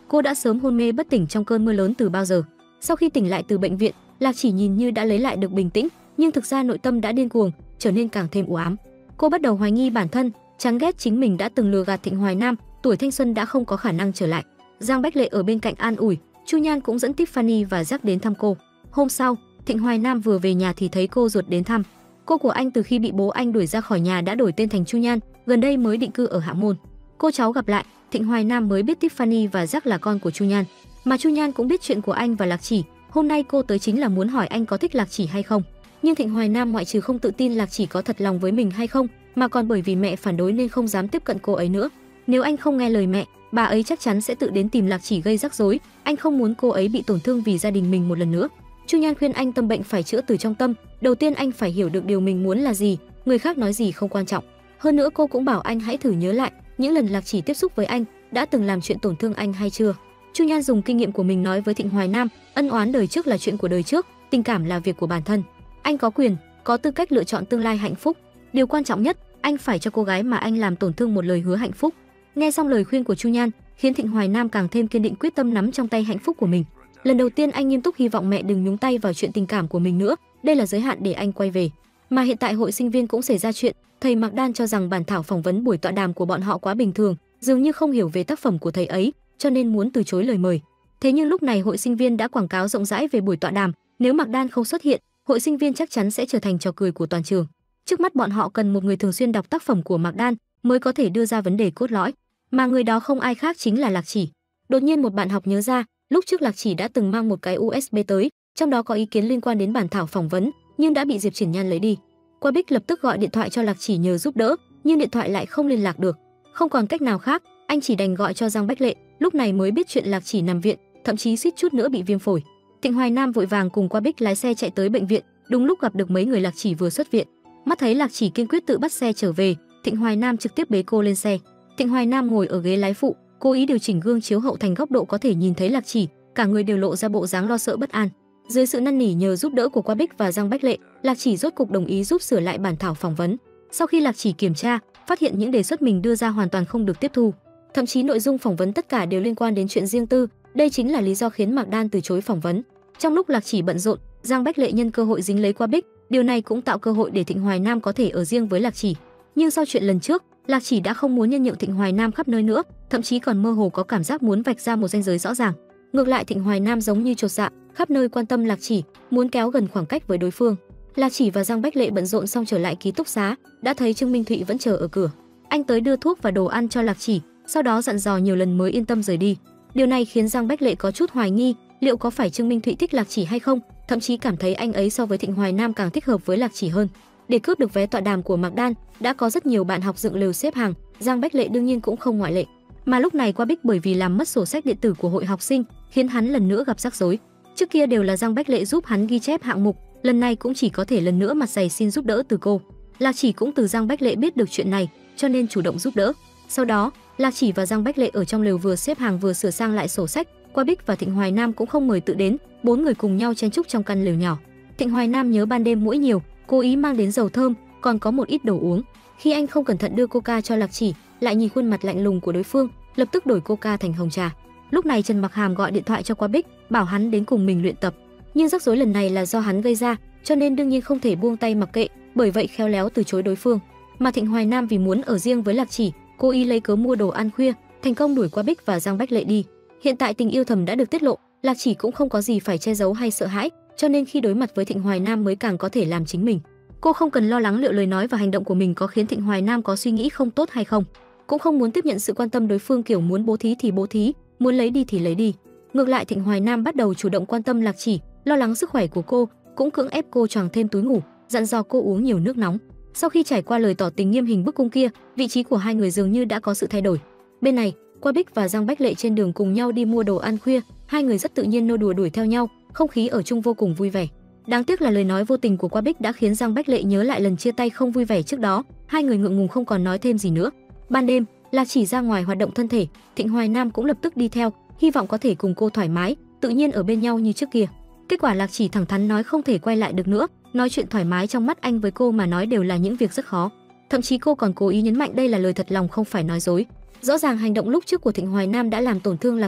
Speaker 1: cô đã sớm hôn mê bất tỉnh trong cơn mưa lớn từ bao giờ. Sau khi tỉnh lại từ bệnh viện, Lạc Chỉ nhìn như đã lấy lại được bình tĩnh, nhưng thực ra nội tâm đã điên cuồng, trở nên càng thêm u ám. Cô bắt đầu hoài nghi bản thân, chán ghét chính mình đã từng lừa gạt Thịnh Hoài Nam, tuổi thanh xuân đã không có khả năng trở lại. Giang Bách Lệ ở bên cạnh an ủi, Chu Nhan cũng dẫn Tiffany và Jack đến thăm cô. Hôm sau, Thịnh Hoài Nam vừa về nhà thì thấy cô ruột đến thăm. Cô của anh từ khi bị bố anh đuổi ra khỏi nhà đã đổi tên thành Chu Nhan, gần đây mới định cư ở Hạ Môn. Cô cháu gặp lại, Thịnh Hoài Nam mới biết Tiffany và Jack là con của Chu Nhan, mà Chu Nhan cũng biết chuyện của anh và Lạc Chỉ. Hôm nay cô tới chính là muốn hỏi anh có thích Lạc Chỉ hay không. Nhưng Thịnh Hoài Nam ngoại trừ không tự tin Lạc Chỉ có thật lòng với mình hay không, mà còn bởi vì mẹ phản đối nên không dám tiếp cận cô ấy nữa. Nếu anh không nghe lời mẹ, bà ấy chắc chắn sẽ tự đến tìm Lạc Chỉ gây rắc rối. Anh không muốn cô ấy bị tổn thương vì gia đình mình một lần nữa. Chu Nhan khuyên anh tâm bệnh phải chữa từ trong tâm. Đầu tiên anh phải hiểu được điều mình muốn là gì, người khác nói gì không quan trọng. Hơn nữa cô cũng bảo anh hãy thử nhớ lại những lần Lạc Chỉ tiếp xúc với anh đã từng làm chuyện tổn thương anh hay chưa. Chu Nhan dùng kinh nghiệm của mình nói với Thịnh Hoài Nam, ân oán đời trước là chuyện của đời trước, tình cảm là việc của bản thân. Anh có quyền, có tư cách lựa chọn tương lai hạnh phúc. Điều quan trọng nhất, anh phải cho cô gái mà anh làm tổn thương một lời hứa hạnh phúc. Nghe xong lời khuyên của Chu Nhan, khiến Thịnh Hoài Nam càng thêm kiên định quyết tâm nắm trong tay hạnh phúc của mình. Lần đầu tiên anh nghiêm túc hy vọng mẹ đừng nhúng tay vào chuyện tình cảm của mình nữa, đây là giới hạn để anh quay về. Mà hiện tại hội sinh viên cũng xảy ra chuyện, thầy Mạc Đan cho rằng bản thảo phỏng vấn buổi tọa đàm của bọn họ quá bình thường, dường như không hiểu về tác phẩm của thầy ấy, cho nên muốn từ chối lời mời. Thế nhưng lúc này hội sinh viên đã quảng cáo rộng rãi về buổi tọa đàm, nếu Mạc Đan không xuất hiện, hội sinh viên chắc chắn sẽ trở thành trò cười của toàn trường. Trước mắt bọn họ cần một người thường xuyên đọc tác phẩm của Mạc Đan mới có thể đưa ra vấn đề cốt lõi, mà người đó không ai khác chính là Lạc Chỉ. Đột nhiên một bạn học nhớ ra, lúc trước Lạc Chỉ đã từng mang một cái u ét bê tới, trong đó có ý kiến liên quan đến bản thảo phỏng vấn, nhưng đã bị Diệp Triển Nhan lấy đi. Qua Bích lập tức gọi điện thoại cho Lạc Chỉ nhờ giúp đỡ, nhưng điện thoại lại không liên lạc được. Không còn cách nào khác, anh chỉ đành gọi cho Giang Bách Lệ, lúc này mới biết chuyện Lạc Chỉ nằm viện, thậm chí suýt chút nữa bị viêm phổi. Thịnh Hoài Nam vội vàng cùng Qua Bích lái xe chạy tới bệnh viện, đúng lúc gặp được mấy người Lạc Chỉ vừa xuất viện. Mắt thấy Lạc Chỉ kiên quyết tự bắt xe trở về, Thịnh Hoài Nam trực tiếp bế cô lên xe. Thịnh Hoài Nam ngồi ở ghế lái phụ, cố ý điều chỉnh gương chiếu hậu thành góc độ có thể nhìn thấy Lạc Chỉ, cả người đều lộ ra bộ dáng lo sợ bất an. Dưới sự năn nỉ nhờ giúp đỡ của Qua Bích và Giang Bách Lệ, Lạc Chỉ rốt cục đồng ý giúp sửa lại bản thảo phỏng vấn. Sau khi Lạc Chỉ kiểm tra, phát hiện những đề xuất mình đưa ra hoàn toàn không được tiếp thu, thậm chí nội dung phỏng vấn tất cả đều liên quan đến chuyện riêng tư, đây chính là lý do khiến Mạc Đan từ chối phỏng vấn. Trong lúc Lạc Chỉ bận rộn, Giang Bách Lệ nhân cơ hội dính lấy Qua Bích, điều này cũng tạo cơ hội để Thịnh Hoài Nam có thể ở riêng với Lạc Chỉ. Nhưng sau chuyện lần trước, Lạc Chỉ đã không muốn nhân nhượng Thịnh Hoài Nam khắp nơi nữa, thậm chí còn mơ hồ có cảm giác muốn vạch ra một ranh giới rõ ràng. Ngược lại Thịnh Hoài Nam giống như chột dạ, khắp nơi quan tâm Lạc Chỉ, muốn kéo gần khoảng cách với đối phương. Lạc Chỉ và Giang Bách Lệ bận rộn xong trở lại ký túc xá, đã thấy Trương Minh Thụy vẫn chờ ở cửa. Anh tới đưa thuốc và đồ ăn cho Lạc Chỉ, sau đó dặn dò nhiều lần mới yên tâm rời đi. Điều này khiến Giang Bách Lệ có chút hoài nghi, liệu có phải Trương Minh Thụy thích Lạc Chỉ hay không, thậm chí cảm thấy anh ấy so với Thịnh Hoài Nam càng thích hợp với Lạc Chỉ hơn. Để cướp được vé tọa đàm của Mạc Đan, đã có rất nhiều bạn học dựng lều xếp hàng, Giang Bách Lệ đương nhiên cũng không ngoại lệ. Mà lúc này Qua Bích bởi vì làm mất sổ sách điện tử của hội học sinh, khiến hắn lần nữa gặp rắc rối. Trước kia đều là Giang Bách Lệ giúp hắn ghi chép hạng mục, lần này cũng chỉ có thể lần nữa mặt dày xin giúp đỡ từ cô. Lạc Chỉ cũng từ Giang Bách Lệ biết được chuyện này, cho nên chủ động giúp đỡ. Sau đó, Lạc Chỉ và Giang Bách Lệ ở trong lều vừa xếp hàng vừa sửa sang lại sổ sách, Qua Bích và Thịnh Hoài Nam cũng không mời tự đến, bốn người cùng nhau chen chúc trong căn lều nhỏ. Thịnh Hoài Nam nhớ ban đêm muỗi nhiều, cố ý mang đến dầu thơm, còn có một ít đồ uống. Khi anh không cẩn thận đưa coca cho Lạc Chỉ, lại nhìn khuôn mặt lạnh lùng của đối phương, lập tức đổi coca thành hồng trà. Lúc này Trần Mặc Hàm gọi điện thoại cho Qua Bích, bảo hắn đến cùng mình luyện tập. Nhưng rắc rối lần này là do hắn gây ra, cho nên đương nhiên không thể buông tay mặc kệ, bởi vậy khéo léo từ chối đối phương. Mà Thịnh Hoài Nam vì muốn ở riêng với Lạc Chỉ, cố ý lấy cớ mua đồ ăn khuya, thành công đuổi Qua Bích và Giang Bách Lệ đi. Hiện tại tình yêu thầm đã được tiết lộ, Lạc Chỉ cũng không có gì phải che giấu hay sợ hãi, cho nên khi đối mặt với Thịnh Hoài Nam mới càng có thể làm chính mình. Cô không cần lo lắng liệu lời nói và hành động của mình có khiến Thịnh Hoài Nam có suy nghĩ không tốt hay không, cũng không muốn tiếp nhận sự quan tâm đối phương kiểu muốn bố thí thì bố thí, muốn lấy đi thì lấy đi. Ngược lại Thịnh Hoài Nam bắt đầu chủ động quan tâm Lạc Chỉ, lo lắng sức khỏe của cô, cũng cưỡng ép cô choàng thêm túi ngủ, dặn dò cô uống nhiều nước nóng. Sau khi trải qua lời tỏ tình nghiêm hình bức cung kia, vị trí của hai người dường như đã có sự thay đổi. Bên này, Qua Bích và Giang Bách Lệ trên đường cùng nhau đi mua đồ ăn khuya, hai người rất tự nhiên nô đùa đuổi theo nhau, không khí ở chung vô cùng vui vẻ. Đáng tiếc là lời nói vô tình của Qua Bích đã khiến Giang Bách Lệ nhớ lại lần chia tay không vui vẻ trước đó, hai người ngượng ngùng không còn nói thêm gì nữa. Ban đêm, Lạc Chỉ ra ngoài hoạt động thân thể, Thịnh Hoài Nam cũng lập tức đi theo, hy vọng có thể cùng cô thoải mái, tự nhiên ở bên nhau như trước kia. Kết quả Lạc Chỉ thẳng thắn nói không thể quay lại được nữa, nói chuyện thoải mái trong mắt anh với cô mà nói đều là những việc rất khó. Thậm chí cô còn cố ý nhấn mạnh đây là lời thật lòng không phải nói dối. Rõ ràng hành động lúc trước của Thịnh Hoài Nam đã làm tổn thương Lạc Chỉ,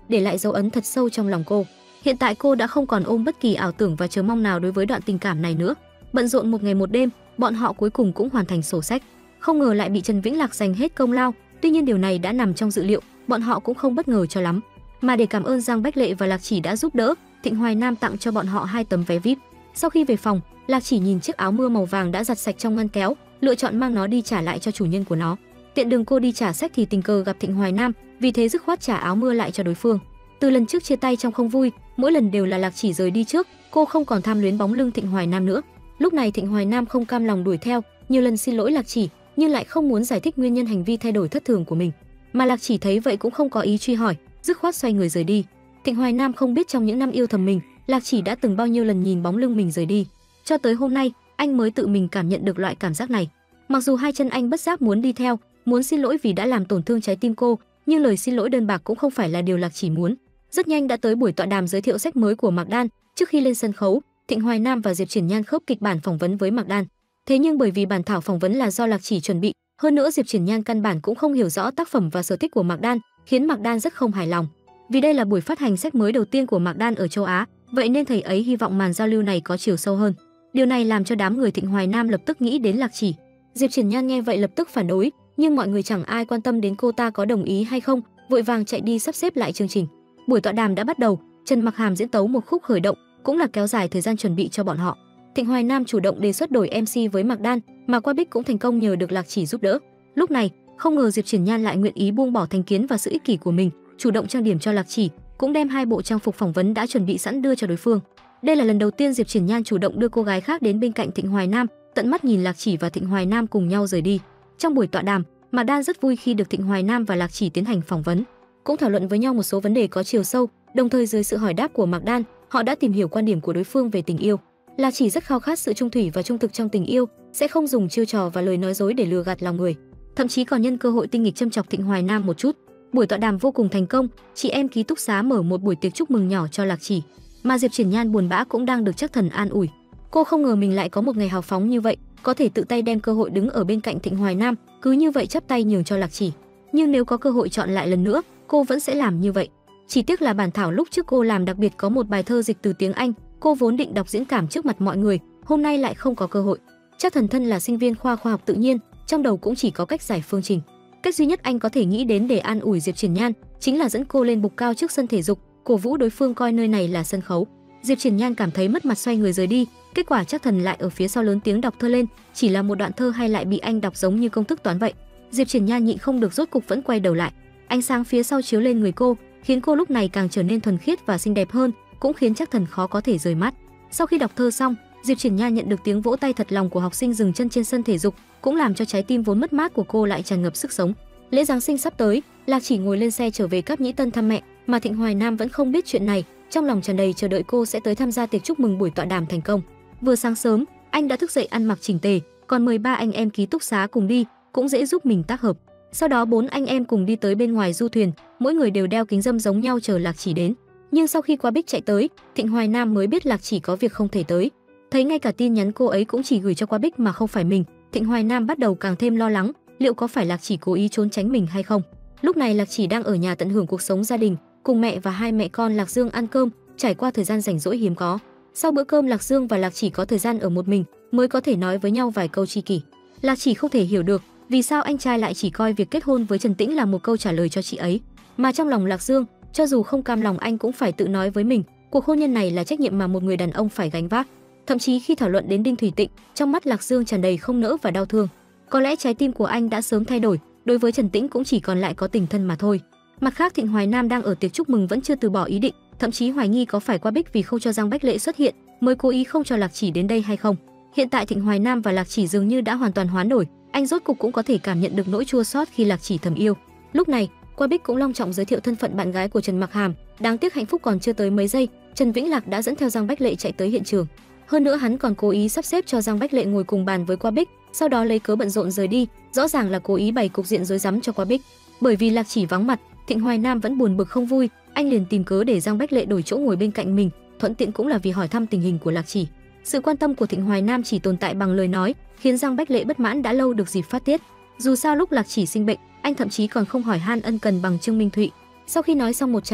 Speaker 1: để lại dấu ấn thật sâu trong lòng cô. Hiện tại cô đã không còn ôm bất kỳ ảo tưởng và chờ mong nào đối với đoạn tình cảm này nữa. Bận rộn một ngày một đêm, bọn họ cuối cùng cũng hoàn thành sổ sách. Không ngờ lại bị Trần Vĩnh Lạc giành hết công lao, tuy nhiên điều này đã nằm trong dự liệu, bọn họ cũng không bất ngờ cho lắm. Mà để cảm ơn Giang Bách Lệ và Lạc Chỉ đã giúp đỡ, Thịnh Hoài Nam tặng cho bọn họ hai tấm vé vi ai pi. Sau khi về phòng, Lạc Chỉ nhìn chiếc áo mưa màu vàng đã giặt sạch trong ngăn kéo, lựa chọn mang nó đi trả lại cho chủ nhân của nó. Tiện đường cô đi trả sách thì tình cờ gặp Thịnh Hoài Nam, vì thế dứt khoát trả áo mưa lại cho đối phương. Từ lần trước chia tay trong không vui, mỗi lần đều là Lạc Chỉ rời đi trước, cô không còn tham luyến bóng lưng Thịnh Hoài Nam nữa. Lúc này Thịnh Hoài Nam không cam lòng đuổi theo, nhiều lần xin lỗi Lạc Chỉ, nhưng lại không muốn giải thích nguyên nhân hành vi thay đổi thất thường của mình. Mà Lạc Chỉ thấy vậy cũng không có ý truy hỏi, dứt khoát xoay người rời đi. Thịnh Hoài Nam không biết trong những năm yêu thầm mình, Lạc Chỉ đã từng bao nhiêu lần nhìn bóng lưng mình rời đi. Cho tới hôm nay, anh mới tự mình cảm nhận được loại cảm giác này. Mặc dù hai chân anh bất giác muốn đi theo, muốn xin lỗi vì đã làm tổn thương trái tim cô, nhưng lời xin lỗi đơn bạc cũng không phải là điều Lạc Chỉ muốn. Rất nhanh đã tới buổi tọa đàm giới thiệu sách mới của Mạc Đan. Trước khi lên sân khấu, Thịnh Hoài Nam và Diệp Triển Nhan khớp kịch bản phỏng vấn với Mạc Đan. Thế nhưng bởi vì bản thảo phỏng vấn là do Lạc Chỉ chuẩn bị, hơn nữa Diệp Triển Nhan căn bản cũng không hiểu rõ tác phẩm và sở thích của Mạc Đan, khiến Mạc Đan rất không hài lòng. Vì đây là buổi phát hành sách mới đầu tiên của Mạc Đan ở châu Á, vậy nên thầy ấy hy vọng màn giao lưu này có chiều sâu hơn. Điều này làm cho đám người Thịnh Hoài Nam lập tức nghĩ đến Lạc Chỉ. Diệp Triển Nhan nghe vậy lập tức phản đối, nhưng mọi người chẳng ai quan tâm đến cô ta có đồng ý hay không, vội vàng chạy đi sắp xếp lại chương trình. Buổi tọa đàm đã bắt đầu, Trần Mặc Hàm diễn tấu một khúc khởi động, cũng là kéo dài thời gian chuẩn bị cho bọn họ. Thịnh Hoài Nam chủ động đề xuất đổi em xê với Mạc Đan, mà Qua Bích cũng thành công nhờ được Lạc Chỉ giúp đỡ. Lúc này, không ngờ Diệp Triển Nhan lại nguyện ý buông bỏ thành kiến và sự ích kỷ của mình, chủ động trang điểm cho Lạc Chỉ, cũng đem hai bộ trang phục phỏng vấn đã chuẩn bị sẵn đưa cho đối phương. Đây là lần đầu tiên Diệp Triển Nhan chủ động đưa cô gái khác đến bên cạnh Thịnh Hoài Nam, tận mắt nhìn Lạc Chỉ và Thịnh Hoài Nam cùng nhau rời đi. Trong buổi tọa đàm, Mạc Đan rất vui khi được Thịnh Hoài Nam và Lạc Chỉ tiến hành phỏng vấn, cũng thảo luận với nhau một số vấn đề có chiều sâu, đồng thời dưới sự hỏi đáp của Mạc Đan, họ đã tìm hiểu quan điểm của đối phương về tình yêu. Lạc Chỉ rất khao khát sự trung thủy và trung thực trong tình yêu, sẽ không dùng chiêu trò và lời nói dối để lừa gạt lòng người, thậm chí còn nhân cơ hội tinh nghịch châm chọc Thịnh Hoài Nam một chút. Buổi tọa đàm vô cùng thành công, chị em ký túc xá mở một buổi tiệc chúc mừng nhỏ cho Lạc Chỉ, mà Diệp Triển Nhan buồn bã cũng đang được Trác Thần an ủi. Cô không ngờ mình lại có một ngày hào phóng như vậy, có thể tự tay đem cơ hội đứng ở bên cạnh Thịnh Hoài Nam, cứ như vậy chắp tay nhường cho Lạc Chỉ. Nhưng nếu có cơ hội chọn lại lần nữa, cô vẫn sẽ làm như vậy. Chỉ tiếc là bản thảo lúc trước cô làm đặc biệt có một bài thơ dịch từ tiếng Anh, cô vốn định đọc diễn cảm trước mặt mọi người, hôm nay lại không có cơ hội. Trác Thần thân là sinh viên khoa khoa học tự nhiên, trong đầu cũng chỉ có cách giải phương trình. Cách duy nhất anh có thể nghĩ đến để an ủi Diệp Triển Nhan chính là dẫn cô lên bục cao trước sân thể dục, cổ vũ đối phương coi nơi này là sân khấu. Diệp Triển Nhan cảm thấy mất mặt xoay người rời đi, kết quả Trác Thần lại ở phía sau lớn tiếng đọc thơ lên, chỉ là một đoạn thơ hay lại bị anh đọc giống như công thức toán vậy. Diệp Triển Nhan nhịn không được rốt cục vẫn quay đầu lại. Ánh sáng phía sau chiếu lên người cô, khiến cô lúc này càng trở nên thuần khiết và xinh đẹp hơn, cũng khiến Trác Thần khó có thể rời mắt. Sau khi đọc thơ xong, Diệp Triển Nhan nhận được tiếng vỗ tay thật lòng của học sinh dừng chân trên sân thể dục, cũng làm cho trái tim vốn mất mát của cô lại tràn ngập sức sống. Lễ Giáng sinh sắp tới, Lạc Chỉ ngồi lên xe trở về Cáp Nhĩ Tân thăm mẹ, mà Thịnh Hoài Nam vẫn không biết chuyện này, trong lòng tràn đầy chờ đợi cô sẽ tới tham gia tiệc chúc mừng buổi tọa đàm thành công. Vừa sáng sớm, anh đã thức dậy ăn mặc chỉnh tề, còn mời ba anh em ký túc xá cùng đi, cũng dễ giúp mình tác hợp. Sau đó bốn anh em cùng đi tới bên ngoài du thuyền, mỗi người đều đeo kính râm giống nhau chờ Lạc Chỉ đến. Nhưng sau khi Qua Bích chạy tới, Thịnh Hoài Nam mới biết Lạc Chỉ có việc không thể tới. Thấy ngay cả tin nhắn cô ấy cũng chỉ gửi cho Qua Bích mà không phải mình, Thịnh Hoài Nam bắt đầu càng thêm lo lắng, liệu có phải Lạc Chỉ cố ý trốn tránh mình hay không. Lúc này Lạc Chỉ đang ở nhà tận hưởng cuộc sống gia đình, cùng mẹ và hai mẹ con Lạc Dương ăn cơm, trải qua thời gian rảnh rỗi hiếm có. Sau bữa cơm, Lạc Dương và Lạc Chỉ có thời gian ở một mình, mới có thể nói với nhau vài câu tri kỷ. Lạc Chỉ không thể hiểu được vì sao anh trai lại chỉ coi việc kết hôn với Trần Tĩnh là một câu trả lời cho chị ấy, mà trong lòng Lạc Dương, cho dù không cam lòng anh cũng phải tự nói với mình, cuộc hôn nhân này là trách nhiệm mà một người đàn ông phải gánh vác. Thậm chí khi thảo luận đến Đinh Thủy Tịnh, trong mắt Lạc Dương tràn đầy không nỡ và đau thương. Có lẽ trái tim của anh đã sớm thay đổi, đối với Trần Tĩnh cũng chỉ còn lại có tình thân mà thôi. Mặt khác, Thịnh Hoài Nam đang ở tiệc chúc mừng vẫn chưa từ bỏ ý định, thậm chí hoài nghi có phải Qua Bích vì không cho Giang Bách Lệ xuất hiện mới cố ý không cho Lạc Chỉ đến đây hay không. Hiện tại Thịnh Hoài Nam và Lạc Chỉ dường như đã hoàn toàn hoán đổi, anh rốt cục cũng có thể cảm nhận được nỗi chua xót khi Lạc Chỉ thầm yêu. Lúc này, Qua Bích cũng long trọng giới thiệu thân phận bạn gái của Trần Mặc Hàm, đáng tiếc hạnh phúc còn chưa tới mấy giây, Trần Vĩnh Lạc đã dẫn theo Giang Bách Lệ chạy tới hiện trường. Hơn nữa hắn còn cố ý sắp xếp cho Giang Bách Lệ ngồi cùng bàn với Qua Bích, sau đó lấy cớ bận rộn rời đi, rõ ràng là cố ý bày cục diện rối rắm cho Qua Bích. Bởi vì Lạc Chỉ vắng mặt, Thịnh Hoài Nam vẫn buồn bực không vui, anh liền tìm cớ để Giang Bách Lệ đổi chỗ ngồi bên cạnh mình, thuận tiện cũng là vì hỏi thăm tình hình của Lạc Chỉ. Sự quan tâm của Thịnh Hoài Nam chỉ tồn tại bằng lời nói, khiến Giang Bách Lệ bất mãn đã lâu được dịp phát tiết. Dù sao lúc Lạc Chỉ sinh bệnh, anh thậm chí còn không hỏi han ân cần bằng Trương Minh Thụy. Sau khi nói xong một tràng,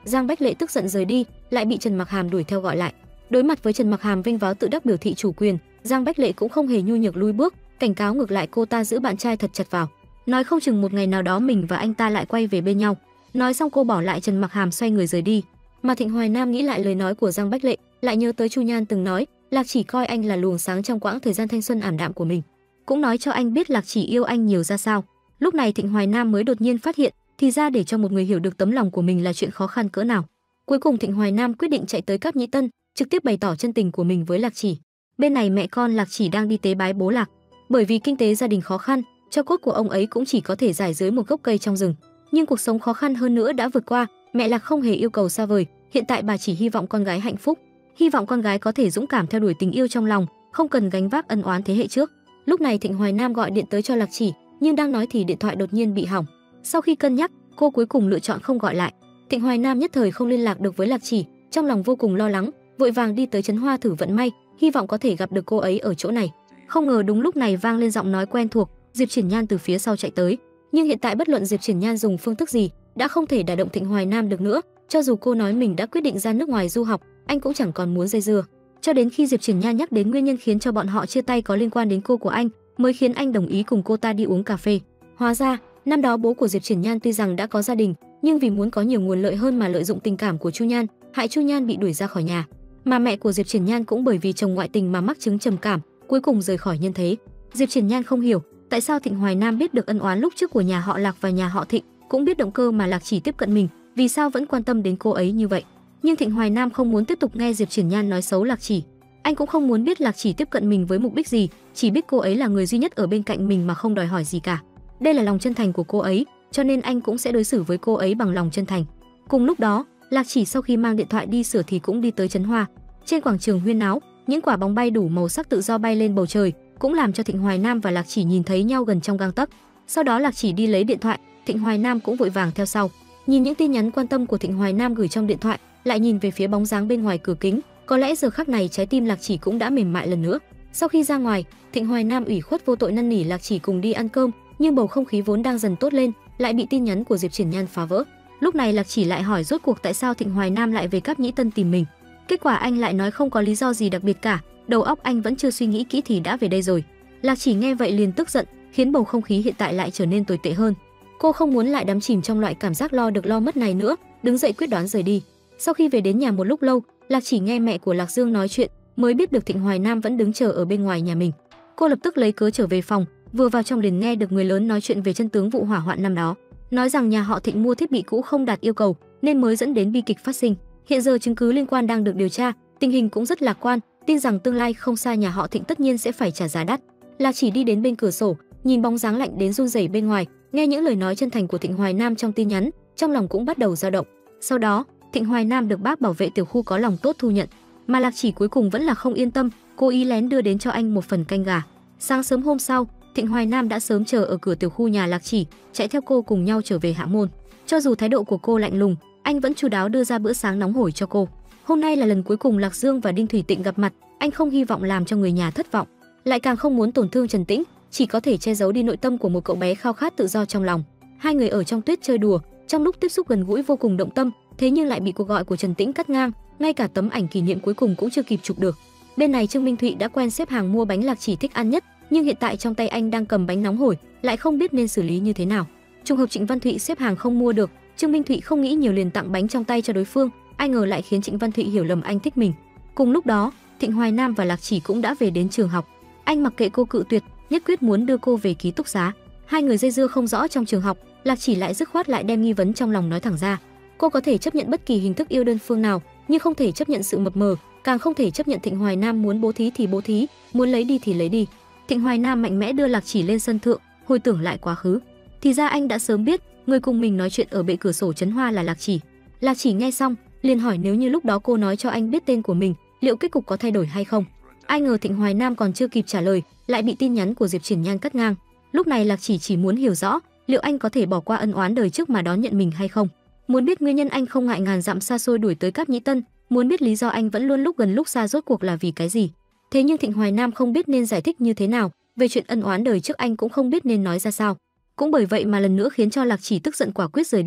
Speaker 1: Giang Bách Lệ tức giận rời đi, lại bị Trần Mặc Hàm đuổi theo gọi lại. Đối mặt với Trần Mặc Hàm vênh váo tự đắc biểu thị chủ quyền, Giang Bách Lệ cũng không hề nhu nhược lui bước, cảnh cáo ngược lại cô ta giữ bạn trai thật chặt vào, nói không chừng một ngày nào đó mình và anh ta lại quay về bên nhau. Nói xong cô bỏ lại Trần Mặc Hàm xoay người rời đi. Mà Thịnh Hoài Nam nghĩ lại lời nói của Giang Bách Lệ, lại nhớ tới Chu Nhan từng nói, Lạc Chỉ coi anh là luồng sáng trong quãng thời gian thanh xuân ảm đạm của mình, cũng nói cho anh biết Lạc Chỉ yêu anh nhiều ra sao. Lúc này Thịnh Hoài Nam mới đột nhiên phát hiện, thì ra để cho một người hiểu được tấm lòng của mình là chuyện khó khăn cỡ nào. Cuối cùng Thịnh Hoài Nam quyết định chạy tới Cáp Nhĩ Tân, trực tiếp bày tỏ chân tình của mình với Lạc Chỉ. Bên này mẹ con Lạc Chỉ đang đi tế bái bố Lạc, bởi vì kinh tế gia đình khó khăn, cho cốt của ông ấy cũng chỉ có thể rải dưới một gốc cây trong rừng. Nhưng cuộc sống khó khăn hơn nữa đã vượt qua, mẹ Lạc không hề yêu cầu xa vời, hiện tại bà chỉ hy vọng con gái hạnh phúc, hy vọng con gái có thể dũng cảm theo đuổi tình yêu trong lòng, không cần gánh vác ân oán thế hệ trước. Lúc này Thịnh Hoài Nam gọi điện tới cho Lạc Chỉ, nhưng đang nói thì điện thoại đột nhiên bị hỏng. Sau khi cân nhắc, cô cuối cùng lựa chọn không gọi lại. Thịnh Hoài Nam nhất thời không liên lạc được với Lạc Chỉ, trong lòng vô cùng lo lắng, vội vàng đi tới Trấn Hoa thử vận may, hy vọng có thể gặp được cô ấy ở chỗ này. Không ngờ đúng lúc này vang lên giọng nói quen thuộc, Diệp Triển Nhan từ phía sau chạy tới. Nhưng hiện tại bất luận Diệp Triển Nhan dùng phương thức gì, đã không thể đả động Thịnh Hoài Nam được nữa. Cho dù cô nói mình đã quyết định ra nước ngoài du học, anh cũng chẳng còn muốn dây dưa. Cho đến khi Diệp Triển Nhan nhắc đến nguyên nhân khiến cho bọn họ chia tay có liên quan đến cô của anh, mới khiến anh đồng ý cùng cô ta đi uống cà phê. Hóa ra, năm đó bố của Diệp Triển Nhan tuy rằng đã có gia đình, nhưng vì muốn có nhiều nguồn lợi hơn mà lợi dụng tình cảm của Chu Nhan, hại Chu Nhan bị đuổi ra khỏi nhà. Mà mẹ của Diệp Triển Nhan cũng bởi vì chồng ngoại tình mà mắc chứng trầm cảm, cuối cùng rời khỏi nhân thế. Diệp Triển Nhan không hiểu tại sao Thịnh Hoài Nam biết được ân oán lúc trước của nhà họ Lạc và nhà họ Thịnh, cũng biết động cơ mà Lạc Chỉ tiếp cận mình, vì sao vẫn quan tâm đến cô ấy như vậy. Nhưng Thịnh Hoài Nam không muốn tiếp tục nghe Diệp Triển Nhan nói xấu Lạc Chỉ. Anh cũng không muốn biết Lạc Chỉ tiếp cận mình với mục đích gì, chỉ biết cô ấy là người duy nhất ở bên cạnh mình mà không đòi hỏi gì cả. Đây là lòng chân thành của cô ấy, cho nên anh cũng sẽ đối xử với cô ấy bằng lòng chân thành. Cùng lúc đó, Lạc Chỉ sau khi mang điện thoại đi sửa thì cũng đi tới Trấn Hoa. Trên quảng trường huyên náo, những quả bóng bay đủ màu sắc tự do bay lên bầu trời, cũng làm cho Thịnh Hoài Nam và Lạc Chỉ nhìn thấy nhau gần trong gang tấc. Sau đó Lạc Chỉ đi lấy điện thoại, Thịnh Hoài Nam cũng vội vàng theo sau. Nhìn những tin nhắn quan tâm của Thịnh Hoài Nam gửi trong điện thoại, lại nhìn về phía bóng dáng bên ngoài cửa kính, có lẽ giờ khắc này trái tim Lạc Chỉ cũng đã mềm mại lần nữa. Sau khi ra ngoài, Thịnh Hoài Nam ủy khuất vô tội năn nỉ Lạc Chỉ cùng đi ăn cơm, nhưng bầu không khí vốn đang dần tốt lên, lại bị tin nhắn của Diệp Triển Nhan phá vỡ. Lúc này Lạc Chỉ lại hỏi rốt cuộc tại sao Thịnh Hoài Nam lại về Cáp Nhĩ Tân tìm mình. Kết quả anh lại nói không có lý do gì đặc biệt cả, đầu óc anh vẫn chưa suy nghĩ kỹ thì đã về đây rồi. Lạc Chỉ nghe vậy liền tức giận, khiến bầu không khí hiện tại lại trở nên tồi tệ hơn. Cô không muốn lại đắm chìm trong loại cảm giác lo được lo mất này nữa, đứng dậy quyết đoán rời đi. Sau khi về đến nhà một lúc lâu, Lạc Chỉ nghe mẹ của Lạc Dương nói chuyện, mới biết được Thịnh Hoài Nam vẫn đứng chờ ở bên ngoài nhà mình. Cô lập tức lấy cớ trở về phòng, vừa vào trong liền nghe được người lớn nói chuyện về chân tướng vụ hỏa hoạn năm đó, nói rằng nhà họ Thịnh mua thiết bị cũ không đạt yêu cầu nên mới dẫn đến bi kịch phát sinh. Hiện giờ chứng cứ liên quan đang được điều tra, tình hình cũng rất lạc quan, tin rằng tương lai không xa nhà họ Thịnh tất nhiên sẽ phải trả giá đắt. Lạc Chỉ đi đến bên cửa sổ, nhìn bóng dáng lạnh đến run rẩy bên ngoài, nghe những lời nói chân thành của Thịnh Hoài Nam trong tin nhắn, trong lòng cũng bắt đầu dao động. Sau đó, Thịnh Hoài Nam được bác bảo vệ tiểu khu có lòng tốt thu nhận, mà Lạc Chỉ cuối cùng vẫn là không yên tâm, cố ý lén đưa đến cho anh một phần canh gà. Sáng sớm hôm sau, Thịnh Hoài Nam đã sớm chờ ở cửa tiểu khu nhà Lạc Chỉ, chạy theo cô cùng nhau trở về Hạ Môn. Cho dù thái độ của cô lạnh lùng, anh vẫn chu đáo đưa ra bữa sáng nóng hổi cho cô. Hôm nay là lần cuối cùng Lạc Dương và Đinh Thủy Tịnh gặp mặt, anh không hy vọng làm cho người nhà thất vọng, lại càng không muốn tổn thương Trần Tĩnh, chỉ có thể che giấu đi nội tâm của một cậu bé khao khát tự do trong lòng. Hai người ở trong tuyết chơi đùa, trong lúc tiếp xúc gần gũi vô cùng động tâm, thế nhưng lại bị cuộc gọi của Trần Tĩnh cắt ngang, ngay cả tấm ảnh kỷ niệm cuối cùng cũng chưa kịp chụp được. Bên này Trương Minh Thụy đã quen xếp hàng mua bánh Lạc Chỉ thích ăn nhất, nhưng hiện tại trong tay anh đang cầm bánh nóng hổi, lại không biết nên xử lý như thế nào. Trùng hợp Trịnh Văn Thụy xếp hàng không mua được, Trương Minh Thụy không nghĩ nhiều liền tặng bánh trong tay cho đối phương, ai ngờ lại khiến Trịnh Văn Thụy hiểu lầm anh thích mình. Cùng lúc đó, Thịnh Hoài Nam và Lạc Chỉ cũng đã về đến trường học. Anh mặc kệ cô cự tuyệt, nhất quyết muốn đưa cô về ký túc xá. Hai người dây dưa không rõ trong trường học, Lạc Chỉ lại dứt khoát lại đem nghi vấn trong lòng nói thẳng ra. Cô có thể chấp nhận bất kỳ hình thức yêu đơn phương nào, nhưng không thể chấp nhận sự mập mờ, càng không thể chấp nhận Thịnh Hoài Nam muốn bố thí thì bố thí, muốn lấy đi thì lấy đi. Thịnh Hoài Nam mạnh mẽ đưa Lạc Chỉ lên sân thượng, hồi tưởng lại quá khứ. Thì ra anh đã sớm biết, người cùng mình nói chuyện ở bệ cửa sổ Trấn Hoa là Lạc Chỉ. Lạc Chỉ nghe xong, liền hỏi nếu như lúc đó cô nói cho anh biết tên của mình, liệu kết cục có thay đổi hay không. Ai ngờ Thịnh Hoài Nam còn chưa kịp trả lời, lại bị tin nhắn của Diệp Triển Nhan cắt ngang. Lúc này Lạc Chỉ chỉ muốn hiểu rõ, liệu anh có thể bỏ qua ân oán đời trước mà đón nhận mình hay không. Muốn biết nguyên nhân anh không ngại ngàn dặm xa xôi đuổi tới Cáp Nhĩ Tân, muốn biết lý do anh vẫn luôn lúc gần lúc xa rốt cuộc là vì cái gì. Thế nhưng Thịnh Hoài Nam không biết nên giải thích như thế nào, về chuyện ân oán đời trước anh cũng không biết nên nói ra sao. Cũng bởi vậy mà lần nữa khiến cho Lạc Chỉ tức giận quả quyết rời đi.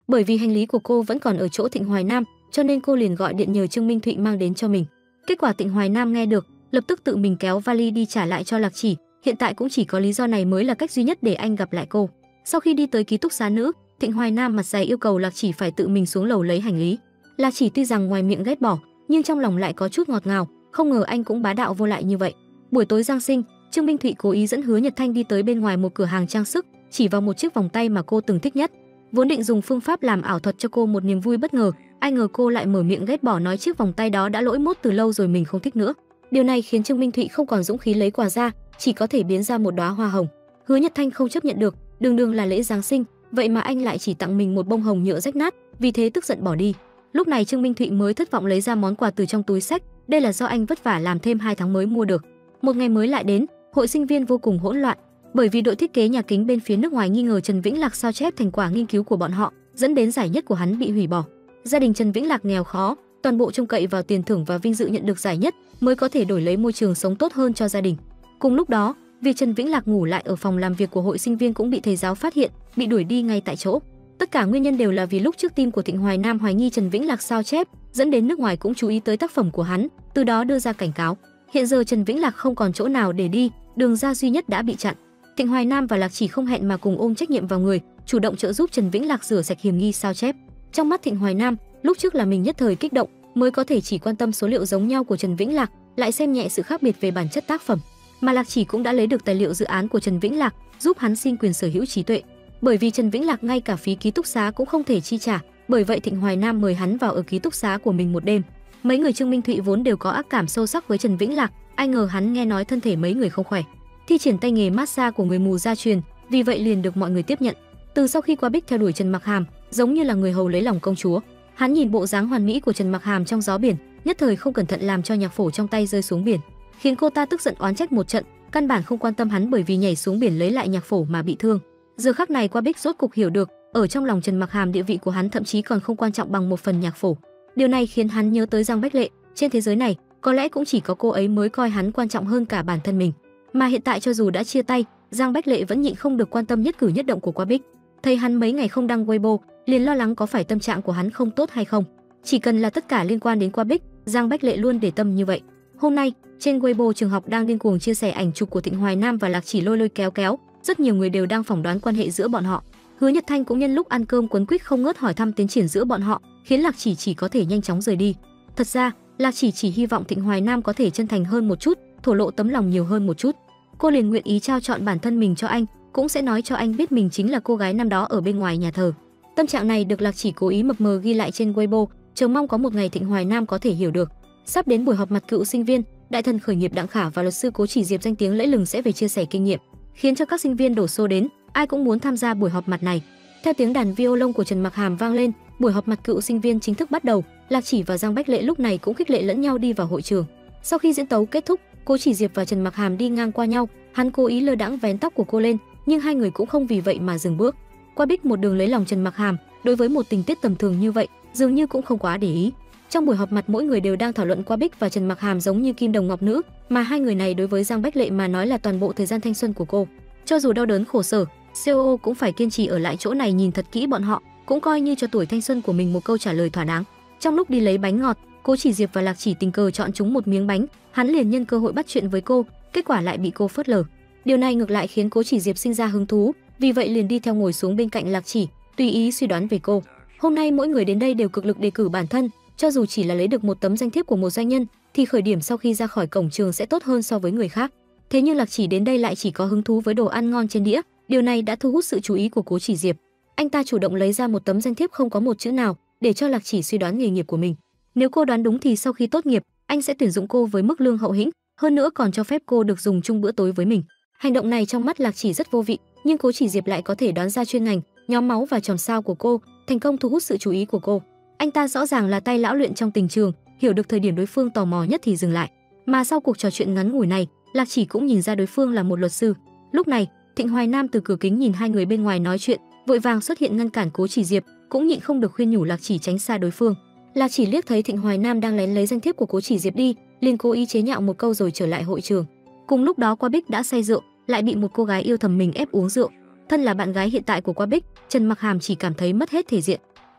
Speaker 1: Bởi vì hành lý của cô vẫn còn ở chỗ Thịnh Hoài Nam, cho nên cô liền gọi điện nhờ Trương Minh Thụy mang đến cho mình. Kết quả Thịnh Hoài Nam nghe được, lập tức tự mình kéo vali đi trả lại cho Lạc Chỉ, hiện tại cũng chỉ có lý do này mới là cách duy nhất để anh gặp lại cô. Sau khi đi tới ký túc xá nữ, Thịnh Hoài Nam mặt dày yêu cầu Lạc Chỉ phải tự mình xuống lầu lấy hành lý. Lạc Chỉ tuy rằng ngoài miệng ghét bỏ, nhưng trong lòng lại có chút ngọt ngào, không ngờ anh cũng bá đạo vô lại như vậy. Buổi tối Giáng sinh, Trương Minh Thụy cố ý dẫn Hứa Nhật Thanh đi tới bên ngoài một cửa hàng trang sức, chỉ vào một chiếc vòng tay mà cô từng thích nhất. Vốn định dùng phương pháp làm ảo thuật cho cô một niềm vui bất ngờ, ai ngờ cô lại mở miệng ghét bỏ nói chiếc vòng tay đó đã lỗi mốt từ lâu rồi, mình không thích nữa. Điều này khiến Trương Minh Thụy không còn dũng khí lấy quà ra, chỉ có thể biến ra một đóa hoa hồng. Hứa Nhật Thanh không chấp nhận được, đường đường là lễ Giáng sinh, vậy mà anh lại chỉ tặng mình một bông hồng nhựa rách nát, vì thế tức giận bỏ đi. Lúc này Trương Minh Thụy mới thất vọng lấy ra món quà từ trong túi xách, đây là do anh vất vả làm thêm hai tháng mới mua được. Một ngày mới lại đến, hội sinh viên vô cùng hỗn loạn, bởi vì đội thiết kế nhà kính bên phía nước ngoài nghi ngờ Trần Vĩnh Lạc sao chép thành quả nghiên cứu của bọn họ, dẫn đến giải nhất của hắn bị hủy bỏ. Gia đình Trần Vĩnh Lạc nghèo khó, toàn bộ trông cậy vào tiền thưởng và vinh dự nhận được giải nhất mới có thể đổi lấy môi trường sống tốt hơn cho gia đình. Cùng lúc đó, việc Trần Vĩnh Lạc ngủ lại ở phòng làm việc của hội sinh viên cũng bị thầy giáo phát hiện, bị đuổi đi ngay tại chỗ. Tất cả nguyên nhân đều là vì lúc trước team của Thịnh Hoài Nam hoài nghi Trần Vĩnh Lạc sao chép, dẫn đến nước ngoài cũng chú ý tới tác phẩm của hắn, từ đó đưa ra cảnh cáo. Hiện giờ Trần Vĩnh Lạc không còn chỗ nào để đi, đường ra duy nhất đã bị chặn. Thịnh Hoài Nam và Lạc Chỉ không hẹn mà cùng ôm trách nhiệm vào người, chủ động trợ giúp Trần Vĩnh Lạc rửa sạch hiểm nghi sao chép. Trong mắt Thịnh Hoài Nam, lúc trước là mình nhất thời kích động, mới có thể chỉ quan tâm số liệu giống nhau của Trần Vĩnh Lạc, lại xem nhẹ sự khác biệt về bản chất tác phẩm. Mà Lạc Chỉ cũng đã lấy được tài liệu dự án của Trần Vĩnh Lạc, giúp hắn xin quyền sở hữu trí tuệ. Bởi vì Trần Vĩnh Lạc ngay cả phí ký túc xá cũng không thể chi trả, bởi vậy Thịnh Hoài Nam mời hắn vào ở ký túc xá của mình một đêm. Mấy người Trương Minh Thụy vốn đều có ác cảm sâu sắc với Trần Vĩnh Lạc, ai ngờ hắn nghe nói thân thể mấy người không khỏe, thi triển tay nghề massage của người mù gia truyền, vì vậy liền được mọi người tiếp nhận. Từ sau khi qua Bích theo đuổi Trần Mặc Hàm, giống như là người hầu lấy lòng công chúa. Hắn nhìn bộ dáng hoàn mỹ của Trần Mặc Hàm trong gió biển, nhất thời không cẩn thận làm cho nhạc phổ trong tay rơi xuống biển, khiến cô ta tức giận oán trách một trận, căn bản không quan tâm hắn bởi vì nhảy xuống biển lấy lại nhạc phổ mà bị thương. Giờ khắc này qua Bích rốt cục hiểu được, ở trong lòng Trần Mặc Hàm địa vị của hắn thậm chí còn không quan trọng bằng một phần nhạc phổ. Điều này khiến hắn nhớ tới Giang Bách Lệ, trên thế giới này có lẽ cũng chỉ có cô ấy mới coi hắn quan trọng hơn cả bản thân mình. Mà hiện tại cho dù đã chia tay, Giang Bách Lệ vẫn nhịn không được quan tâm nhất cử nhất động của Qua Bích. Thấy hắn mấy ngày không đăng Weibo, liền lo lắng có phải tâm trạng của hắn không tốt hay không. Chỉ cần là tất cả liên quan đến Qua Bích, Giang Bách Lệ luôn để tâm như vậy. Hôm nay, trên Weibo trường học đang điên cuồng chia sẻ ảnh chụp của Thịnh Hoài Nam và Lạc Chỉ lôi lôi kéo kéo, rất nhiều người đều đang phỏng đoán quan hệ giữa bọn họ. Hứa Nhật Thanh cũng nhân lúc ăn cơm quấn quýt không ngớt hỏi thăm tiến triển giữa bọn họ, khiến Lạc Chỉ chỉ có thể nhanh chóng rời đi. Thật ra, Lạc Chỉ chỉ hy vọng Thịnh Hoài Nam có thể chân thành hơn một chút, thổ lộ tấm lòng nhiều hơn một chút. Cô liền nguyện ý trao chọn bản thân mình cho anh, cũng sẽ nói cho anh biết mình chính là cô gái năm đó ở bên ngoài nhà thờ. Tâm trạng này được Lạc Chỉ cố ý mập mờ ghi lại trên Weibo, chờ mong có một ngày Thịnh Hoài Nam có thể hiểu được. Sắp đến buổi họp mặt cựu sinh viên, đại thần khởi nghiệp Đặng Khả và luật sư Cố Chỉ Diệp danh tiếng lẫy lừng sẽ về chia sẻ kinh nghiệm, khiến cho các sinh viên đổ xô đến, ai cũng muốn tham gia buổi họp mặt này. Theo tiếng đàn violon của Trần Mặc Hàm vang lên, buổi họp mặt cựu sinh viên chính thức bắt đầu. Lạc Chỉ và Giang Bách Lệ lúc này cũng khích lệ lẫn nhau đi vào hội trường. Sau khi diễn tấu kết thúc, Cố Chỉ Diệp và Trần Mặc Hàm đi ngang qua nhau, hắn cố ý lơ đãng vén tóc của cô lên, nhưng hai người cũng không vì vậy mà dừng bước. Qua Bích một đường lấy lòng Trần Mặc Hàm, đối với một tình tiết tầm thường như vậy, dường như cũng không quá để ý. Trong buổi họp mặt mỗi người đều đang thảo luận Qua Bích và Trần Mặc Hàm giống như kim đồng ngọc nữ, mà hai người này đối với Giang Bách Lệ mà nói là toàn bộ thời gian thanh xuân của cô. Cho dù đau đớn khổ sở, xê o ô cũng phải kiên trì ở lại chỗ này nhìn thật kỹ bọn họ, cũng coi như cho tuổi thanh xuân của mình một câu trả lời thỏa đáng. Trong lúc đi lấy bánh ngọt, Cố Chỉ Diệp và Lạc Chỉ tình cờ chọn chúng một miếng bánh, hắn liền nhân cơ hội bắt chuyện với cô, kết quả lại bị cô phớt lờ. Điều này ngược lại khiến Cố Chỉ Diệp sinh ra hứng thú, vì vậy liền đi theo ngồi xuống bên cạnh Lạc Chỉ, tùy ý suy đoán về cô. Hôm nay mỗi người đến đây đều cực lực đề cử bản thân, cho dù chỉ là lấy được một tấm danh thiếp của một doanh nhân, thì khởi điểm sau khi ra khỏi cổng trường sẽ tốt hơn so với người khác. Thế nhưng Lạc Chỉ đến đây lại chỉ có hứng thú với đồ ăn ngon trên đĩa, điều này đã thu hút sự chú ý của Cố Chỉ Diệp. Anh ta chủ động lấy ra một tấm danh thiếp không có một chữ nào, để cho Lạc Chỉ suy đoán nghề nghiệp của mình. Nếu cô đoán đúng thì sau khi tốt nghiệp, anh sẽ tuyển dụng cô với mức lương hậu hĩnh, hơn nữa còn cho phép cô được dùng chung bữa tối với mình. Hành động này trong mắt Lạc Chỉ rất vô vị, nhưng Cố Chỉ Diệp lại có thể đoán ra chuyên ngành, nhóm máu và chòm sao của cô, thành công thu hút sự chú ý của cô. Anh ta rõ ràng là tay lão luyện trong tình trường, hiểu được thời điểm đối phương tò mò nhất thì dừng lại. Mà sau cuộc trò chuyện ngắn ngủi này, Lạc Chỉ cũng nhìn ra đối phương là một luật sư. Lúc này, Thịnh Hoài Nam từ cửa kính nhìn hai người bên ngoài nói chuyện, vội vàng xuất hiện ngăn cản Cố Chỉ Diệp, cũng nhịn không được khuyên nhủ Lạc Chỉ tránh xa đối phương. Lạc Chỉ liếc thấy Thịnh Hoài Nam đang lén lấy danh thiếp của Cố Chỉ Diệp đi, liền cố ý chế nhạo một câu rồi trở lại hội trường. Cùng lúc đó Qua Bích đã say rượu, lại bị một cô gái yêu thầm mình ép uống rượu. Thân là bạn gái hiện tại của Qua Bích, Trần Mặc Hàm chỉ cảm thấy mất hết thể diện.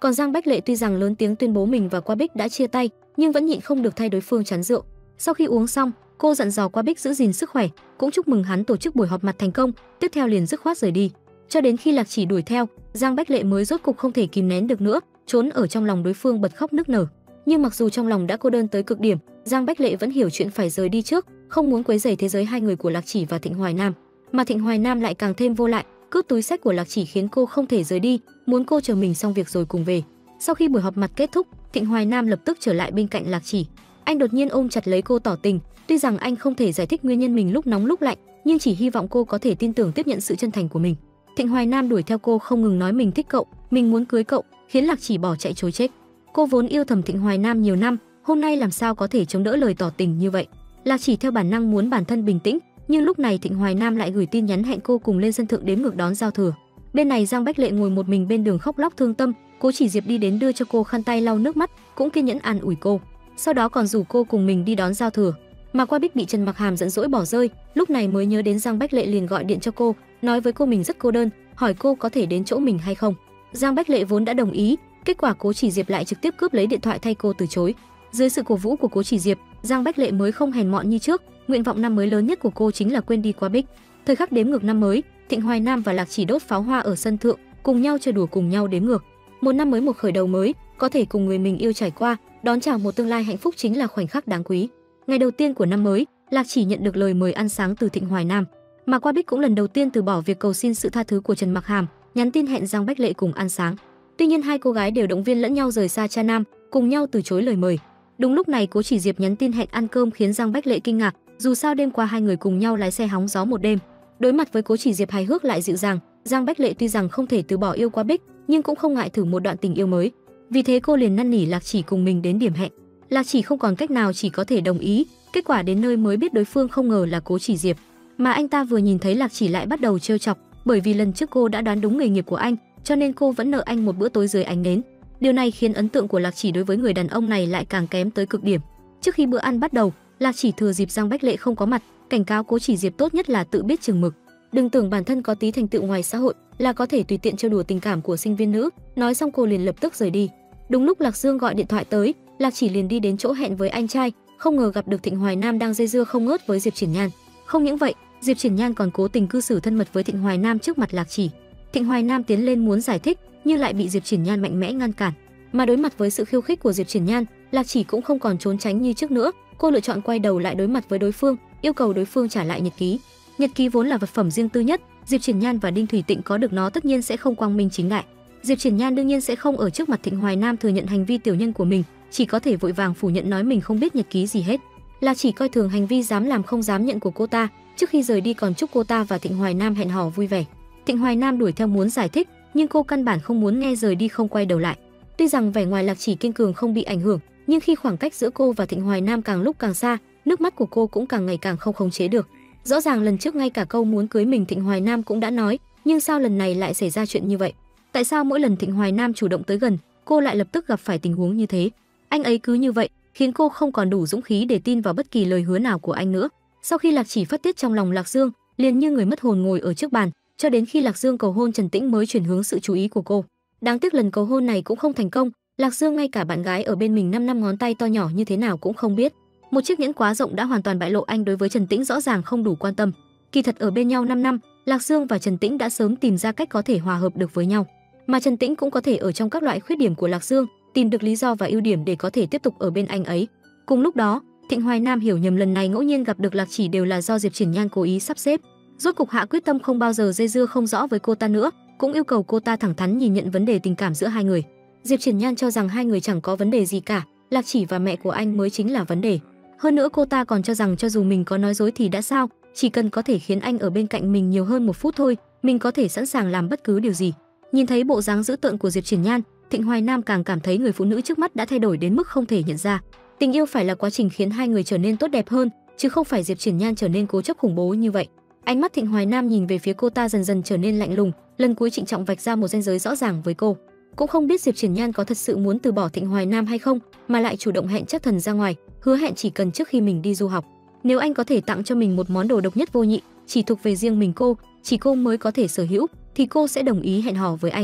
Speaker 1: Còn Giang Bách Lệ tuy rằng lớn tiếng tuyên bố mình và Qua Bích đã chia tay, nhưng vẫn nhịn không được thay đối phương chén rượu. Sau khi uống xong, cô dặn dò Qua Bích giữ gìn sức khỏe, cũng chúc mừng hắn tổ chức buổi họp mặt thành công, tiếp theo liền dứt khoát rời đi. Cho đến khi Lạc Chỉ đuổi theo, Giang Bách Lệ mới rốt cục không thể kìm nén được nữa, trốn ở trong lòng đối phương bật khóc nức nở. Nhưng mặc dù trong lòng đã cô đơn tới cực điểm, Giang Bách Lệ vẫn hiểu chuyện phải rời đi trước, không muốn quấy rầy thế giới hai người của Lạc Chỉ và Thịnh Hoài Nam. Mà Thịnh Hoài Nam lại càng thêm vô lại, cướp túi xách của Lạc Chỉ khiến cô không thể rời đi, muốn cô chờ mình xong việc rồi cùng về. Sau khi buổi họp mặt kết thúc, Thịnh Hoài Nam lập tức trở lại bên cạnh Lạc Chỉ. Anh đột nhiên ôm chặt lấy cô tỏ tình, tuy rằng anh không thể giải thích nguyên nhân mình lúc nóng lúc lạnh, nhưng chỉ hy vọng cô có thể tin tưởng tiếp nhận sự chân thành của mình. Thịnh Hoài Nam đuổi theo cô không ngừng nói mình thích cậu, mình muốn cưới cậu, khiến Lạc Chỉ bỏ chạy trối chết. Cô vốn yêu thầm Thịnh Hoài Nam nhiều năm, hôm nay làm sao có thể chống đỡ lời tỏ tình như vậy. Lạc Chỉ theo bản năng muốn bản thân bình tĩnh, nhưng lúc này Thịnh Hoài Nam lại gửi tin nhắn hẹn cô cùng lên sân thượng đếm ngược đón giao thừa. Bên này Giang Bách Lệ ngồi một mình bên đường khóc lóc thương tâm, Cố Chỉ Diệp đi đến đưa cho cô khăn tay lau nước mắt, cũng kiên nhẫn an ủi cô. Sau đó còn rủ cô cùng mình đi đón giao thừa. Mà Qua Bích bị Trần Mặc Hàm giận dỗi bỏ rơi, lúc này mới nhớ đến Giang Bách Lệ liền gọi điện cho cô, nói với cô mình rất cô đơn, hỏi cô có thể đến chỗ mình hay không. Giang Bách Lệ vốn đã đồng ý, kết quả Cố Chỉ Diệp lại trực tiếp cướp lấy điện thoại thay cô từ chối. Dưới sự cổ vũ của Cố Chỉ Diệp, Giang Bách Lệ mới không hèn mọn như trước, nguyện vọng năm mới lớn nhất của cô chính là quên đi Qua Bích. Thời khắc đếm ngược năm mới, Thịnh Hoài Nam và Lạc Chỉ đốt pháo hoa ở sân thượng, cùng nhau chơi đùa cùng nhau đếm ngược. Một năm mới một khởi đầu mới, có thể cùng người mình yêu trải qua, đón chào một tương lai hạnh phúc chính là khoảnh khắc đáng quý. Ngày đầu tiên của năm mới, Lạc Chỉ nhận được lời mời ăn sáng từ Thịnh Hoài Nam, mà Qua Bích cũng lần đầu tiên từ bỏ việc cầu xin sự tha thứ của Trần Mặc Hàm, nhắn tin hẹn Giang Bách Lệ cùng ăn sáng. Tuy nhiên hai cô gái đều động viên lẫn nhau rời xa cha nam, cùng nhau từ chối lời mời. Đúng lúc này Cố Chỉ Diệp nhắn tin hẹn ăn cơm khiến Giang Bách Lệ kinh ngạc, dù sao đêm qua hai người cùng nhau lái xe hóng gió một đêm. Đối mặt với Cố Chỉ Diệp hài hước lại dịu dàng, Giang Bách Lệ tuy rằng không thể từ bỏ yêu Qua Bích, nhưng cũng không ngại thử một đoạn tình yêu mới. Vì thế cô liền năn nỉ Lạc Chỉ cùng mình đến điểm hẹn. Lạc Chỉ không còn cách nào chỉ có thể đồng ý, kết quả đến nơi mới biết đối phương không ngờ là Cố Chỉ Diệp. Mà anh ta vừa nhìn thấy Lạc Chỉ lại bắt đầu trêu chọc, bởi vì lần trước cô đã đoán đúng nghề nghiệp của anh, cho nên cô vẫn nợ anh một bữa tối dưới ánh nến. Điều này khiến ấn tượng của Lạc Chỉ đối với người đàn ông này lại càng kém tới cực điểm. Trước khi bữa ăn bắt đầu, Lạc Chỉ thừa dịp Giang Bách Lệ không có mặt, cảnh cáo Cố Chỉ Diệp tốt nhất là tự biết chừng mực. Đừng tưởng bản thân có tí thành tựu ngoài xã hội là có thể tùy tiện trêu đùa tình cảm của sinh viên nữ. Nói xong cô liền lập tức rời đi. Đúng lúc Lạc Dương gọi điện thoại tới, Lạc Chỉ liền đi đến chỗ hẹn với anh trai, không ngờ gặp được Thịnh Hoài Nam đang dây dưa không ngớt với Diệp Triển Nhan. Không những vậy, Diệp Triển Nhan còn cố tình cư xử thân mật với Thịnh Hoài Nam trước mặt Lạc Chỉ. Thịnh Hoài Nam tiến lên muốn giải thích, nhưng lại bị Diệp Triển Nhan mạnh mẽ ngăn cản. Mà đối mặt với sự khiêu khích của Diệp Triển Nhan, Lạc Chỉ cũng không còn trốn tránh như trước nữa, cô lựa chọn quay đầu lại đối mặt với đối phương, yêu cầu đối phương trả lại nhật ký. Nhật ký vốn là vật phẩm riêng tư nhất, Diệp Triển Nhan và Đinh Thủy Tịnh có được nó tất nhiên sẽ không quang minh chính đại. Diệp Triển Nhan đương nhiên sẽ không ở trước mặt Thịnh Hoài Nam thừa nhận hành vi tiểu nhân của mình, chỉ có thể vội vàng phủ nhận nói mình không biết nhật ký gì hết. Lạc Chỉ coi thường hành vi dám làm không dám nhận của cô ta, trước khi rời đi còn chúc cô ta và Thịnh Hoài Nam hẹn hò vui vẻ. Thịnh Hoài Nam đuổi theo muốn giải thích, nhưng cô căn bản không muốn nghe, rời đi không quay đầu lại. Tuy rằng vẻ ngoài Lạc Chỉ kiên cường không bị ảnh hưởng, nhưng khi khoảng cách giữa cô và Thịnh Hoài Nam càng lúc càng xa, nước mắt của cô cũng càng ngày càng không khống chế được. Rõ ràng lần trước ngay cả câu muốn cưới mình Thịnh Hoài Nam cũng đã nói, nhưng sao lần này lại xảy ra chuyện như vậy? Tại sao mỗi lần Thịnh Hoài Nam chủ động tới gần, cô lại lập tức gặp phải tình huống như thế? Anh ấy cứ như vậy, khiến cô không còn đủ dũng khí để tin vào bất kỳ lời hứa nào của anh nữa. Sau khi Lạc Chỉ phát tiết trong lòng Lạc Dương, liền như người mất hồn ngồi ở trước bàn, cho đến khi Lạc Dương cầu hôn Trần Tĩnh mới chuyển hướng sự chú ý của cô. Đáng tiếc lần cầu hôn này cũng không thành công, Lạc Dương ngay cả bạn gái ở bên mình năm năm ngón tay to nhỏ như thế nào cũng không biết. Một chiếc nhẫn quá rộng đã hoàn toàn bại lộ anh đối với Trần Tĩnh rõ ràng không đủ quan tâm. Kỳ thật ở bên nhau năm năm, Lạc Dương và Trần Tĩnh đã sớm tìm ra cách có thể hòa hợp được với nhau. Mà Trần Tĩnh cũng có thể ở trong các loại khuyết điểm của Lạc Dương, tìm được lý do và ưu điểm để có thể tiếp tục ở bên anh ấy. Cùng lúc đó, Thịnh Hoài Nam hiểu nhầm lần này ngẫu nhiên gặp được Lạc Chỉ đều là do Diệp Triển Nhan cố ý sắp xếp. Rốt cục hạ quyết tâm không bao giờ dây dưa không rõ với cô ta nữa, cũng yêu cầu cô ta thẳng thắn nhìn nhận vấn đề tình cảm giữa hai người. Diệp Triển Nhan cho rằng hai người chẳng có vấn đề gì cả, Lạc Chỉ và mẹ của anh mới chính là vấn đề. Hơn nữa cô ta còn cho rằng cho dù mình có nói dối thì đã sao, chỉ cần có thể khiến anh ở bên cạnh mình nhiều hơn một phút thôi, mình có thể sẵn sàng làm bất cứ điều gì. Nhìn thấy bộ dáng dữ tợn của Diệp Triển Nhan, Thịnh Hoài Nam càng cảm thấy người phụ nữ trước mắt đã thay đổi đến mức không thể nhận ra. Tình yêu phải là quá trình khiến hai người trở nên tốt đẹp hơn, chứ không phải Diệp Triển Nhan trở nên cố chấp khủng bố như vậy. Ánh mắt Thịnh Hoài Nam nhìn về phía cô ta dần dần trở nên lạnh lùng, lần cuối trịnh trọng vạch ra một ranh giới rõ ràng với cô. Cũng không biết Diệp Triển Nhan có thật sự muốn từ bỏ Thịnh Hoài Nam hay không, mà lại chủ động hẹn Trác Thần ra ngoài, hứa hẹn chỉ cần trước khi mình đi du học, nếu anh có thể tặng cho mình một món đồ độc nhất vô nhị, chỉ thuộc về riêng mình cô, chỉ cô mới có thể sở hữu, thì cô sẽ đồng ý hẹn hò với anh.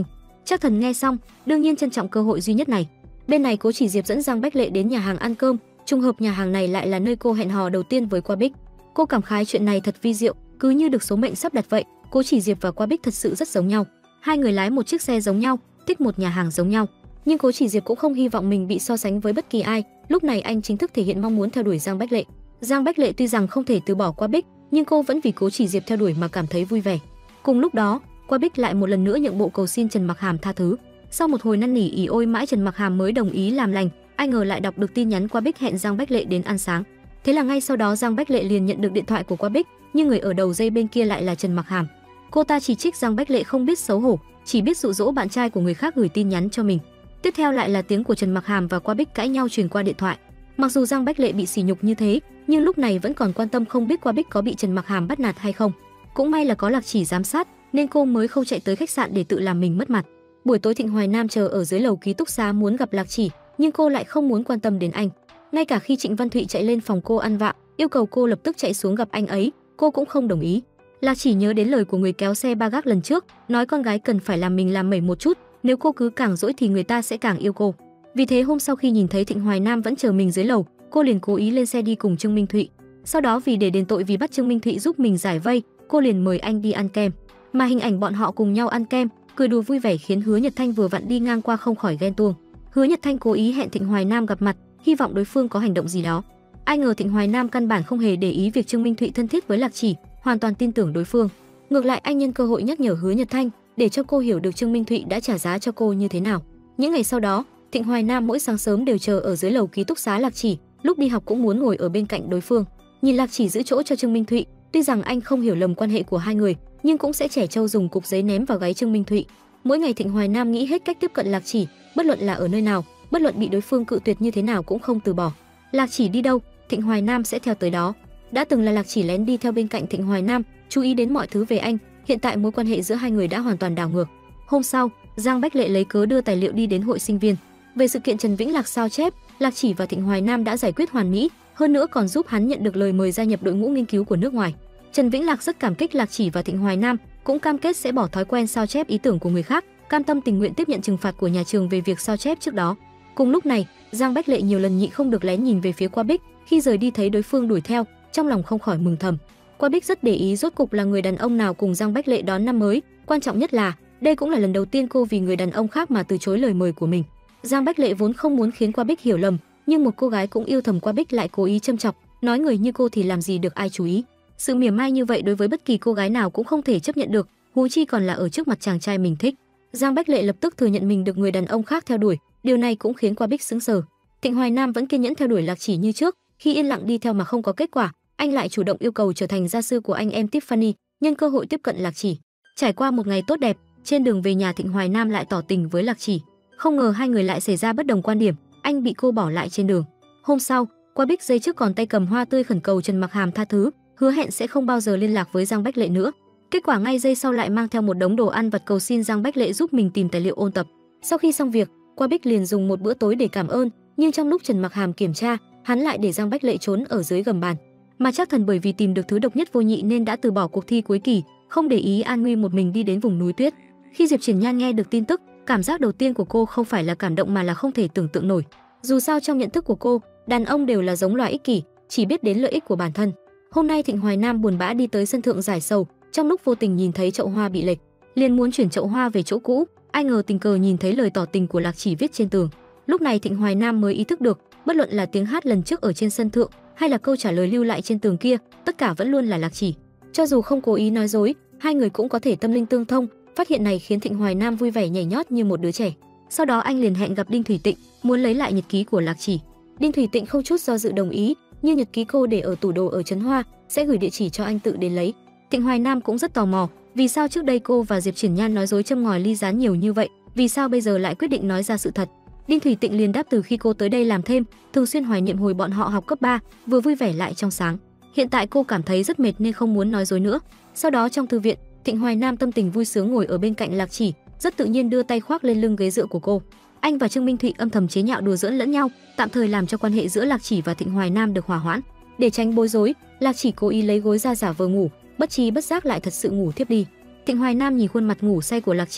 Speaker 1: Trác Thần nghe xong, đương nhiên trân trọng cơ hội duy nhất này. Bên này Cố Chỉ Diệp dẫn Giang Bách Lệ đến nhà hàng ăn cơm, trùng hợp nhà hàng này lại là nơi cô hẹn hò đầu tiên với Qua Bích. Cô cảm khái chuyện này thật vi diệu, cứ như được số mệnh sắp đặt vậy. Cố Chỉ Diệp và Qua Bích thật sự rất giống nhau. Hai người lái một chiếc xe giống nhau, thích một nhà hàng giống nhau. Nhưng Cố Chỉ Diệp cũng không hy vọng mình bị so sánh với bất kỳ ai. Lúc này anh chính thức thể hiện mong muốn theo đuổi Giang Bách Lệ. Giang Bách Lệ tuy rằng không thể từ bỏ Qua Bích, nhưng cô vẫn vì Cố Chỉ Diệp theo đuổi mà cảm thấy vui vẻ. Cùng lúc đó, Qua Bích lại một lần nữa nhượng bộ cầu xin Trần Mặc Hàm tha thứ. Sau một hồi năn nỉ ỉ ôi mãi, Trần Mặc Hàm mới đồng ý làm lành. Ai ngờ lại đọc được tin nhắn Qua Bích hẹn Giang Bách Lệ đến ăn sáng. Thế là ngay sau đó Giang Bách Lệ liền nhận được điện thoại của Qua Bích, nhưng người ở đầu dây bên kia lại là Trần Mặc Hàm. Cô ta chỉ trích Giang Bách Lệ không biết xấu hổ, chỉ biết dụ dỗ bạn trai của người khác gửi tin nhắn cho mình. Tiếp theo lại là tiếng của Trần Mặc Hàm và Qua Bích cãi nhau truyền qua điện thoại. Mặc dù Giang Bách Lệ bị sỉ nhục như thế, nhưng lúc này vẫn còn quan tâm không biết Qua Bích có bị Trần Mặc Hàm bắt nạt hay không. Cũng may là có Lạc Chỉ giám sát, nên cô mới không chạy tới khách sạn để tự làm mình mất mặt. Buổi tối Thịnh Hoài Nam chờ ở dưới lầu ký túc xá muốn gặp Lạc Chỉ, nhưng cô lại không muốn quan tâm đến anh. Ngay cả khi Trịnh Văn Thụy chạy lên phòng cô ăn vạ, yêu cầu cô lập tức chạy xuống gặp anh ấy, cô cũng không đồng ý. Lạc Chỉ nhớ đến lời của người kéo xe ba gác lần trước, nói con gái cần phải làm mình làm mẩy một chút, nếu cô cứ càng dỗi thì người ta sẽ càng yêu cô. Vì thế hôm sau khi nhìn thấy Thịnh Hoài Nam vẫn chờ mình dưới lầu, cô liền cố ý lên xe đi cùng Trương Minh Thụy. Sau đó vì để đền tội vì bắt Trương Minh Thụy giúp mình giải vây, cô liền mời anh đi ăn kem. Mà hình ảnh bọn họ cùng nhau ăn kem, cười đùa vui vẻ khiến Hứa Nhật Thanh vừa vặn đi ngang qua không khỏi ghen tuông. Hứa Nhật Thanh cố ý hẹn Thịnh Hoài Nam gặp mặt, hy vọng đối phương có hành động gì đó. Ai ngờ Thịnh Hoài Nam căn bản không hề để ý việc Trương Minh Thụy thân thiết với Lạc Chỉ, hoàn toàn tin tưởng đối phương. Ngược lại anh nhân cơ hội nhắc nhở Hứa Nhật Thanh để cho cô hiểu được Trương Minh Thụy đã trả giá cho cô như thế nào. Những ngày sau đó, Thịnh Hoài Nam mỗi sáng sớm đều chờ ở dưới lầu ký túc xá Lạc Chỉ, lúc đi học cũng muốn ngồi ở bên cạnh đối phương. Nhìn Lạc Chỉ giữ chỗ cho Trương Minh Thụy, tuy rằng anh không hiểu lầm quan hệ của hai người, nhưng cũng sẽ trẻ trâu dùng cục giấy ném vào gáy Trương Minh Thụy. Mỗi ngày Thịnh Hoài Nam nghĩ hết cách tiếp cận Lạc Chỉ, bất luận là ở nơi nào, bất luận bị đối phương cự tuyệt như thế nào cũng không từ bỏ. Lạc Chỉ đi đâu, Thịnh Hoài Nam sẽ theo tới đó. Đã từng là Lạc Chỉ lén đi theo bên cạnh Thịnh Hoài Nam, chú ý đến mọi thứ về anh, hiện tại mối quan hệ giữa hai người đã hoàn toàn đảo ngược. Hôm sau, Giang Bách Lệ lấy cớ đưa tài liệu đi đến hội sinh viên. Về sự kiện Trần Vĩnh Lạc sao chép, Lạc Chỉ và Thịnh Hoài Nam đã giải quyết hoàn mỹ, hơn nữa còn giúp hắn nhận được lời mời gia nhập đội ngũ nghiên cứu của nước ngoài. Trần Vĩnh Lạc rất cảm kích Lạc Chỉ và Thịnh Hoài Nam, cũng cam kết sẽ bỏ thói quen sao chép ý tưởng của người khác, cam tâm tình nguyện tiếp nhận trừng phạt của nhà trường về việc sao chép trước đó. Cùng lúc này, Giang Bách Lệ nhiều lần nhịn không được lén nhìn về phía Qua Bích, khi rời đi thấy đối phương đuổi theo, trong lòng không khỏi mừng thầm. Qua Bích rất để ý rốt cục là người đàn ông nào cùng Giang Bách Lệ đón năm mới, quan trọng nhất là đây cũng là lần đầu tiên cô vì người đàn ông khác mà từ chối lời mời của mình. Giang Bách Lệ vốn không muốn khiến Qua Bích hiểu lầm, nhưng một cô gái cũng yêu thầm Qua Bích lại cố ý châm chọc, nói người như cô thì làm gì được ai chú ý. Sự mỉa mai như vậy đối với bất kỳ cô gái nào cũng không thể chấp nhận được, huống chi còn là ở trước mặt chàng trai mình thích. Giang Bách Lệ lập tức thừa nhận mình được người đàn ông khác theo đuổi, điều này cũng khiến Qua Bích sững sờ. Thịnh Hoài Nam vẫn kiên nhẫn theo đuổi Lạc Chỉ như trước, khi yên lặng đi theo mà không có kết quả, anh lại chủ động yêu cầu trở thành gia sư của anh em Tiffany, nhân cơ hội tiếp cận Lạc Chỉ. Trải qua một ngày tốt đẹp, trên đường về nhà Thịnh Hoài Nam lại tỏ tình với Lạc Chỉ. Không ngờ hai người lại xảy ra bất đồng quan điểm, anh bị cô bỏ lại trên đường. Hôm sau, Qua Bích giây trước còn tay cầm hoa tươi khẩn cầu Trần Mặc Hàm tha thứ, hứa hẹn sẽ không bao giờ liên lạc với Giang Bách Lệ nữa. Kết quả ngay giây sau lại mang theo một đống đồ ăn vặt cầu xin Giang Bách Lệ giúp mình tìm tài liệu ôn tập. Sau khi xong việc, Qua Bích liền dùng một bữa tối để cảm ơn, nhưng trong lúc Trần Mặc Hàm kiểm tra, hắn lại để Giang Bách Lệ trốn ở dưới gầm bàn. Mà Trác Thần bởi vì tìm được thứ độc nhất vô nhị nên đã từ bỏ cuộc thi cuối kỳ, không để ý an nguy một mình đi đến vùng núi tuyết. Khi Diệp Triển Nhan nghe được tin tức, cảm giác đầu tiên của cô không phải là cảm động mà là không thể tưởng tượng nổi. Dù sao trong nhận thức của cô, đàn ông đều là giống loài ích kỷ, chỉ biết đến lợi ích của bản thân. Hôm nay Thịnh Hoài Nam buồn bã đi tới sân thượng giải sầu, trong lúc vô tình nhìn thấy chậu hoa bị lệch, liền muốn chuyển chậu hoa về chỗ cũ, ai ngờ tình cờ nhìn thấy lời tỏ tình của Lạc Chỉ viết trên tường. Lúc này Thịnh Hoài Nam mới ý thức được, bất luận là tiếng hát lần trước ở trên sân thượng hay là câu trả lời lưu lại trên tường kia, tất cả vẫn luôn là Lạc Chỉ. Cho dù không cố ý nói dối, hai người cũng có thể tâm linh tương thông. Phát hiện này khiến Thịnh Hoài Nam vui vẻ nhảy nhót như một đứa trẻ. Sau đó anh liền hẹn gặp Đinh Thủy Tịnh, muốn lấy lại nhật ký của Lạc Chỉ. Đinh Thủy Tịnh không chút do dự đồng ý, nhưng nhật ký cô để ở tủ đồ ở Trấn Hoa, sẽ gửi địa chỉ cho anh tự đến lấy. Thịnh Hoài Nam cũng rất tò mò, vì sao trước đây cô và Diệp Triển Nhan nói dối châm ngòi ly gián nhiều như vậy, vì sao bây giờ lại quyết định nói ra sự thật. Đinh Thủy Tịnh liền đáp từ khi cô tới đây làm thêm, thường xuyên hoài niệm hồi bọn họ học cấp ba, vừa vui vẻ lại trong sáng. Hiện tại cô cảm thấy rất mệt nên không muốn nói dối nữa. Sau đó trong thư viện, Thịnh Hoài Nam tâm tình vui sướng ngồi ở bên cạnh Lạc Chỉ, rất tự nhiên đưa tay khoác lên lưng ghế dựa của cô. Anh và Trương Minh Thụy âm thầm chế nhạo đùa giỡn lẫn nhau, tạm thời làm cho quan hệ giữa Lạc Chỉ và Thịnh Hoài Nam được hòa hoãn. Để tránh bối rối, Lạc Chỉ cố ý lấy gối ra giả vờ ngủ, bất trí bất giác lại thật sự ngủ thiếp đi. Thịnh Hoài Nam nhìn khuôn mặt ngủ say của Lạc Chỉ,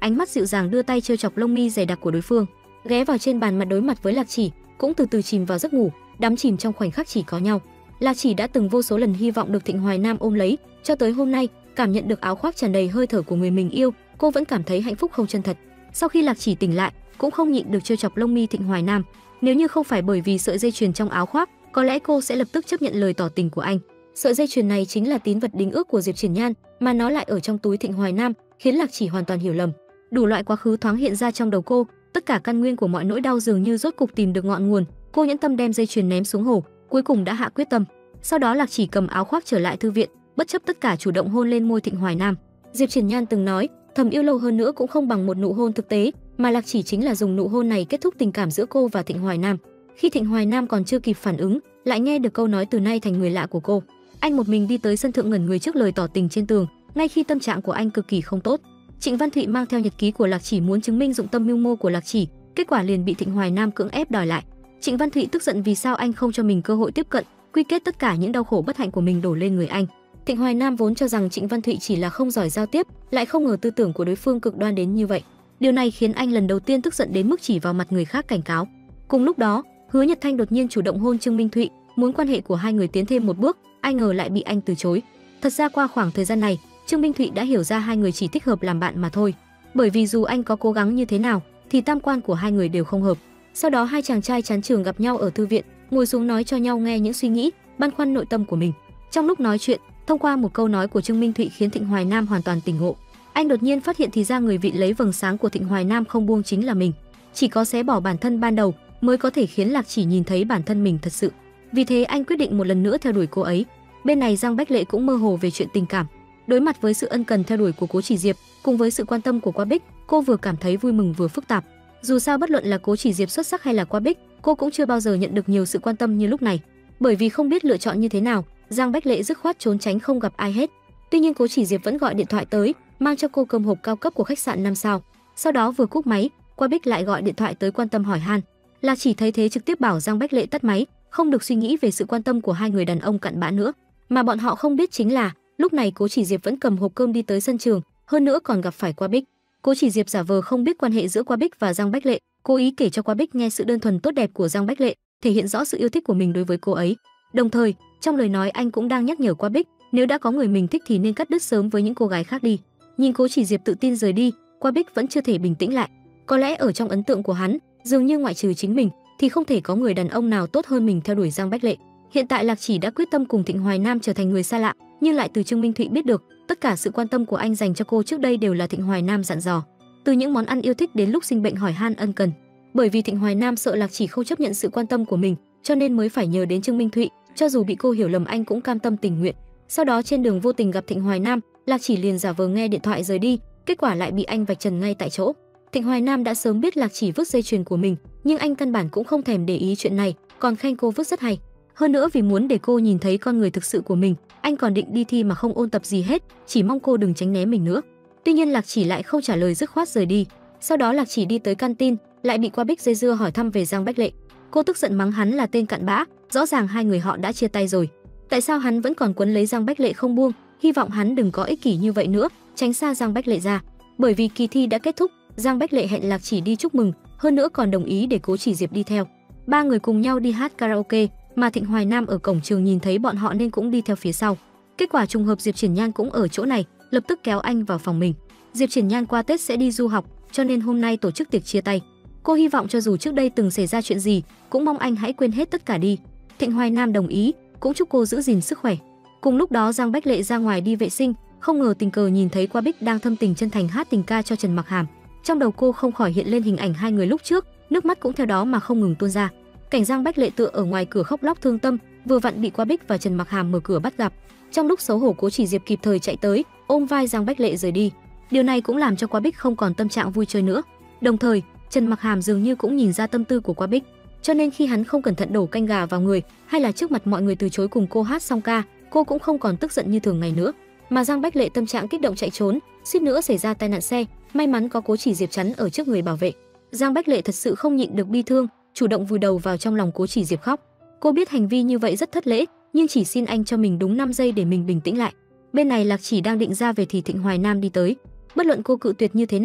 Speaker 1: ánh mắt dịu dàng đưa tay trêu chọc lông mi dày đặc của đối phương. Ghé vào trên bàn mặt đối mặt với Lạc Chỉ, cũng từ từ chìm vào giấc ngủ, đắm chìm trong khoảnh khắc chỉ có nhau. Lạc Chỉ đã từng vô số lần hy vọng được Thịnh Hoài Nam ôm lấy, cho tới hôm nay, cảm nhận được áo khoác tràn đầy hơi thở của người mình yêu, cô vẫn cảm thấy hạnh phúc không chân thật. Sau khi Lạc Chỉ tỉnh lại, cũng không nhịn được trêu chọc lông mi Thịnh Hoài Nam. Nếu như không phải bởi vì sợi dây chuyền trong áo khoác, có lẽ cô sẽ lập tức chấp nhận lời tỏ tình của anh. Sợi dây chuyền này chính là tín vật đính ước của Diệp Triển Nhan, mà nó lại ở trong túi Thịnh Hoài Nam, khiến Lạc Chỉ hoàn toàn hiểu lầm. Đủ loại quá khứ thoáng hiện ra trong đầu cô, tất cả căn nguyên của mọi nỗi đau dường như rốt cục tìm được ngọn nguồn. Cô nhẫn tâm đem dây chuyền ném xuống hồ, cuối cùng đã hạ quyết tâm. Sau đó Lạc Chỉ cầm áo khoác trở lại thư viện, bất chấp tất cả chủ động hôn lên môi Thịnh Hoài Nam. Diệp Triển Nhan từng nói, thầm yêu lâu hơn nữa cũng không bằng một nụ hôn thực tế, mà Lạc Chỉ chính là dùng nụ hôn này kết thúc tình cảm giữa cô và Thịnh Hoài Nam. Khi Thịnh Hoài Nam còn chưa kịp phản ứng, lại nghe được câu nói từ nay thành người lạ của cô. Anh một mình đi tới sân thượng ngẩn người trước lời tỏ tình trên tường, ngay khi tâm trạng của anh cực kỳ không tốt. Trịnh Văn Thụy mang theo nhật ký của Lạc Chỉ muốn chứng minh dụng tâm mưu mô của Lạc Chỉ, kết quả liền bị Thịnh Hoài Nam cưỡng ép đòi lại. Trịnh Văn Thụy tức giận vì sao anh không cho mình cơ hội tiếp cận, quy kết tất cả những đau khổ bất hạnh của mình đổ lên người anh. Thịnh Hoài Nam vốn cho rằng Trịnh Văn Thụy chỉ là không giỏi giao tiếp, lại không ngờ tư tưởng của đối phương cực đoan đến như vậy. Điều này khiến anh lần đầu tiên tức giận đến mức chỉ vào mặt người khác cảnh cáo. Cùng lúc đó, Hứa Nhật Thanh đột nhiên chủ động hôn Trương Minh Thụy, muốn quan hệ của hai người tiến thêm một bước, ai ngờ lại bị anh từ chối. Thật ra qua khoảng thời gian này, Trương Minh Thụy đã hiểu ra hai người chỉ thích hợp làm bạn mà thôi. Bởi vì dù anh có cố gắng như thế nào, thì tam quan của hai người đều không hợp. Sau đó hai chàng trai chán trường gặp nhau ở thư viện, ngồi xuống nói cho nhau nghe những suy nghĩ, băn khoăn nội tâm của mình. Trong lúc nói chuyện, thông qua một câu nói của Trương Minh Thụy khiến Thịnh Hoài Nam hoàn toàn tỉnh ngộ. Anh đột nhiên phát hiện thì ra người vị lấy vầng sáng của Thịnh Hoài Nam không buông chính là mình. Chỉ có xé bỏ bản thân ban đầu mới có thể khiến Lạc Chỉ nhìn thấy bản thân mình thật sự. Vì thế anh quyết định một lần nữa theo đuổi cô ấy. Bên này Giang Bách Lệ cũng mơ hồ về chuyện tình cảm. Đối mặt với sự ân cần theo đuổi của Cố Chỉ Diệp, cùng với sự quan tâm của Qua Bích, cô vừa cảm thấy vui mừng vừa phức tạp. Dù sao bất luận là Cố Chỉ Diệp xuất sắc hay là Qua Bích, cô cũng chưa bao giờ nhận được nhiều sự quan tâm như lúc này. Bởi vì không biết lựa chọn như thế nào, Giang Bách Lệ dứt khoát trốn tránh không gặp ai hết. Tuy nhiên Cố Chỉ Diệp vẫn gọi điện thoại tới, mang cho cô cơm hộp cao cấp của khách sạn năm sao. Sau đó vừa cúp máy, Qua Bích lại gọi điện thoại tới quan tâm hỏi han. Lạc Chỉ thấy thế trực tiếp bảo Giang Bách Lệ tắt máy, không được suy nghĩ về sự quan tâm của hai người đàn ông cặn bã nữa. Mà bọn họ không biết chính là lúc này Cố Chỉ Diệp vẫn cầm hộp cơm đi tới sân trường, hơn nữa còn gặp phải Qua Bích. Cố Chỉ Diệp giả vờ không biết quan hệ giữa Qua Bích và Giang Bách Lệ, cố ý kể cho Qua Bích nghe sự đơn thuần tốt đẹp của Giang Bách Lệ, thể hiện rõ sự yêu thích của mình đối với cô ấy. Đồng thời, trong lời nói anh cũng đang nhắc nhở Qua Bích, nếu đã có người mình thích thì nên cắt đứt sớm với những cô gái khác đi. Nhìn Cố Chỉ Diệp tự tin rời đi, Qua Bích vẫn chưa thể bình tĩnh lại. Có lẽ ở trong ấn tượng của hắn, dường như ngoại trừ chính mình thì không thể có người đàn ông nào tốt hơn mình theo đuổi Giang Bách Lệ. Hiện tại Lạc Chỉ đã quyết tâm cùng Thịnh Hoài Nam trở thành người xa lạ, nhưng lại từ Trương Minh Thụy biết được tất cả sự quan tâm của anh dành cho cô trước đây đều là Thịnh Hoài Nam dặn dò. Từ những món ăn yêu thích đến lúc sinh bệnh hỏi han ân cần. Bởi vì Thịnh Hoài Nam sợ Lạc Chỉ không chấp nhận sự quan tâm của mình, cho nên mới phải nhờ đến Trương Minh Thụy, cho dù bị cô hiểu lầm anh cũng cam tâm tình nguyện. Sau đó trên đường vô tình gặp Thịnh Hoài Nam, Lạc Chỉ liền giả vờ nghe điện thoại rời đi, kết quả lại bị anh vạch trần ngay tại chỗ. Thịnh Hoài Nam đã sớm biết Lạc Chỉ vứt dây chuyền của mình, nhưng anh căn bản cũng không thèm để ý chuyện này, còn khen cô vứt rất hay. Hơn nữa vì muốn để cô nhìn thấy con người thực sự của mình, anh còn định đi thi mà không ôn tập gì hết, chỉ mong cô đừng tránh né mình nữa. Tuy nhiên Lạc Chỉ lại không trả lời dứt khoát rời đi. Sau đó Lạc Chỉ đi tới canteen, lại bị Qua Bích dây dưa hỏi thăm về Giang Bách Lệ. Cô tức giận mắng hắn là tên cặn bã, rõ ràng hai người họ đã chia tay rồi. Tại sao hắn vẫn còn quấn lấy Giang Bách Lệ không buông, hy vọng hắn đừng có ích kỷ như vậy nữa, tránh xa Giang Bách Lệ ra. Bởi vì kỳ thi đã kết thúc, Giang Bách Lệ hẹn Lạc Chỉ đi chúc mừng, hơn nữa còn đồng ý để Cố Chỉ Diệp đi theo. Ba người cùng nhau đi hát karaoke, mà Thịnh Hoài Nam ở cổng trường nhìn thấy bọn họ nên cũng đi theo phía sau. Kết quả trùng hợp Diệp Triển Nhan cũng ở chỗ này, lập tức kéo anh vào phòng mình. Diệp Triển Nhan qua Tết sẽ đi du học, cho nên hôm nay tổ chức tiệc chia tay. Cô hy vọng cho dù trước đây từng xảy ra chuyện gì, cũng mong anh hãy quên hết tất cả đi. Thịnh Hoài Nam đồng ý, cũng chúc cô giữ gìn sức khỏe. Cùng lúc đó Giang Bách Lệ ra ngoài đi vệ sinh, không ngờ tình cờ nhìn thấy Qua Bích đang thâm tình chân thành hát tình ca cho Trần Mặc Hàm. Trong đầu cô không khỏi hiện lên hình ảnh hai người lúc trước, nước mắt cũng theo đó mà không ngừng tuôn ra. Cảnh Giang Bách Lệ tựa ở ngoài cửa khóc lóc thương tâm, vừa vặn bị Qua Bích và Trần Mặc Hàm mở cửa bắt gặp. Trong lúc xấu hổ, Cố Chỉ Diệp kịp thời chạy tới, ôm vai Giang Bách Lệ rời đi. Điều này cũng làm cho Qua Bích không còn tâm trạng vui chơi nữa. Đồng thời, Trần Mặc Hàm dường như cũng nhìn ra tâm tư của Qua Bích, cho nên khi hắn không cẩn thận đổ canh gà vào người, hay là trước mặt mọi người từ chối cùng cô hát xong ca, cô cũng không còn tức giận như thường ngày nữa. Mà Giang Bách Lệ tâm trạng kích động chạy trốn, suýt nữa xảy ra tai nạn xe, may mắn có Cố Chỉ Diệp chắn ở trước người bảo vệ. Giang Bách Lệ thật sự không nhịn được bi thương, chủ động vùi đầu vào trong lòng Cố Chỉ Diệp khóc. Cô biết hành vi như vậy rất thất lễ, nhưng chỉ xin anh cho mình đúng năm giây để mình bình tĩnh lại. Bên này Lạc Chỉ đang định ra về thì Thịnh Hoài Nam đi tới. Bất luận cô cự tuyệt như thế nào,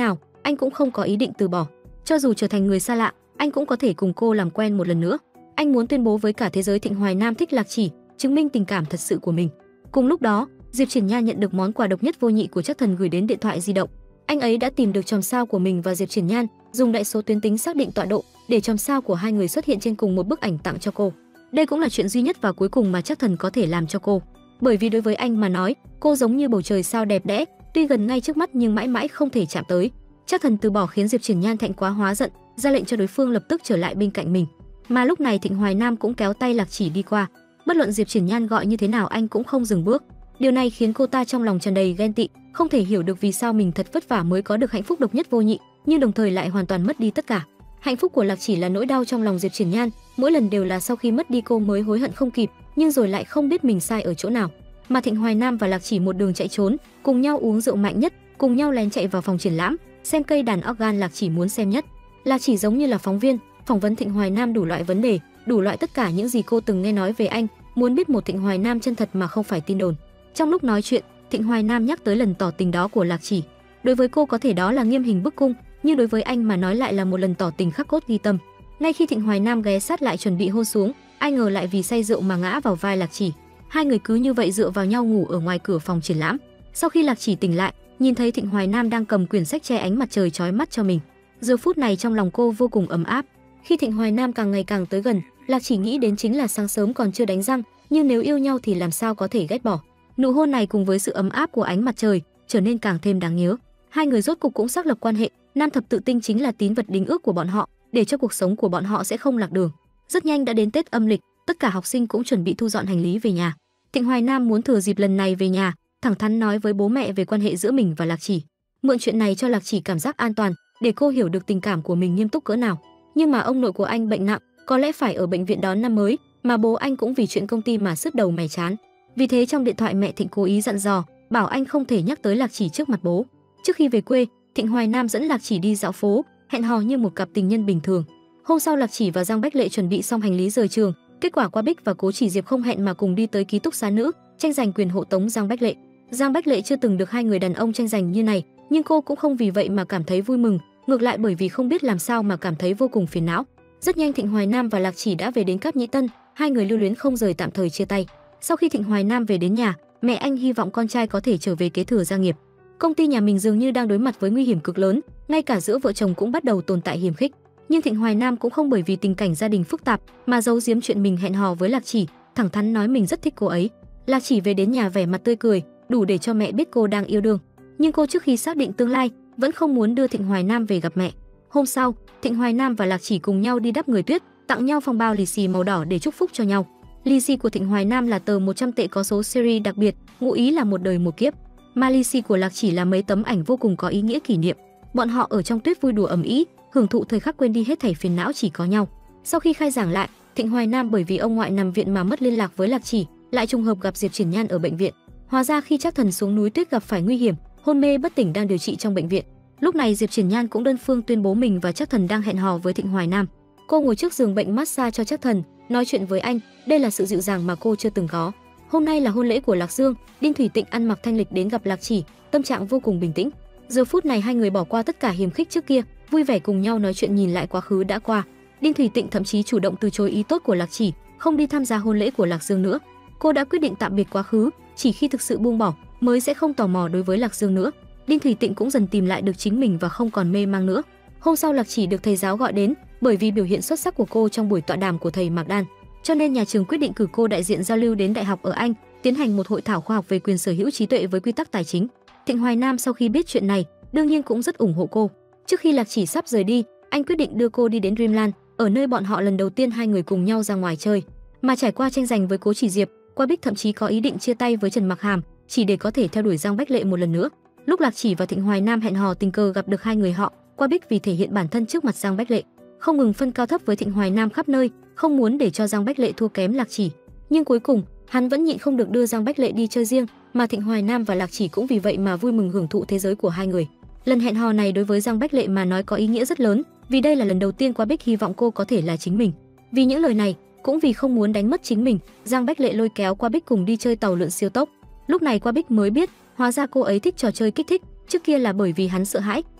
Speaker 1: anh cũng không có ý định từ bỏ. Cho dù trở thành người xa lạ, anh cũng có thể cùng cô làm quen một lần nữa. Anh muốn tuyên bố với cả thế giới Thịnh Hoài Nam thích Lạc Chỉ, chứng minh tình cảm thật sự của mình. Cùng lúc đó, Diệp Triển Nhan nhận được món quà độc nhất vô nhị của Trác Thần gửi đến điện thoại di động. Anh ấy đã tìm được chòm sao của mình và Diệp Triển Nhan, dùng đại số tuyến tính xác định tọa độ để chòm sao của hai người xuất hiện trên cùng một bức ảnh tặng cho cô. Đây cũng là chuyện duy nhất và cuối cùng mà Trác Thần có thể làm cho cô. Bởi vì đối với anh mà nói, cô giống như bầu trời sao đẹp đẽ, tuy gần ngay trước mắt nhưng mãi mãi không thể chạm tới. Trác Thần từ bỏ khiến Diệp Triển Nhan thẹn quá hóa giận, ra lệnh cho đối phương lập tức trở lại bên cạnh mình. Mà lúc này Thịnh Hoài Nam cũng kéo tay Lạc Chỉ đi qua. Bất luận Diệp Triển Nhan gọi như thế nào anh cũng không dừng bước. Điều này khiến cô ta trong lòng tràn đầy ghen tị, không thể hiểu được vì sao mình thật vất vả mới có được hạnh phúc độc nhất vô nhị, nhưng đồng thời lại hoàn toàn mất đi tất cả. Hạnh phúc của Lạc Chỉ là nỗi đau trong lòng Diệp Triển Nhan, mỗi lần đều là sau khi mất đi cô mới hối hận không kịp, nhưng rồi lại không biết mình sai ở chỗ nào. Mà Thịnh Hoài Nam và Lạc Chỉ một đường chạy trốn, cùng nhau uống rượu mạnh nhất, cùng nhau lén chạy vào phòng triển lãm, xem cây đàn organ Lạc Chỉ muốn xem nhất. Lạc Chỉ giống như là phóng viên, phỏng vấn Thịnh Hoài Nam đủ loại vấn đề, đủ loại tất cả những gì cô từng nghe nói về anh, muốn biết một Thịnh Hoài Nam chân thật mà không phải tin đồn. Trong lúc nói chuyện, Thịnh Hoài Nam nhắc tới lần tỏ tình đó của Lạc Chỉ. Đối với cô có thể đó là nghiêm hình bức cung, nhưng đối với anh mà nói lại là một lần tỏ tình khắc cốt ghi tâm. Ngay khi Thịnh Hoài Nam ghé sát lại chuẩn bị hôn xuống, ai ngờ lại vì say rượu mà ngã vào vai Lạc Chỉ. Hai người cứ như vậy dựa vào nhau ngủ ở ngoài cửa phòng triển lãm. Sau khi Lạc Chỉ tỉnh lại, nhìn thấy Thịnh Hoài Nam đang cầm quyển sách che ánh mặt trời chói mắt cho mình. Giờ phút này trong lòng cô vô cùng ấm áp. Khi Thịnh Hoài Nam càng ngày càng tới gần, Lạc Chỉ nghĩ đến chính là sáng sớm còn chưa đánh răng, nhưng nếu yêu nhau thì làm sao có thể ghét bỏ. Nụ hôn này cùng với sự ấm áp của ánh mặt trời trở nên càng thêm đáng nhớ. Hai người rốt cục cũng xác lập quan hệ. Nam thập tự tinh chính là tín vật đính ước của bọn họ, để cho cuộc sống của bọn họ sẽ không lạc đường. Rất nhanh đã đến Tết âm lịch, tất cả học sinh cũng chuẩn bị thu dọn hành lý về nhà. Thịnh Hoài Nam muốn thừa dịp lần này về nhà, thẳng thắn nói với bố mẹ về quan hệ giữa mình và Lạc Chỉ. Mượn chuyện này cho Lạc Chỉ cảm giác an toàn, để cô hiểu được tình cảm của mình nghiêm túc cỡ nào. Nhưng mà ông nội của anh bệnh nặng, có lẽ phải ở bệnh viện đón năm mới, mà bố anh cũng vì chuyện công ty mà sứt đầu mẻ chán. Vì thế trong điện thoại mẹ Thịnh cố ý dặn dò, bảo anh không thể nhắc tới Lạc Chỉ trước mặt bố. Trước khi về quê, Thịnh Hoài Nam dẫn Lạc Chỉ đi dạo phố, hẹn hò như một cặp tình nhân bình thường. Hôm sau Lạc Chỉ và Giang Bách Lệ chuẩn bị xong hành lý rời trường, kết quả Qua Bích và Cố Chỉ Diệp không hẹn mà cùng đi tới ký túc xá nữ, tranh giành quyền hộ tống Giang Bách Lệ. Giang Bách Lệ chưa từng được hai người đàn ông tranh giành như này, nhưng cô cũng không vì vậy mà cảm thấy vui mừng, ngược lại bởi vì không biết làm sao mà cảm thấy vô cùng phiền não. Rất nhanh Thịnh Hoài Nam và Lạc Chỉ đã về đến Cáp Nhĩ Tân, hai người lưu luyến không rời tạm thời chia tay. Sau khi Thịnh Hoài Nam về đến nhà, mẹ anh hy vọng con trai có thể trở về kế thừa gia nghiệp. Công ty nhà mình dường như đang đối mặt với nguy hiểm cực lớn, ngay cả giữa vợ chồng cũng bắt đầu tồn tại hiềm khích. Nhưng Thịnh Hoài Nam cũng không bởi vì tình cảnh gia đình phức tạp mà giấu giếm chuyện mình hẹn hò với Lạc Chỉ, thẳng thắn nói mình rất thích cô ấy. Lạc Chỉ về đến nhà vẻ mặt tươi cười, đủ để cho mẹ biết cô đang yêu đương. Nhưng cô trước khi xác định tương lai, vẫn không muốn đưa Thịnh Hoài Nam về gặp mẹ. Hôm sau, Thịnh Hoài Nam và Lạc Chỉ cùng nhau đi đắp người tuyết, tặng nhau phong bao lì xì màu đỏ để chúc phúc cho nhau. Lì xì của Thịnh Hoài Nam là tờ một trăm tệ có số series đặc biệt, ngụ ý là một đời một kiếp. Mà lì xì của Lạc Chỉ là mấy tấm ảnh vô cùng có ý nghĩa kỷ niệm. Bọn họ ở trong tuyết vui đùa ầm ĩ, hưởng thụ thời khắc quên đi hết thảy phiền não chỉ có nhau. Sau khi khai giảng lại, Thịnh Hoài Nam bởi vì ông ngoại nằm viện mà mất liên lạc với Lạc Chỉ, lại trùng hợp gặp Diệp Triển Nhan ở bệnh viện. Hóa ra khi Trác Thần xuống núi tuyết gặp phải nguy hiểm, hôn mê bất tỉnh đang điều trị trong bệnh viện. Lúc này Diệp Triển Nhan cũng đơn phương tuyên bố mình và Trác Thần đang hẹn hò với Thịnh Hoài Nam. Cô ngồi trước giường bệnh massage cho Trác Thần, nói chuyện với anh, đây là sự dịu dàng mà cô chưa từng có. Hôm nay là hôn lễ của Lạc Dương, Đinh Thủy Tịnh ăn mặc thanh lịch đến gặp Lạc Chỉ, tâm trạng vô cùng bình tĩnh. Giờ phút này hai người bỏ qua tất cả hiềm khích trước kia, vui vẻ cùng nhau nói chuyện nhìn lại quá khứ đã qua. Đinh Thủy Tịnh thậm chí chủ động từ chối ý tốt của Lạc Chỉ, không đi tham gia hôn lễ của Lạc Dương nữa. Cô đã quyết định tạm biệt quá khứ, chỉ khi thực sự buông bỏ mới sẽ không tò mò đối với Lạc Dương nữa. Đinh Thủy Tịnh cũng dần tìm lại được chính mình và không còn mê mang nữa. Hôm sau Lạc Chỉ được thầy giáo gọi đến, bởi vì biểu hiện xuất sắc của cô trong buổi tọa đàm của thầy Mạc Đan, cho nên nhà trường quyết định cử cô đại diện giao lưu đến đại học ở Anh, tiến hành một hội thảo khoa học về quyền sở hữu trí tuệ với quy tắc tài chính. Thịnh Hoài Nam sau khi biết chuyện này, đương nhiên cũng rất ủng hộ cô. Trước khi Lạc Chỉ sắp rời đi, anh quyết định đưa cô đi đến Dreamland, ở nơi bọn họ lần đầu tiên hai người cùng nhau ra ngoài chơi. Mà trải qua tranh giành với Cố Chỉ Diệp, Qua Bích thậm chí có ý định chia tay với Trần Mặc Hàm, chỉ để có thể theo đuổi Giang Bách Lệ một lần nữa. Lúc Lạc Chỉ và Thịnh Hoài Nam hẹn hò tình cờ gặp được hai người họ, Qua Bích vì thể hiện bản thân trước mặt Giang Bách Lệ, không ngừng phân cao thấp với Thịnh Hoài Nam khắp nơi, không muốn để cho Giang Bách Lệ thua kém Lạc Chỉ. Nhưng cuối cùng, hắn vẫn nhịn không được đưa Giang Bách Lệ đi chơi riêng, mà Thịnh Hoài Nam và Lạc Chỉ cũng vì vậy mà vui mừng hưởng thụ thế giới của hai người. Lần hẹn hò này đối với Giang Bách Lệ mà nói có ý nghĩa rất lớn, vì đây là lần đầu tiên Qua Bích hy vọng cô có thể là chính mình. Vì những lời này, cũng vì không muốn đánh mất chính mình, Giang Bách Lệ lôi kéo Qua Bích cùng đi chơi tàu lượn siêu tốc. Lúc này Qua Bích mới biết, hóa ra cô ấy thích trò chơi kích thích, trước kia là bởi vì hắn sợ hãi,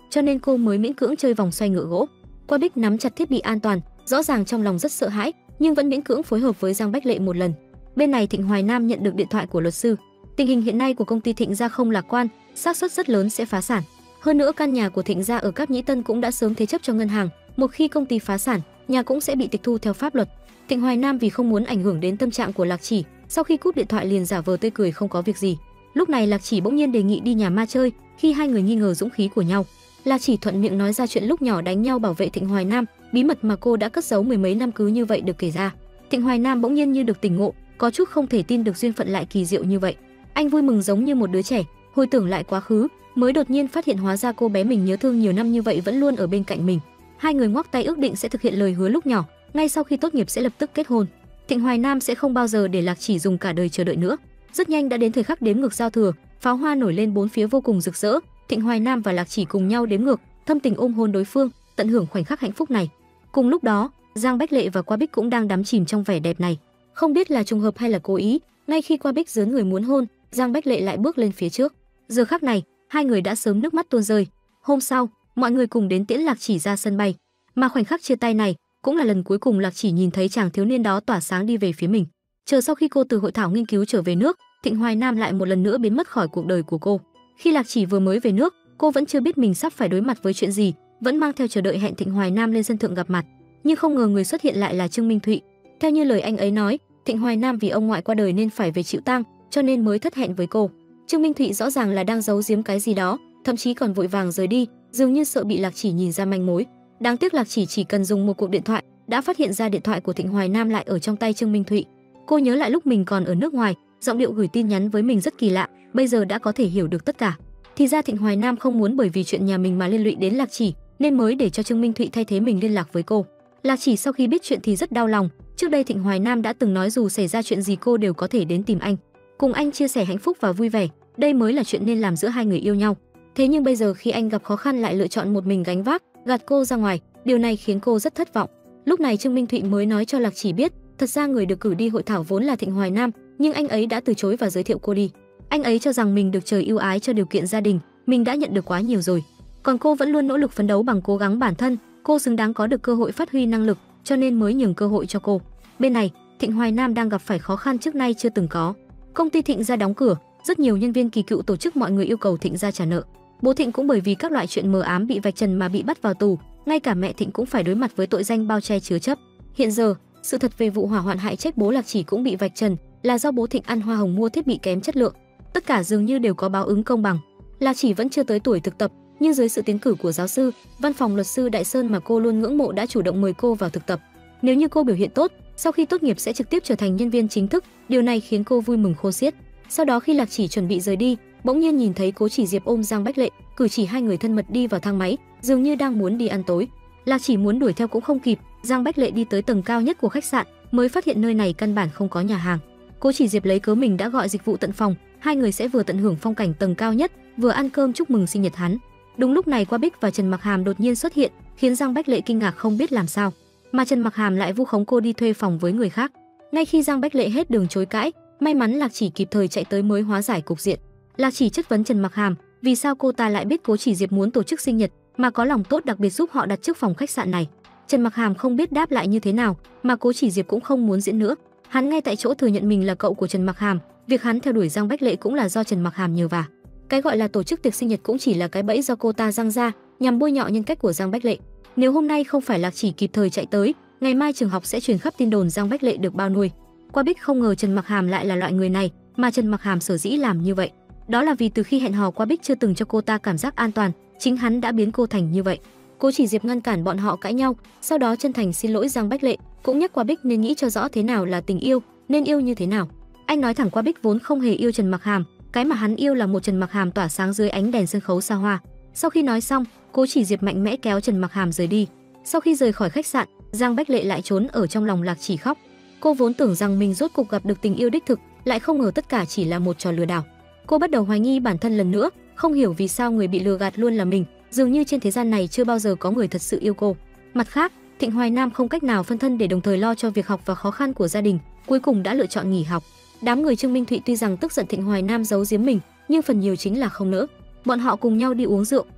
Speaker 1: cho nên cô mới miễn cưỡng chơi vòng xoay ngựa gỗ. Qua Bích nắm chặt thiết bị an toàn, rõ ràng trong lòng rất sợ hãi, nhưng vẫn miễn cưỡng phối hợp với Giang Bách Lệ một lần. Bên này Thịnh Hoài Nam nhận được điện thoại của luật sư. Tình hình hiện nay của công ty Thịnh gia không lạc quan, xác suất rất lớn sẽ phá sản. Hơn nữa căn nhà của Thịnh gia ở Cáp Nhĩ Tân cũng đã sớm thế chấp cho ngân hàng, một khi công ty phá sản, nhà cũng sẽ bị tịch thu theo pháp luật. Thịnh Hoài Nam vì không muốn ảnh hưởng đến tâm trạng của Lạc Chỉ, sau khi cúp điện thoại liền giả vờ tươi cười không có việc gì. Lúc này Lạc Chỉ bỗng nhiên đề nghị đi nhà ma chơi, khi hai người nghi ngờ dũng khí của nhau. Lạc Chỉ thuận miệng nói ra chuyện lúc nhỏ đánh nhau bảo vệ Thịnh Hoài Nam, bí mật mà cô đã cất giấu mười mấy năm cứ như vậy được kể ra. Thịnh Hoài Nam bỗng nhiên như được tỉnh ngộ, có chút không thể tin được duyên phận lại kỳ diệu như vậy. Anh vui mừng giống như một đứa trẻ, hồi tưởng lại quá khứ, mới đột nhiên phát hiện hóa ra cô bé mình nhớ thương nhiều năm như vậy vẫn luôn ở bên cạnh mình. Hai người ngoắc tay ước định sẽ thực hiện lời hứa lúc nhỏ, ngay sau khi tốt nghiệp sẽ lập tức kết hôn. Thịnh Hoài Nam sẽ không bao giờ để Lạc Chỉ dùng cả đời chờ đợi nữa. Rất nhanh đã đến thời khắc đếm ngược giao thừa, pháo hoa nổi lên bốn phía vô cùng rực rỡ. Thịnh Hoài Nam và Lạc Chỉ cùng nhau đếm ngược, thâm tình ôm hôn đối phương, tận hưởng khoảnh khắc hạnh phúc này. Cùng lúc đó, Giang Bách Lệ và Qua Bích cũng đang đắm chìm trong vẻ đẹp này. Không biết là trùng hợp hay là cố ý, ngay khi Qua Bích giớn người muốn hôn, Giang Bách Lệ lại bước lên phía trước. Giờ khắc này, hai người đã sớm nước mắt tuôn rơi. Hôm sau, mọi người cùng đến tiễn Lạc Chỉ ra sân bay. Mà khoảnh khắc chia tay này cũng là lần cuối cùng Lạc Chỉ nhìn thấy chàng thiếu niên đó tỏa sáng đi về phía mình. Chờ sau khi cô từ hội thảo nghiên cứu trở về nước, Thịnh Hoài Nam lại một lần nữa biến mất khỏi cuộc đời của cô. Khi Lạc Chỉ vừa mới về nước, cô vẫn chưa biết mình sắp phải đối mặt với chuyện gì, vẫn mang theo chờ đợi hẹn Thịnh Hoài Nam lên sân thượng gặp mặt. Nhưng không ngờ người xuất hiện lại là Trương Minh Thụy. Theo như lời anh ấy nói, Thịnh Hoài Nam vì ông ngoại qua đời nên phải về chịu tang, cho nên mới thất hẹn với cô. Trương Minh Thụy rõ ràng là đang giấu giếm cái gì đó, thậm chí còn vội vàng rời đi, dường như sợ bị Lạc Chỉ nhìn ra manh mối. Đáng tiếc Lạc Chỉ chỉ cần dùng một cuộc điện thoại đã phát hiện ra điện thoại của Thịnh Hoài Nam lại ở trong tay Trương Minh Thụy. Cô nhớ lại lúc mình còn ở nước ngoài, giọng điệu gửi tin nhắn với mình rất kỳ lạ, bây giờ đã có thể hiểu được tất cả. Thì ra Thịnh Hoài Nam không muốn bởi vì chuyện nhà mình mà liên lụy đến Lạc Chỉ, nên mới để cho Trương Minh Thụy thay thế mình liên lạc với cô. Lạc Chỉ sau khi biết chuyện thì rất đau lòng, trước đây Thịnh Hoài Nam đã từng nói dù xảy ra chuyện gì cô đều có thể đến tìm anh, cùng anh chia sẻ hạnh phúc và vui vẻ, đây mới là chuyện nên làm giữa hai người yêu nhau. Thế nhưng bây giờ khi anh gặp khó khăn lại lựa chọn một mình gánh vác, gạt cô ra ngoài, điều này khiến cô rất thất vọng. Lúc này Trương Minh Thụy mới nói cho Lạc Chỉ biết, thật ra người được cử đi hội thảo vốn là Thịnh Hoài Nam, nhưng anh ấy đã từ chối và giới thiệu cô đi. Anh ấy cho rằng mình được trời ưu ái cho điều kiện gia đình, mình đã nhận được quá nhiều rồi. Còn cô vẫn luôn nỗ lực phấn đấu bằng cố gắng bản thân, cô xứng đáng có được cơ hội phát huy năng lực, cho nên mới nhường cơ hội cho cô. Bên này, Thịnh Hoài Nam đang gặp phải khó khăn trước nay chưa từng có. Công ty Thịnh gia đóng cửa, rất nhiều nhân viên kỳ cựu tổ chức mọi người yêu cầu Thịnh gia trả nợ. Bố Thịnh cũng bởi vì các loại chuyện mờ ám bị vạch trần mà bị bắt vào tù, ngay cả mẹ Thịnh cũng phải đối mặt với tội danh bao che chứa chấp. Hiện giờ, sự thật về vụ hỏa hoạn hại chết bố Lạc Chỉ cũng bị vạch trần, là do bố Thịnh ăn hoa hồng mua thiết bị kém chất lượng. Tất cả dường như đều có báo ứng công bằng. Lạc Chỉ vẫn chưa tới tuổi thực tập, nhưng dưới sự tiến cử của giáo sư, văn phòng luật sư Đại Sơn mà cô luôn ngưỡng mộ đã chủ động mời cô vào thực tập. Nếu như cô biểu hiện tốt, sau khi tốt nghiệp sẽ trực tiếp trở thành nhân viên chính thức, điều này khiến cô vui mừng khôn xiết. Sau đó khi Lạc Chỉ chuẩn bị rời đi, bỗng nhiên nhìn thấy Cố Chỉ Diệp ôm Giang Bách Lệ, cử chỉ hai người thân mật đi vào thang máy, dường như đang muốn đi ăn tối. Lạc Chỉ muốn đuổi theo cũng không kịp, Giang Bách Lệ đi tới tầng cao nhất của khách sạn, mới phát hiện nơi này căn bản không có nhà hàng. Cố Chỉ Diệp lấy cớ mình đã gọi dịch vụ tận phòng, hai người sẽ vừa tận hưởng phong cảnh tầng cao nhất, vừa ăn cơm chúc mừng sinh nhật hắn. Đúng lúc này Qua Bích và Trần Mặc Hàm đột nhiên xuất hiện, khiến Giang Bách Lệ kinh ngạc không biết làm sao, mà Trần Mặc Hàm lại vu khống cô đi thuê phòng với người khác. Ngay khi Giang Bách Lệ hết đường chối cãi, may mắn Lạc Chỉ kịp thời chạy tới mới hóa giải cục diện. Lạc Chỉ chất vấn Trần Mặc Hàm, vì sao cô ta lại biết Cố Chỉ Diệp muốn tổ chức sinh nhật mà có lòng tốt đặc biệt giúp họ đặt trước phòng khách sạn này. Trần Mặc Hàm không biết đáp lại như thế nào, mà Cố Chỉ Diệp cũng không muốn diễn nữa. Hắn ngay tại chỗ thừa nhận mình là cậu của Trần Mặc Hàm, việc hắn theo đuổi Giang Bách Lệ cũng là do Trần Mặc Hàm nhờ vả. Cái gọi là tổ chức tiệc sinh nhật cũng chỉ là cái bẫy do cô ta răng ra, nhằm bôi nhọ nhân cách của Giang Bách Lệ. Nếu hôm nay không phải Lạc Chỉ kịp thời chạy tới, ngày mai trường học sẽ truyền khắp tin đồn Giang Bách Lệ được bao nuôi. Qua Bích không ngờ Trần Mặc Hàm lại là loại người này, mà Trần Mặc Hàm sở dĩ làm như vậy, đó là vì từ khi hẹn hò Qua Bích chưa từng cho cô ta cảm giác an toàn, chính hắn đã biến cô thành như vậy. Cố Chỉ Diệp ngăn cản bọn họ cãi nhau, sau đó chân thành xin lỗi Giang Bách Lệ, cũng nhắc Qua Bích nên nghĩ cho rõ thế nào là tình yêu, nên yêu như thế nào. Anh nói thẳng Qua Bích vốn không hề yêu Trần Mặc Hàm, cái mà hắn yêu là một Trần Mặc Hàm tỏa sáng dưới ánh đèn sân khấu xa hoa. Sau khi nói xong, Cố Chỉ Diệp mạnh mẽ kéo Trần Mặc Hàm rời đi. Sau khi rời khỏi khách sạn, Giang Bách Lệ lại trốn ở trong lòng Lạc Chỉ khóc. Cô vốn tưởng rằng mình rốt cục gặp được tình yêu đích thực, lại không ngờ tất cả chỉ là một trò lừa đảo. Cô bắt đầu hoài nghi bản thân lần nữa, không hiểu vì sao người bị lừa gạt luôn là mình, dường như trên thế gian này chưa bao giờ có người thật sự yêu cô. Mặt khác, Thịnh Hoài Nam không cách nào phân thân để đồng thời lo cho việc học và khó khăn của gia đình, cuối cùng đã lựa chọn nghỉ học. Đám người Trương Minh Thụy tuy rằng tức giận Thịnh Hoài Nam giấu giếm mình, nhưng phần nhiều chính là không nỡ. Bọn họ cùng nhau đi uống rượu,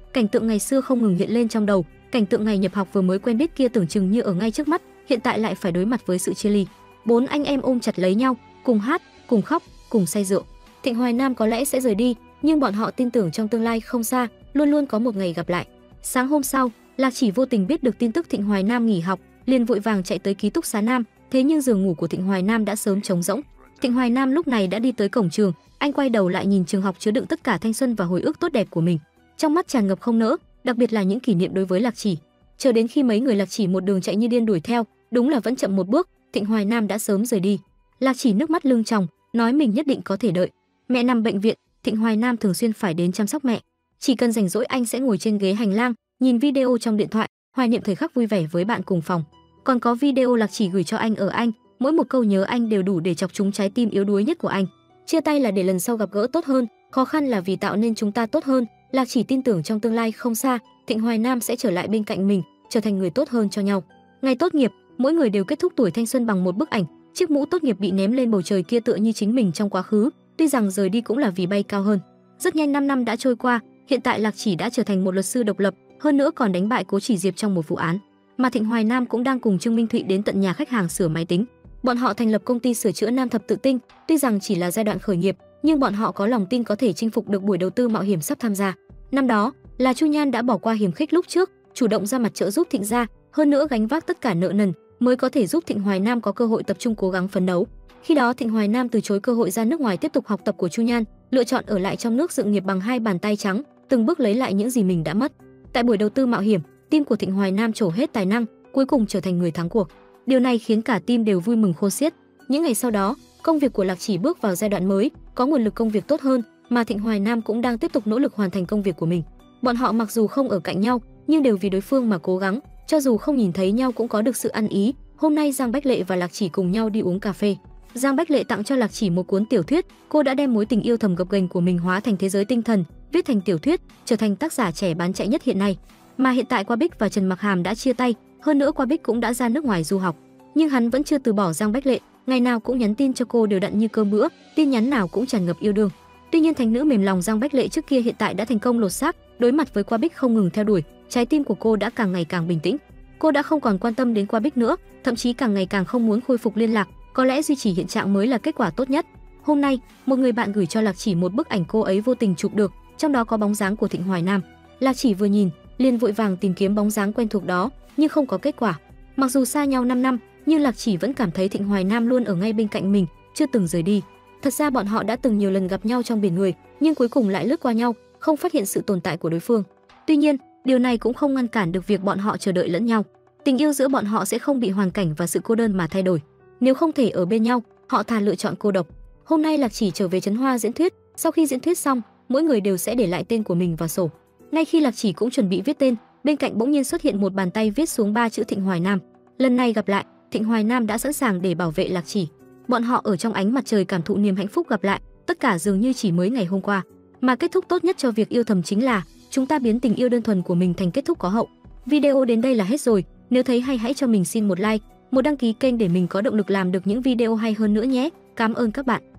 Speaker 1: Cảnh tượng ngày xưa không ngừng hiện lên trong đầu, cảnh tượng ngày nhập học vừa mới quen biết kia tưởng chừng như ở ngay trước mắt, hiện tại lại phải đối mặt với sự chia ly. Bốn anh em ôm chặt lấy nhau, cùng hát, cùng khóc, cùng say rượu. Thịnh Hoài Nam có lẽ sẽ rời đi, nhưng bọn họ tin tưởng trong tương lai không xa, luôn luôn có một ngày gặp lại. Sáng hôm sau, Lạc Chỉ vô tình biết được tin tức Thịnh Hoài Nam nghỉ học, liền vội vàng chạy tới ký túc xá Nam, thế nhưng giường ngủ của Thịnh Hoài Nam đã sớm trống rỗng. Thịnh Hoài Nam lúc này đã đi tới cổng trường, anh quay đầu lại nhìn trường học chứa đựng tất cả thanh xuân và hồi ức tốt đẹp của mình, trong mắt tràn ngập không nỡ, đặc biệt là những kỷ niệm đối với Lạc Chỉ. Chờ đến khi mấy người Lạc Chỉ một đường chạy như điên đuổi theo, đúng là vẫn chậm một bước, Thịnh Hoài Nam đã sớm rời đi. Lạc Chỉ nước mắt lưng tròng, nói mình nhất định có thể đợi. Mẹ nằm bệnh viện, Thịnh Hoài Nam thường xuyên phải đến chăm sóc mẹ. Chỉ cần rảnh rỗi anh sẽ ngồi trên ghế hành lang, nhìn video trong điện thoại, hoài niệm thời khắc vui vẻ với bạn cùng phòng. Còn có video Lạc Chỉ gửi cho anh ở Anh, mỗi một câu nhớ anh đều đủ để chọc trúng trái tim yếu đuối nhất của anh. Chia tay là để lần sau gặp gỡ tốt hơn, khó khăn là vì tạo nên chúng ta tốt hơn. Lạc Chỉ tin tưởng trong tương lai không xa, Thịnh Hoài Nam sẽ trở lại bên cạnh mình, trở thành người tốt hơn cho nhau. Ngày tốt nghiệp, mỗi người đều kết thúc tuổi thanh xuân bằng một bức ảnh. Chiếc mũ tốt nghiệp bị ném lên bầu trời kia tựa như chính mình trong quá khứ, tuy rằng rời đi cũng là vì bay cao hơn. Rất nhanh năm năm đã trôi qua, hiện tại Lạc Chỉ đã trở thành một luật sư độc lập, hơn nữa còn đánh bại Cố Chỉ Diệp trong một vụ án. Mà Thịnh Hoài Nam cũng đang cùng Trương Minh Thụy đến tận nhà khách hàng sửa máy tính. Bọn họ thành lập công ty sửa chữa Nam Thập Tự Tinh, tuy rằng chỉ là giai đoạn khởi nghiệp, nhưng bọn họ có lòng tin có thể chinh phục được buổi đầu tư mạo hiểm sắp tham gia. Năm đó, là Chu Nhan đã bỏ qua hiềm khích lúc trước, chủ động ra mặt trợ giúp Thịnh gia, hơn nữa gánh vác tất cả nợ nần, mới có thể giúp Thịnh Hoài Nam có cơ hội tập trung cố gắng phấn đấu. Khi đó Thịnh Hoài Nam từ chối cơ hội ra nước ngoài tiếp tục học tập của Chu Nhan, lựa chọn ở lại trong nước dựng nghiệp bằng hai bàn tay trắng, từng bước lấy lại những gì mình đã mất. Tại buổi đầu tư mạo hiểm, team của Thịnh Hoài Nam trổ hết tài năng, cuối cùng trở thành người thắng cuộc. Điều này khiến cả team đều vui mừng khôn xiết. Những ngày sau đó, công việc của Lạc Chỉ bước vào giai đoạn mới, có nguồn lực công việc tốt hơn, mà Thịnh Hoài Nam cũng đang tiếp tục nỗ lực hoàn thành công việc của mình. Bọn họ mặc dù không ở cạnh nhau, nhưng đều vì đối phương mà cố gắng, cho dù không nhìn thấy nhau cũng có được sự ăn ý. Hôm nay Giang Bách Lệ và Lạc Chỉ cùng nhau đi uống cà phê. Giang Bách Lệ tặng cho Lạc Chỉ một cuốn tiểu thuyết, cô đã đem mối tình yêu thầm gập ghềnh của mình hóa thành thế giới tinh thần, viết thành tiểu thuyết, trở thành tác giả trẻ bán chạy nhất hiện nay. Mà hiện tại Qua Bích và Trần Mặc Hàm đã chia tay, hơn nữa Qua Bích cũng đã ra nước ngoài du học, nhưng hắn vẫn chưa từ bỏ Giang Bách Lệ, ngày nào cũng nhắn tin cho cô đều đặn như cơm bữa, tin nhắn nào cũng tràn ngập yêu đương. Tuy nhiên thành nữ mềm lòng Giang Bách Lệ trước kia hiện tại đã thành công lột xác, đối mặt với Qua Bích không ngừng theo đuổi, trái tim của cô đã càng ngày càng bình tĩnh. Cô đã không còn quan tâm đến Qua Bích nữa, thậm chí càng ngày càng không muốn khôi phục liên lạc, có lẽ duy trì hiện trạng mới là kết quả tốt nhất. Hôm nay, một người bạn gửi cho Lạc Chỉ một bức ảnh cô ấy vô tình chụp được, trong đó có bóng dáng của Thịnh Hoài Nam. Lạc Chỉ vừa nhìn, liền vội vàng tìm kiếm bóng dáng quen thuộc đó, nhưng không có kết quả. Mặc dù xa nhau năm năm, nhưng Lạc Chỉ vẫn cảm thấy Thịnh Hoài Nam luôn ở ngay bên cạnh mình, chưa từng rời đi. Thật ra bọn họ đã từng nhiều lần gặp nhau trong biển người, nhưng cuối cùng lại lướt qua nhau, không phát hiện sự tồn tại của đối phương. Tuy nhiên, điều này cũng không ngăn cản được việc bọn họ chờ đợi lẫn nhau. Tình yêu giữa bọn họ sẽ không bị hoàn cảnh và sự cô đơn mà thay đổi. Nếu không thể ở bên nhau, họ thà lựa chọn cô độc. Hôm nay Lạc Chỉ trở về Trấn Hoa diễn thuyết, sau khi diễn thuyết xong, mỗi người đều sẽ để lại tên của mình vào sổ. Ngay khi Lạc Chỉ cũng chuẩn bị viết tên, bên cạnh bỗng nhiên xuất hiện một bàn tay viết xuống ba chữ Thịnh Hoài Nam. Lần này gặp lại, Thịnh Hoài Nam đã sẵn sàng để bảo vệ Lạc Chỉ. Bọn họ ở trong ánh mặt trời cảm thụ niềm hạnh phúc gặp lại, tất cả dường như chỉ mới ngày hôm qua. Mà kết thúc tốt nhất cho việc yêu thầm chính là chúng ta biến tình yêu đơn thuần của mình thành kết thúc có hậu. Video đến đây là hết rồi, nếu thấy hay hãy cho mình xin một like, một đăng ký kênh để mình có động lực làm được những video hay hơn nữa nhé. Cảm ơn các bạn.